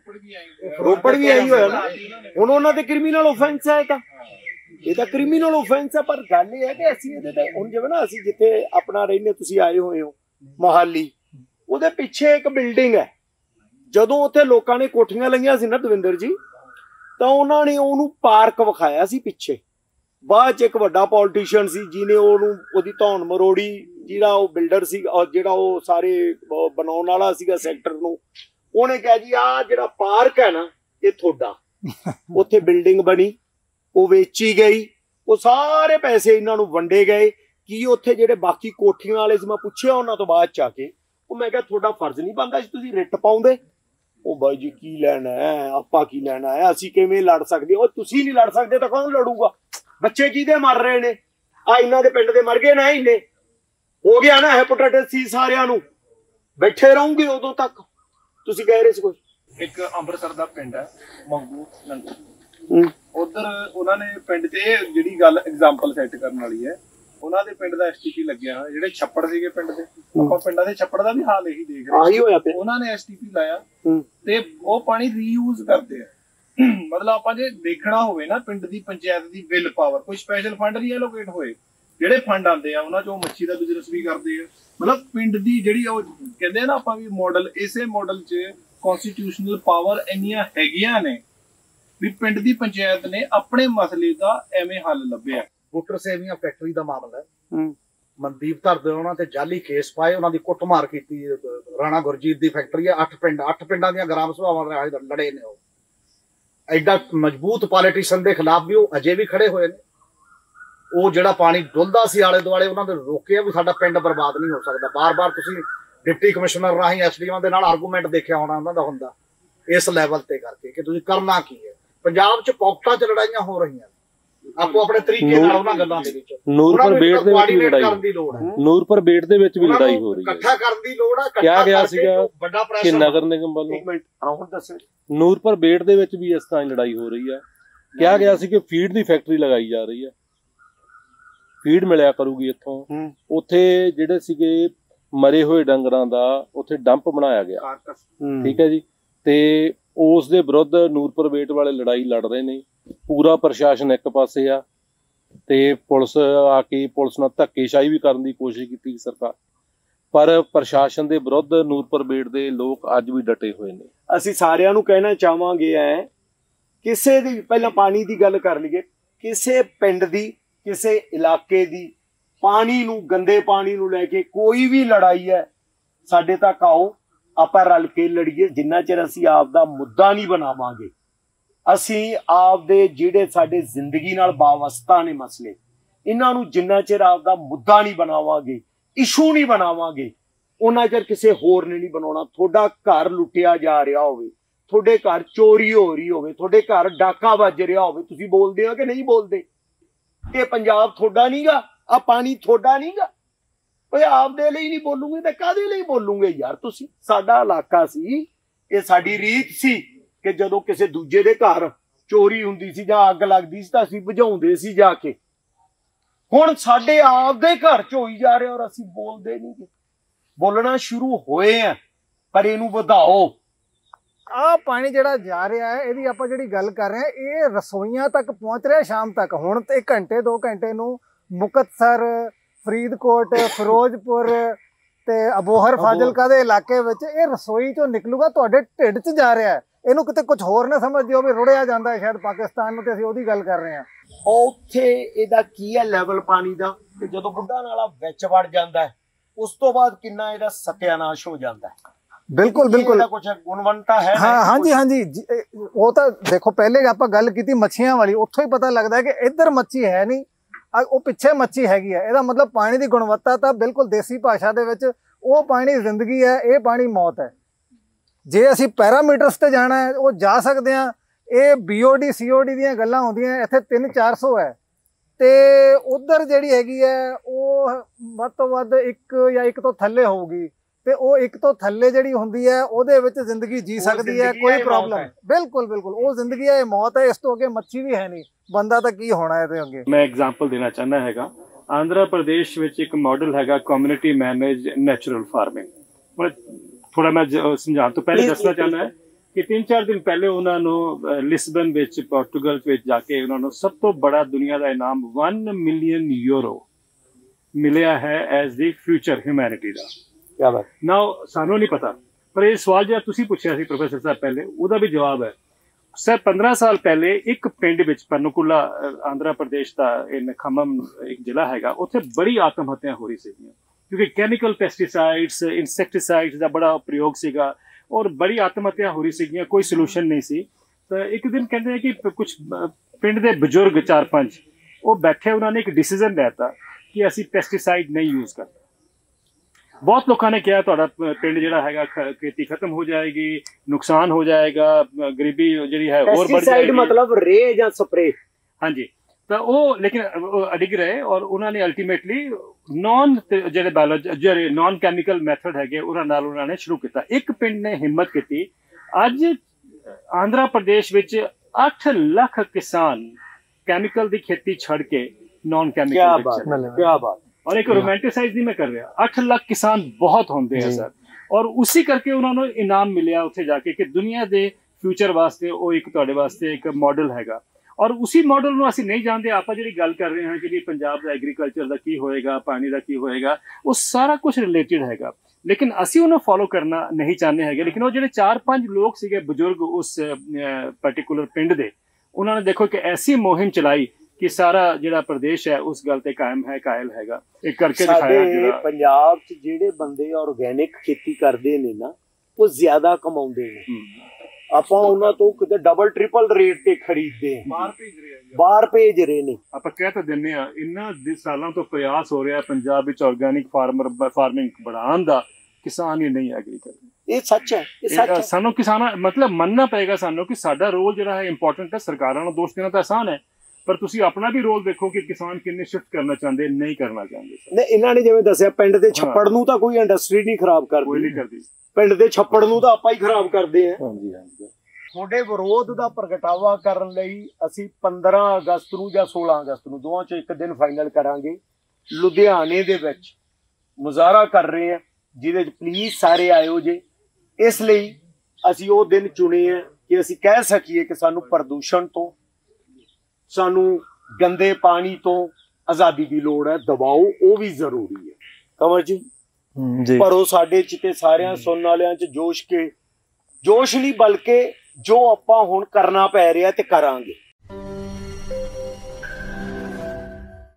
ਰੋਪੜ ਵੀ ਆਈ ਹੋਇਆ ਨਾ। ਹੁਣ ਉਹਨਾਂ ਤੇ ਕ੍ਰਿਮੀਨਲ ਆਫੈਂਸ ਹੈ, ਤਾਂ ਇਹ ਤਾਂ ਕ੍ਰਿਮੀਨਲ ਆਫੈਂਸ ਹੈ। ਪਰ ਗੱਲ ਇਹ ਹੈ ਕਿ ਅਸੀਂ ਇਹਦੇ ਤੇ ਹੁਣ ਜਿਵੇਂ ਨਾ, ਅਸੀਂ ਜਿੱਥੇ ਆਪਣਾ ਰਹਿੰਦੇ, ਤੁਸੀਂ ਆਏ ਹੋਏ ਹੋ ਮੋਹਾਲੀ, ਉਹਦੇ ਪਿੱਛੇ ਇੱਕ ਬਿਲਡਿੰਗ ਹੈ। ਜਦੋਂ ਉੱਥੇ ਲੋਕਾਂ ਨੇ ਕੋਠੀਆਂ ਲਈਆਂ ਸੀ ਨਾ ਦਵਿੰਦਰ ਜੀ, ਤਾਂ ਉਹਨਾਂ ਨੇ ਉਹਨੂੰ ਪਾਰਕ ਵਿਖਾਇਆ ਸੀ ਪਿੱਛੇ। ਬਾਅਦ 'ਚ ਇੱਕ ਵੱਡਾ ਪੋਲੀਟੀਸ਼ੀਅਨ ਸੀ ਜਿਹਨੇ ਉਹਨੂੰ, ਉਹਦੀ ਧੌਣ ਮਰੋੜੀ, ਜਿਹੜਾ ਉਹ ਬਿਲਡਰ ਸੀ, ਜਿਹੜਾ ਉਹ ਸਾਰੇ ਬਣਾਉਣ ਵਾਲਾ ਸੀਗਾ ਸੈਕਟਰ ਨੂੰ, ਉਹਨੇ ਕਿਹਾ ਜੀ ਆਹ ਜਿਹੜਾ ਪਾਰਕ ਹੈ ਨਾ ਇਹ ਤੁਹਾਡਾ। ਉੱਥੇ ਬਿਲਡਿੰਗ ਬਣੀ, ਉਹ ਵੇਚੀ ਗਈ, ਉਹ ਸਾਰੇ ਪੈਸੇ ਇਹਨਾਂ ਨੂੰ ਵੰਡੇ ਗਏ। ਕੀ ਉੱਥੇ ਜਿਹੜੇ ਬਾਕੀ ਕੋਠੀਆਂ ਵਾਲੇ ਸੀ, ਮੈਂ ਪੁੱਛਿਆ ਉਹਨਾਂ ਤੋਂ ਬਾਅਦ 'ਚ ਆ ਕੇ, ਉਹ ਮੈਂ ਕਿਹਾ ਤੁਹਾਡਾ ਫਰਜ਼ ਨਹੀਂ ਬਣਦਾ ਸੀ ਤੁਸੀਂ ਰਿਟ ਪਾਉਂਦੇ? ਉਹ ਬਾਈ ਜੀ ਕੀ ਲੈਣਾ ਹੈ, ਆਪਾਂ ਕੀ ਲੈਣਾ ਹੈ, ਅਸੀਂ ਕਿਵੇਂ ਲੜ ਸਕਦੇ? ਉਹ ਤੁਸੀਂ ਨਹੀਂ ਲੜ ਸਕਦੇ ਤਾਂ ਕੌਣ ਲੜੂਗਾ? ਬੱਚੇ ਕਿਹਦੇ ਮਰ ਰਹੇ ਨੇ? ਆ ਇਹਨਾਂ ਦੇ ਪਿੰਡ ਦੇ ਮਰ ਗਏ ਨਾ, ਇੰਨੇ ਹੋ ਗਿਆ ਨਾ ਹੈਪੇਟਾਈਟਸ ਸੀ ਸਾਰਿਆਂ ਨੂੰ, ਬੈਠੇ ਰਹੋਗੇ ਉਦੋਂ ਤੱਕ। ਤੁਸੀਂ ਕਹਿ ਰਹੇ ਸੀ ਕੁਝ? ਇੱਕ ਅੰਮ੍ਰਿਤਸਰ ਦਾ ਪਿੰਡ ਹੈ ਮੰਗੂ ਨੰਗੂ, ਉਧਰ ਉਹਨਾਂ ਨੇ ਪਿੰਡ 'ਚ ਇਹ ਜਿਹੜੀ ਗੱਲ ਐਗਜ਼ਾਮਪਲ ਸੈੱਟ ਕਰਨ ਵਾਲੀ ਹੈ, ਉਹਨਾਂ ਦੇ ਪਿੰਡ ਦਾ ਐਸਟੀਪੀ ਲੱਗਿਆ ਹੋਇਆ। ਜਿਹੜੇ ਛੱਪੜ ਸੀਗੇ ਪਿੰਡ ਦੇ, ਆਪਾਂ ਪਿੰਡਾਂ ਦੇ ਛੱਪੜ ਦਾ ਵੀ ਹਾਲ ਇਹੀ ਦੇਖ ਰਹੇ ਆਹੀ ਹੋਇਆ ਪਿਆ। ਉਹਨਾਂ ਨੇ ਐਸਟੀਪੀ ਲਾਇਆ ਤੇ ਉਹ ਪਾਣੀ ਰੀਯੂਜ਼ ਕਰਦੇ ਆ। ਮਤਲਬ ਆਪਾਂ ਜੇ ਦੇਖਣਾ ਹੋਵੇ ਨਾ ਪਿੰਡ ਦੀ ਪੰਚਾਇਤ ਦੀ ਵਿਲ ਪਾਵਰ, ਕੋਈ ਸਪੈਸ਼ਲ ਫੰਡ ਨਹੀਂ ਐਲੋਕੇਟ ਹੋਏ, ਜਿਹੜੇ ਫੰਡ ਆਉਂਦੇ ਆ ਉਹਨਾਂ ਚੋਂ ਮੱਛੀ ਦਾ ਬਿਜ਼ਨਸ ਵੀ ਕਰਦੇ ਆ। ਮਤਲਬ ਪਿੰਡ ਦੀ ਜਿਹੜੀ ਉਹ ਕਹਿੰਦੇ ਆ ਨਾ ਆਪਾਂ ਵੀ ਮਾਡਲ, ਇਸੇ ਮਾਡਲ 'ਚ ਕਨਸਟੀਟਿਊਸ਼ਨਲ ਪਾਵਰ ਇੰਨੀਆਂ ਹੈਗੀਆਂ ਨੇ ਵੀ ਪਿੰਡ ਦੀ ਪੰਚਾਇਤ ਨੇ ਆਪਣੇ ਮਸਲੇ ਦਾ ਐਵੇਂ ਹੱਲ ਲੱਭਿਆ। ਬੁੱਟਰ ਸੇਵੀਆਂ ਫੈਕਟਰੀ ਦਾ ਮਾਮਲਾ ਹੈ, ਮਨਦੀਪ ਧਰਦੇ ਉਹਨਾਂ ਤੇ ਜਾਲੀ ਕੇਸ ਪਾਏ, ਉਹਨਾਂ ਦੀ ਕੁੱਟਮਾਰ ਕੀਤੀ। ਰਾਣਾ ਗੁਰਜੀਤ ਦੀ ਫੈਕਟਰੀ ਹੈ, ਅੱਠ ਪਿੰਡ ਅੱਠ ਪਿੰਡਾਂ ਦੀਆਂ ਗ੍ਰਾਮ ਸਭਾਵਾਂ ਦੇ ਲੜੇ ਨੇ। ਉਹ ਐਡਾ ਮਜ਼ਬੂਤ ਪੋਲੀਟੀਸ਼ੀਅਨ ਦੇ ਖਿਲਾਫ ਵੀ ਉਹ ਅਜੇ ਵੀ ਖੜੇ ਹੋਏ ਨੇ। ਉਹ ਜਿਹੜਾ ਪਾਣੀ ਡੁੱਲਦਾ ਸੀ ਆਲੇ ਦੁਆਲੇ, ਉਹਨਾਂ ਨੇ ਰੋਕਿਆ ਵੀ ਸਾਡਾ ਪਿੰਡ ਬਰਬਾਦ ਨਹੀਂ ਹੋ ਸਕਦਾ। ਬਾਰ-ਬਾਰ ਤੁਸੀਂ ਡਿਪਟੀ ਕਮਿਸ਼ਨਰ ਰਾਹੀਂ ਐਸਡੀਐਮ ਦੇ ਨਾਲ ਆਰਗੂਮੈਂਟ ਦੇਖਿਆ ਹੋਣਾ ਉਹਨਾਂ ਦਾ ਹੁੰਦਾ ਇਸ ਲੈਵਲ ਤੇ ਕਰਕੇ ਕਿ ਤੁਸੀਂ ਕਰਨਾ ਕੀ ਹੈ। ਪੰਜਾਬ 'ਚ ਪੌਕਟਾਂ 'ਚ ਲੜਾਈਆਂ ਹੋ ਰਹੀਆਂ, ਆਪੋ ਆਪਣੇ ਤਰੀਕੇ ਨਾਲ ਉਹਨਾਂ ਗੱਲਾਂ ਦੇ ਵਿੱਚ। ਨੂਰਪੁਰ ਬੇਟ ਦੇ ਵਿੱਚ ਵੀ ਲੜਾਈ ਕਰਨ ਦੀ ਲੋੜ ਹੈ, ਨੂਰਪੁਰ ਬੇਟ ਦੇ ਵਿੱਚ ਵੀ ਲੜਾਈ ਹੋ ਰਹੀ ਹੈ, ਇਕੱਠਾ ਕਰਨ ਦੀ ਲੋੜ ਹੈ। ਕਿਹਾ ਗਿਆ ਸੀਗਾ ਵੱਡਾ ਕਿ ਪ੍ਰੈਸ਼ਰ ਨਗਰ ਨਿਗਮ ਵੱਲੋਂ, ਇੱਕ ਮਿੰਟ ਆਉਂ ਦੱਸੋ, ਨੂਰਪੁਰ ਬੇਟ ਦੇ ਵਿੱਚ ਵੀ ਇਸ ਤਰ੍ਹਾਂ ਲੜਾਈ ਹੋ ਰਹੀ ਹੈ। ਕਿਹਾ ਗਿਆ ਸੀ ਕਿ ਫੀਡ ਦੀ ਫੈਕਟਰੀ ਲਗਾਈ ਜਾ ਰਹੀ ਹੈ, ਫੀਡ ਮਿਲਿਆ ਕਰੂਗੀ ਇੱਥੋਂ। ਉੱਥੇ ਜਿਹੜੇ ਸੀਗੇ ਮਰੇ ਹੋਏ ਡੰਗਰਾਂ ਦਾ ਉੱਥੇ ਡੰਪ ਬਣਾਇਆ ਗਿਆ, ਠੀਕ ਹੈ ਜੀ। ਤੇ ਉਸ ਦੇ ਵਿਰੁੱਧ ਨੂਰਪੁਰ ਬੇਟ ਵਾਲੇ ਲੜਾਈ ਲੜ ਰਹੇ ਨੇ। ਪੂਰਾ ਪ੍ਰਸ਼ਾਸਨ ਇੱਕ ਪਾਸੇ ਆ ਤੇ ਪੁਲਿਸ ਆ ਕੇ ਪੁਲਿਸ ਨਾਲ ਧੱਕੇਸ਼ਾਹੀ ਵੀ ਕਰਨ ਦੀ ਕੋਸ਼ਿਸ਼ ਕੀਤੀ ਸਰਕਾਰ, ਪਰ ਪ੍ਰਸ਼ਾਸਨ ਦੇ ਵਿਰੁੱਧ ਨੂਰਪੁਰ ਬੇਟ ਦੇ ਲੋਕ ਅੱਜ ਵੀ ਡਟੇ ਹੋਏ ਨੇ। ਅਸੀਂ ਸਾਰਿਆਂ ਨੂੰ ਕਹਿਣਾ ਚਾਹਾਂਗੇ ਐ, ਕਿਸੇ ਦੀ ਪਹਿਲਾਂ ਪਾਣੀ ਦੀ ਗੱਲ ਕਰ ਲਈਏ, ਕਿਸੇ ਪਿੰਡ ਦੀ, ਕਿਸੇ ਇਲਾਕੇ ਦੀ ਪਾਣੀ ਨੂੰ, ਗੰਦੇ ਪਾਣੀ ਨੂੰ ਲੈ ਕੇ ਕੋਈ ਵੀ ਲੜਾਈ ਹੈ, ਸਾਡੇ ਤੱਕ ਆਓ, ਆਪਾਂ ਰਲ ਕੇ ਲੜੀਏ। ਜਿੰਨਾ ਚਿਰ ਅਸੀਂ ਆਪ ਦਾ ਮੁੱਦਾ ਨਹੀਂ ਬਣਾਵਾਂਗੇ, ਅਸੀਂ ਆਪਦੇ ਜਿਹੜੇ ਸਾਡੇ ਜ਼ਿੰਦਗੀ ਨਾਲ ਵਾਬਸਤਾ ਨੇ ਮਸਲੇ, ਇਹਨਾਂ ਨੂੰ ਜਿੰਨਾ ਚਿਰ ਆਪ ਦਾ ਮੁੱਦਾ ਨਹੀਂ ਬਣਾਵਾਂਗੇ, ਇਸ਼ੂ ਨਹੀਂ ਬਣਾਵਾਂਗੇ, ਉਹਨਾਂ ਚਿਰ ਕਿਸੇ ਹੋਰ ਨੇ ਨਹੀਂ ਬਣਾਉਣਾ। ਤੁਹਾਡਾ ਘਰ ਲੁੱਟਿਆ ਜਾ ਰਿਹਾ ਹੋਵੇ, ਤੁਹਾਡੇ ਘਰ ਚੋਰੀ ਹੋ ਰਹੀ ਹੋਵੇ, ਤੁਹਾਡੇ ਘਰ ਡਾਕਾ ਵੱਜ ਰਿਹਾ ਹੋਵੇ, ਤੁਸੀਂ ਬੋਲਦੇ ਹੋ ਕਿ ਨਹੀਂ ਬੋਲਦੇ ਕਿ ਪੰਜਾਬ ਤੁਹਾਡਾ ਨਹੀਂਗਾ, ਆ ਪਾਣੀ ਤੁਹਾਡਾ ਨਹੀਂਗਾ? ਓਏ ਆਪਦੇ ਲਈ ਨਹੀਂ ਬੋਲੂਗੇ ਤਾਂ ਕਾਹਦੇ ਲਈ ਬੋਲੂਗੇ ਯਾਰ ਤੁਸੀਂ? ਸਾਡਾ ਇਲਾਕਾ ਸੀ, ਇਹ ਸਾਡੀ ਰੀਤ ਸੀ ਕਿ ਜਦੋਂ ਕਿਸੇ ਦੂਜੇ ਦੇ ਘਰ ਚੋਰੀ ਹੁੰਦੀ ਸੀ ਜਾਂ ਅੱਗ ਲੱਗਦੀ ਸੀ ਤਾਂ ਅਸੀਂ ਬੁਝਾਉਂਦੇ ਸੀ ਜਾ ਕੇ। ਹੁਣ ਸਾਡੇ ਆਪਦੇ ਘਰ ਚ ਹੋਈ ਜਾ ਰਿਹਾ ਔਰ ਅਸੀਂ ਬੋਲਦੇ ਨਹੀਂ। ਬੋਲਣਾ ਸ਼ੁਰੂ ਹੋਏ ਆ, ਪਰ ਇਹਨੂੰ ਵਧਾਓ। ਆਹ ਪਾਣੀ ਜਿਹੜਾ ਜਾ ਰਿਹਾ ਹੈ, ਇਹਦੀ ਆਪਾਂ ਜਿਹੜੀ ਗੱਲ ਕਰ ਰਹੇ ਹਾਂ, ਇਹ ਰਸੋਈਆਂ ਤੱਕ ਪਹੁੰਚ ਰਿਹਾ ਸ਼ਾਮ ਤੱਕ। ਹੁਣ ਤੇ ਘੰਟੇ ਦੋ ਘੰਟੇ ਨੂੰ ਮੁਕਤਸਰ, ਫਰੀਦਕੋਟ, ਫਿਰੋਜ਼ਪੁਰ ਤੇ ਅਬੋਹਰ, ਫਾਜ਼ਿਲਕਾ ਦੇ ਇਲਾਕੇ ਵਿੱਚ ਇਹ ਰਸੋਈ ਚੋਂ ਨਿਕਲੂਗਾ, ਤੁਹਾਡੇ ਢਿੱਡ 'ਚ ਜਾ ਰਿਹਾ ਹੈ। ਇਹਨੂੰ ਕਿਤੇ ਕੁਝ ਹੋਰ ਨਾ ਸਮਝਦੇ ਹੋ ਵੀ ਰੁੜਿਆ ਜਾਂਦਾ ਹੈ ਸ਼ਾਇਦ ਪਾਕਿਸਤਾਨ ਨੂੰ, ਤੇ ਅਸੀਂ ਉਹਦੀ ਗੱਲ ਕਰ ਰਹੇ ਹਾਂ। ਉੱਥੇ ਇਹਦਾ ਕੀ ਹੈ ਲੈਵਲ ਪਾਣੀ ਦਾ, ਤੇ ਜਦੋਂ ਬੁੱਢਾ ਨਾਲਾ ਵਿੱਚ ਵੜ ਜਾਂਦਾ ਹੈ ਉਸ ਤੋਂ ਬਾਅਦ ਕਿੰਨਾ ਇਹਦਾ ਸਤਿਆਨਾਸ਼ ਹੋ ਜਾਂਦਾ ਹੈ। ਬਿਲਕੁਲ ਬਿਲकुल ਕੁਝ ਗੁਣਵੰਤਾ ਹੈ। ਹਾਂ ਹਾਂਜੀ ਹਾਂਜੀ, ਉਹ ਤਾਂ ਦੇਖੋ ਪਹਿਲੇ ਆਪਾਂ ਗੱਲ ਕੀਤੀ ਮੱਛੀਆਂ ਵਾਲੀ, ਉੱਥੋਂ ਹੀ ਪਤਾ ਲੱਗਦਾ ਕਿ ਇੱਧਰ ਮੱਛੀ ਹੈ ਨਹੀਂ, ਉਹ ਪਿੱਛੇ ਮੱਛੀ ਹੈਗੀ ਹੈ। ਇਹਦਾ ਮਤਲਬ ਪਾਣੀ ਦੀ ਗੁਣਵੱਤਾ ਤਾਂ ਬਿਲਕੁਲ ਦੇਸੀ ਭਾਸ਼ਾ ਦੇ ਵਿੱਚ ਉਹ ਪਾਣੀ ਜ਼ਿੰਦਗੀ ਹੈ, ਇਹ ਪਾਣੀ ਮੌਤ ਹੈ। ਜੇ ਅਸੀਂ ਪੈਰਾਮੀਟਰਸ ਤੇ ਜਾਣਾ ਹੈ ਉਹ ਜਾ ਸਕਦੇ ਹਾਂ। ਇਹ ਬੀਓਡੀ ਸੀਓਡੀ ਦੀਆਂ ਗੱਲਾਂ ਹੁੰਦੀਆਂ, ਇੱਥੇ ਤਿੰਨ ਚਾਰ ਸੌ ਹੈ ਤੇ ਉਧਰ ਜਿਹੜੀ ਹੈਗੀ ਹੈ ਉਹ ਵੱਧ ਤੋਂ ਵੱਧ ਇੱਕ ਜਾਂ ਇੱਕ ਤੋਂ ਥੱਲੇ ਹੋਊਗੀ, ਤੇ ਉਹ ਇੱਕ ਤੋਂ ਥੱਲੇ ਜਿਹੜੀ ਹੁੰਦੀ ਹੈ ਉਹਦੇ ਵਿੱਚ ਜ਼ਿੰਦਗੀ ਜੀ ਸਕਦੀ ਹੈ, ਕੋਈ ਪ੍ਰੋਬਲਮ। ਬਿਲਕੁਲ ਬਿਲकुल ਉਹ ਜ਼ਿੰਦਗੀ ਹੈ, ਇਹ ਮੌਤ ਹੈ। ਇਸ ਤੋਂ ਅੱਗੇ ਮੱਛੀ ਵੀ ਹੈ ਨਹੀਂ, ਬੰਦਾ ਤਾਂ ਕੀ ਹੋਣਾ ਇਹਦੇ ਅੱਗੇ। ਮੈਂ ਐਗਜ਼ਾਮਪਲ ਦੇਣਾ ਚਾਹੁੰਦਾ ਹੈਗਾ, ਆਂਧਰਾ ਪ੍ਰਦੇਸ਼ ਵਿੱਚ ਇੱਕ ਮਾਡਲ ਹੈਗਾ ਕਮਿਊਨਿਟੀ ਮੈਨੇਜ ਨੈਚੁਰਲ ਫਾਰਮਿੰਗ। ਥੋੜਾ ਮੈਂ ਸਮਝਾਉਣ ਤੋਂ ਪਹਿਲੇ ਦੱਸਣਾ ਚਾਹੁੰਦਾ ਹੈ ਕਿ ਤਿੰਨ ਚਾਰ ਦਿਨ ਪਹਿਲੇ ਉਹਨਾਂ ਨੂੰ ਲਿਸਬਨ ਵਿੱਚ ਪੋਰਟੁਗਲ ਵਿੱਚ ਜਾ ਕੇ ਉਹਨਾਂ ਨੂੰ ਸਭ ਤੋਂ ਬੜਾ ਦੁਨੀਆ ਦਾ ਇਨਾਮ ਇੱਕ ਮਿਲੀਅਨ ਯੂਰੋ ਮਿਲਿਆ ਹੈ ਐਜ਼ ਦੀ ਫਿਊਚਰ ਹਿਊਮੈਨਿਟੀ ਦਾ। ਕਿਆ ਬਾਤ। ਨਾਓ ਸਾਨੂੰ ਨਹੀਂ ਪਤਾ, ਪਰ ਇਹ ਸਵਾਲ ਜਿਹੜਾ ਤੁਸੀਂ ਪੁੱਛਿਆ ਸੀ ਪ੍ਰੋਫੈਸਰ ਸਾਹਿਬ ਪਹਿਲੇ, ਉਹਦਾ ਵੀ ਜਵਾਬ ਹੈ। ਸਰ ਪੰਦਰਾਂ ਸਾਲ ਪਹਿਲੇ ਇੱਕ ਪਿੰਡ ਵਿੱਚ ਪਰਨੂਕੁਲਾ ਆਂਧਰਾ ਪ੍ਰਦੇਸ਼ ਦਾ ਇਹ ਖੰਮਮ ਇੱਕ ਜ਼ਿਲ੍ਹਾ ਹੈਗਾ, ਉੱਥੇ ਬੜੀ ਆਤਮ ਹੱਤਿਆ ਹੋ ਰਹੀ ਸੀਗੀਆਂ ਕਿਉਂਕਿ ਕੈਮੀਕਲ ਪੈਸਟੀਸਾਈਡਸ, ਇਨਸੈਕਟੀਸਾਈਡਸ ਦਾ ਬੜਾ ਪ੍ਰਯੋਗ ਸੀਗਾ ਔਰ ਬੜੀ ਆਤਮ ਹੱਤਿਆ ਹੋ ਰਹੀ ਸੀਗੀਆਂ, ਕੋਈ ਸੋਲੂਸ਼ਨ ਨਹੀਂ ਸੀ। ਤਾਂ ਇੱਕ ਦਿਨ ਕਹਿੰਦੇ ਕਿ ਕੁਝ ਪਿੰਡ ਦੇ ਬਜ਼ੁਰਗ ਚਾਰ ਪੰਜ ਉਹ ਬੈਠੇ, ਉਹਨਾਂ ਨੇ ਇੱਕ ਡਿਸੀਜ਼ਨ ਲੈਤਾ ਕਿ ਅਸੀਂ ਪੈਸਟੀਸਾਈਡ ਨਹੀਂ ਯੂਜ਼ ਕਰਦੇ। ਬਹੁਤ ਲੋਕਾਂ ਨੇ ਕਿਹਾ ਤੁਹਾਡਾ ਪਿੰਡ ਜਿਹੜਾ ਹੈਗਾ ਖੇਤੀ ਖਤਮ ਹੋ ਜਾਏਗੀ, ਨੁਕਸਾਨ ਹੋ ਜਾਏਗਾ, ਗਰੀਬੀ ਜਿਹੜੀ ਹੈ ਹੋਰ ਵੱਧ ਜਾਏਗੀ। ਮਤਲਬ ਰੇ ਜਾਂ ਸਪਰੇ? ਹਾਂਜੀ, ਤਾਂ ਉਹ ਲੇਕਿਨ ਉਹ ਅਡਿੱਗ ਰਹੇ ਔਰ ਉਹਨਾਂ ਨੇ ਅਲਟੀਮੇਟਲੀ ਨੌਨ ਜਿਹੜੇ ਬਾਇਓਲੋਜੀ ਜਿਹੜੇ ਨੌਨ ਕੈਮੀਕਲ ਮੈਥਡ ਹੈਗੇ ਉਹਨਾਂ ਨਾਲ ਉਹਨਾਂ ਨੇ ਸ਼ੁਰੂ ਕੀਤਾ। ਇੱਕ ਪਿੰਡ ਨੇ ਹਿੰਮਤ ਕੀਤੀ, ਅੱਜ ਆਂਧਰਾ ਪ੍ਰਦੇਸ਼ ਵਿੱਚ ਅੱਠ ਲੱਖ ਕਿਸਾਨ ਕੈਮੀਕਲ ਦੀ ਖੇਤੀ ਛੱਡ ਕੇ ਨੌਨ ਕੈਮੀਕਲ ਵਿੱਚ ਚਲੇ ਗਏ। क्या बात। ਔਰ ਇੱਕ ਰੋਮਾਂਟਿਸਾਈਜ਼ ਨਹੀਂ ਮੈਂ ਕਰ ਰਿਹਾ, ਅੱਠ ਲੱਖ ਕਿਸਾਨ ਬਹੁਤ ਹੁੰਦੇ ਆ ਸਰ, ਔਰ ਉਸੇ ਕਰਕੇ ਉਹਨਾਂ ਨੂੰ ਇਨਾਮ ਮਿਲਿਆ ਉੱਥੇ ਜਾ ਕੇ ਕਿ ਦੁਨੀਆ ਦੇ ਫਿਊਚਰ ਵਾਸਤੇ ਉਹ ਇੱਕ ਤੁਹਾਡੇ ਵਾਸਤੇ ਇੱਕ ਮਾਡਲ ਹੈਗਾ। ਔਰ ਉसी ਮਾਡਲ ਨੂੰ ਅਸੀਂ ਨਹੀਂ ਜਾਣਦੇ। ਆਪਾਂ ਜਿਹੜੀ ਗੱਲ ਕਰ ਰਹੇ ਹਾਂ ਕਿ ਵੀ ਪੰਜਾਬ ਦਾ ਐਗਰੀਕਲਚਰ ਦਾ ਕੀ ਹੋਏਗਾ, ਪਾਣੀ ਦਾ ਕੀ ਹੋਏਗਾ, ਉਹ ਸਾਰਾ ਕੁਝ ਰਿਲੇਟਿਡ ਹੈਗਾ, ਲੇਕਿਨ ਅਸੀਂ ਉਹਨੂੰ ਫੋਲੋ ਕਰਨਾ ਨਹੀਂ ਚਾਹੁੰਦੇ ਹੈਗੇ। ਲੇਕਿਨ ਉਹ ਜਿਹੜੇ ਚਾਰ ਪੰਜ ਲੋਕ ਸੀਗੇ ਬਜ਼ੁਰਗ ਉਸ ਪਾਰਟਿਕੂਲਰ ਪਿੰਡ ਦੇ, ਉਹਨਾਂ ਨੇ ਦੇਖੋ ਕਿ ਐਸੀ ਮੁਹਿੰਮ ਚਲਾਈ ਕਿ ਸਾਰਾ ਜਿਹੜਾ ਪ੍ਰਦੇਸ਼ ਹੈ ਉਸ ਗੱਲ ਤੇ ਕਾਇਮ ਹੈ, ਕਾਇਲ ਹੈਗਾ। ਇਹ ਕਰਕੇ ਦਿਖਾਇਆ। ਸਾਡੇ ਪੰਜਾਬ 'ਚ ਜਿਹੜੇ ਬੰਦੇ ਆਰਗੈਨਿਕ ਖੇਤੀ ਕਰਦੇ ਨੇ ਨਾ, ਉਹ ਜ਼ਿਆਦਾ ਕਮਾਉਂਦੇ ਨੇ। ਆਪਾਂ ਉਹਨਾਂ ਤੋਂ ਕਿਤੇ ਡਬਲ ਟ੍ਰਿਪਲ ਰੇਟ ਤੇ ਖਰੀਦਦੇ ਆ, ਬਾਹਰ ਭੇਜ ਰਹੇ ਆ, ਬਾਹਰ ਭੇਜ ਰਹੇ ਨੇ। ਆਪਾਂ ਕਹਿ ਤਾਂ ਦਿੰਦੇ ਆ, ਇਹਨਾਂ ਸਾਲਾਂ ਤੋਂ ਪ੍ਰਯਾਸ ਹੋ ਰਿਹਾ ਪੰਜਾਬ ਵਿੱਚ ਆਰਗੈਨਿਕ ਫਾਰਮਰ ਫਾਰਮਿੰਗ बढ़ाਉਣ ਦਾ, ਕਿਸਾਨ ਹੀ ਨਹੀਂ ਐਗਰੀ ਕਰਦੇ। ਇਹ ਸੱਚ ਹੈ, ਇਹ ਸੱਚ ਹੈ। ਸਾਨੂੰ ਕਿਸਾਨਾਂ ਮਤਲਬ ਮੰਨਣਾ ਪਏਗਾ ਸਾਨੂੰ ਕਿ ਸਾਡਾ ਰੋਲ ਜਿਹੜਾ ਹੈ ਇੰਪੋਰਟੈਂਟ ਹੈ। ਸਰਕਾਰਾਂ ਨੂੰ ਦੋਸ਼ ਦੇਣਾ ਤਾਂ ਆਸਾਨ ਹੈ, ਪਰ ਤੁਸੀਂ ਆਪਣਾ ਵੀ ਰੋਲ ਦੇਖੋ ਕਿ ਕਿਸਾਨ ਕਿੰਨੇ ਸ਼ਿਫਟ ਕਰਨਾ ਚਾਹੁੰਦੇ, ਨਹੀਂ ਕਰਨਾ ਚਾਹੁੰਦੇ। ਨੇ ਇਹਨਾਂ ਨੇ ਜਿਵੇਂ ਦੱਸਿਆ, ਪਿੰਡ ਦੇ ਛੱਪੜ ਨੂੰ ਤਾਂ ਕੋਈ ਇੰਡਸਟਰੀ ਨਹੀਂ ਖਰਾਬ ਕਰਦੀ, ਕੋਈ ਨਹੀਂ ਕਰਦੀ। ਪਿੰਡ ਦੇ ਛੱਪੜ ਨੂੰ ਤਾਂ ਆਪਾਂ ਹੀ ਖਰਾਬ ਕਰਦੇ ਆ। ਹਾਂਜੀ ਹਾਂਜੀ। ਤੁਹਾਡੇ ਵਿਰੋਧ ਦਾ ਪ੍ਰਗਟਾਵਾ ਕਰਨ ਲਈ ਅਸੀਂ ਪੰਦਰਾਂ ਅਗਸਤ ਨੂੰ ਜਾਂ ਸੋਲਾਂ ਅਗਸਤ ਨੂੰ, ਦੋਵਾਂ ਚੋਂ ਇੱਕ ਦਿਨ ਫਾਈਨਲ ਕਰਾਂਗੇ, ਲੁਧਿਆਣੇ ਦੇ ਵਿੱਚ ਮੁਜ਼ਾਹਰਾ ਕਰ ਰਹੇ ਹਾਂ, ਜਿਹਦੇ 'ਚ ਪਲੀਜ਼ ਸਾਰੇ ਆਇਓ ਜੇ। ਇਸ ਲਈ ਅਸੀਂ ਉਹ ਦਿਨ ਚੁਣੇ ਆ ਕਿ ਅਸੀਂ ਕਹਿ ਸਕੀਏ ਕਿ ਸਾਨੂੰ ਪ੍ਰਦੂਸ਼ਣ ਤੋਂ, ਸਾਨੂੰ ਗੰਦੇ ਪਾਣੀ ਤੋਂ ਆਜ਼ਾਦੀ ਦੀ ਲੋੜ ਹੈ। ਦਬਾਓ ਉਹ ਵੀ ਜ਼ਰੂਰੀ ਹੈ। ਕਮਰ ਜੀ ਜੀ ਭਰੋ ਸਾਡੇ 'ਚ ਤੇ ਸਾਰਿਆਂ ਸੁਣਨ ਵਾਲਿਆਂ 'ਚ ਜੋਸ਼ ਕੇ, ਜੋਸ਼ ਨਹੀਂ ਬਲਕਿ ਜੋ ਆਪਾਂ ਹੁਣ ਕਰਨਾ ਪੈ ਰਿਹਾ ਤੇ ਕਰਾਂਗੇ।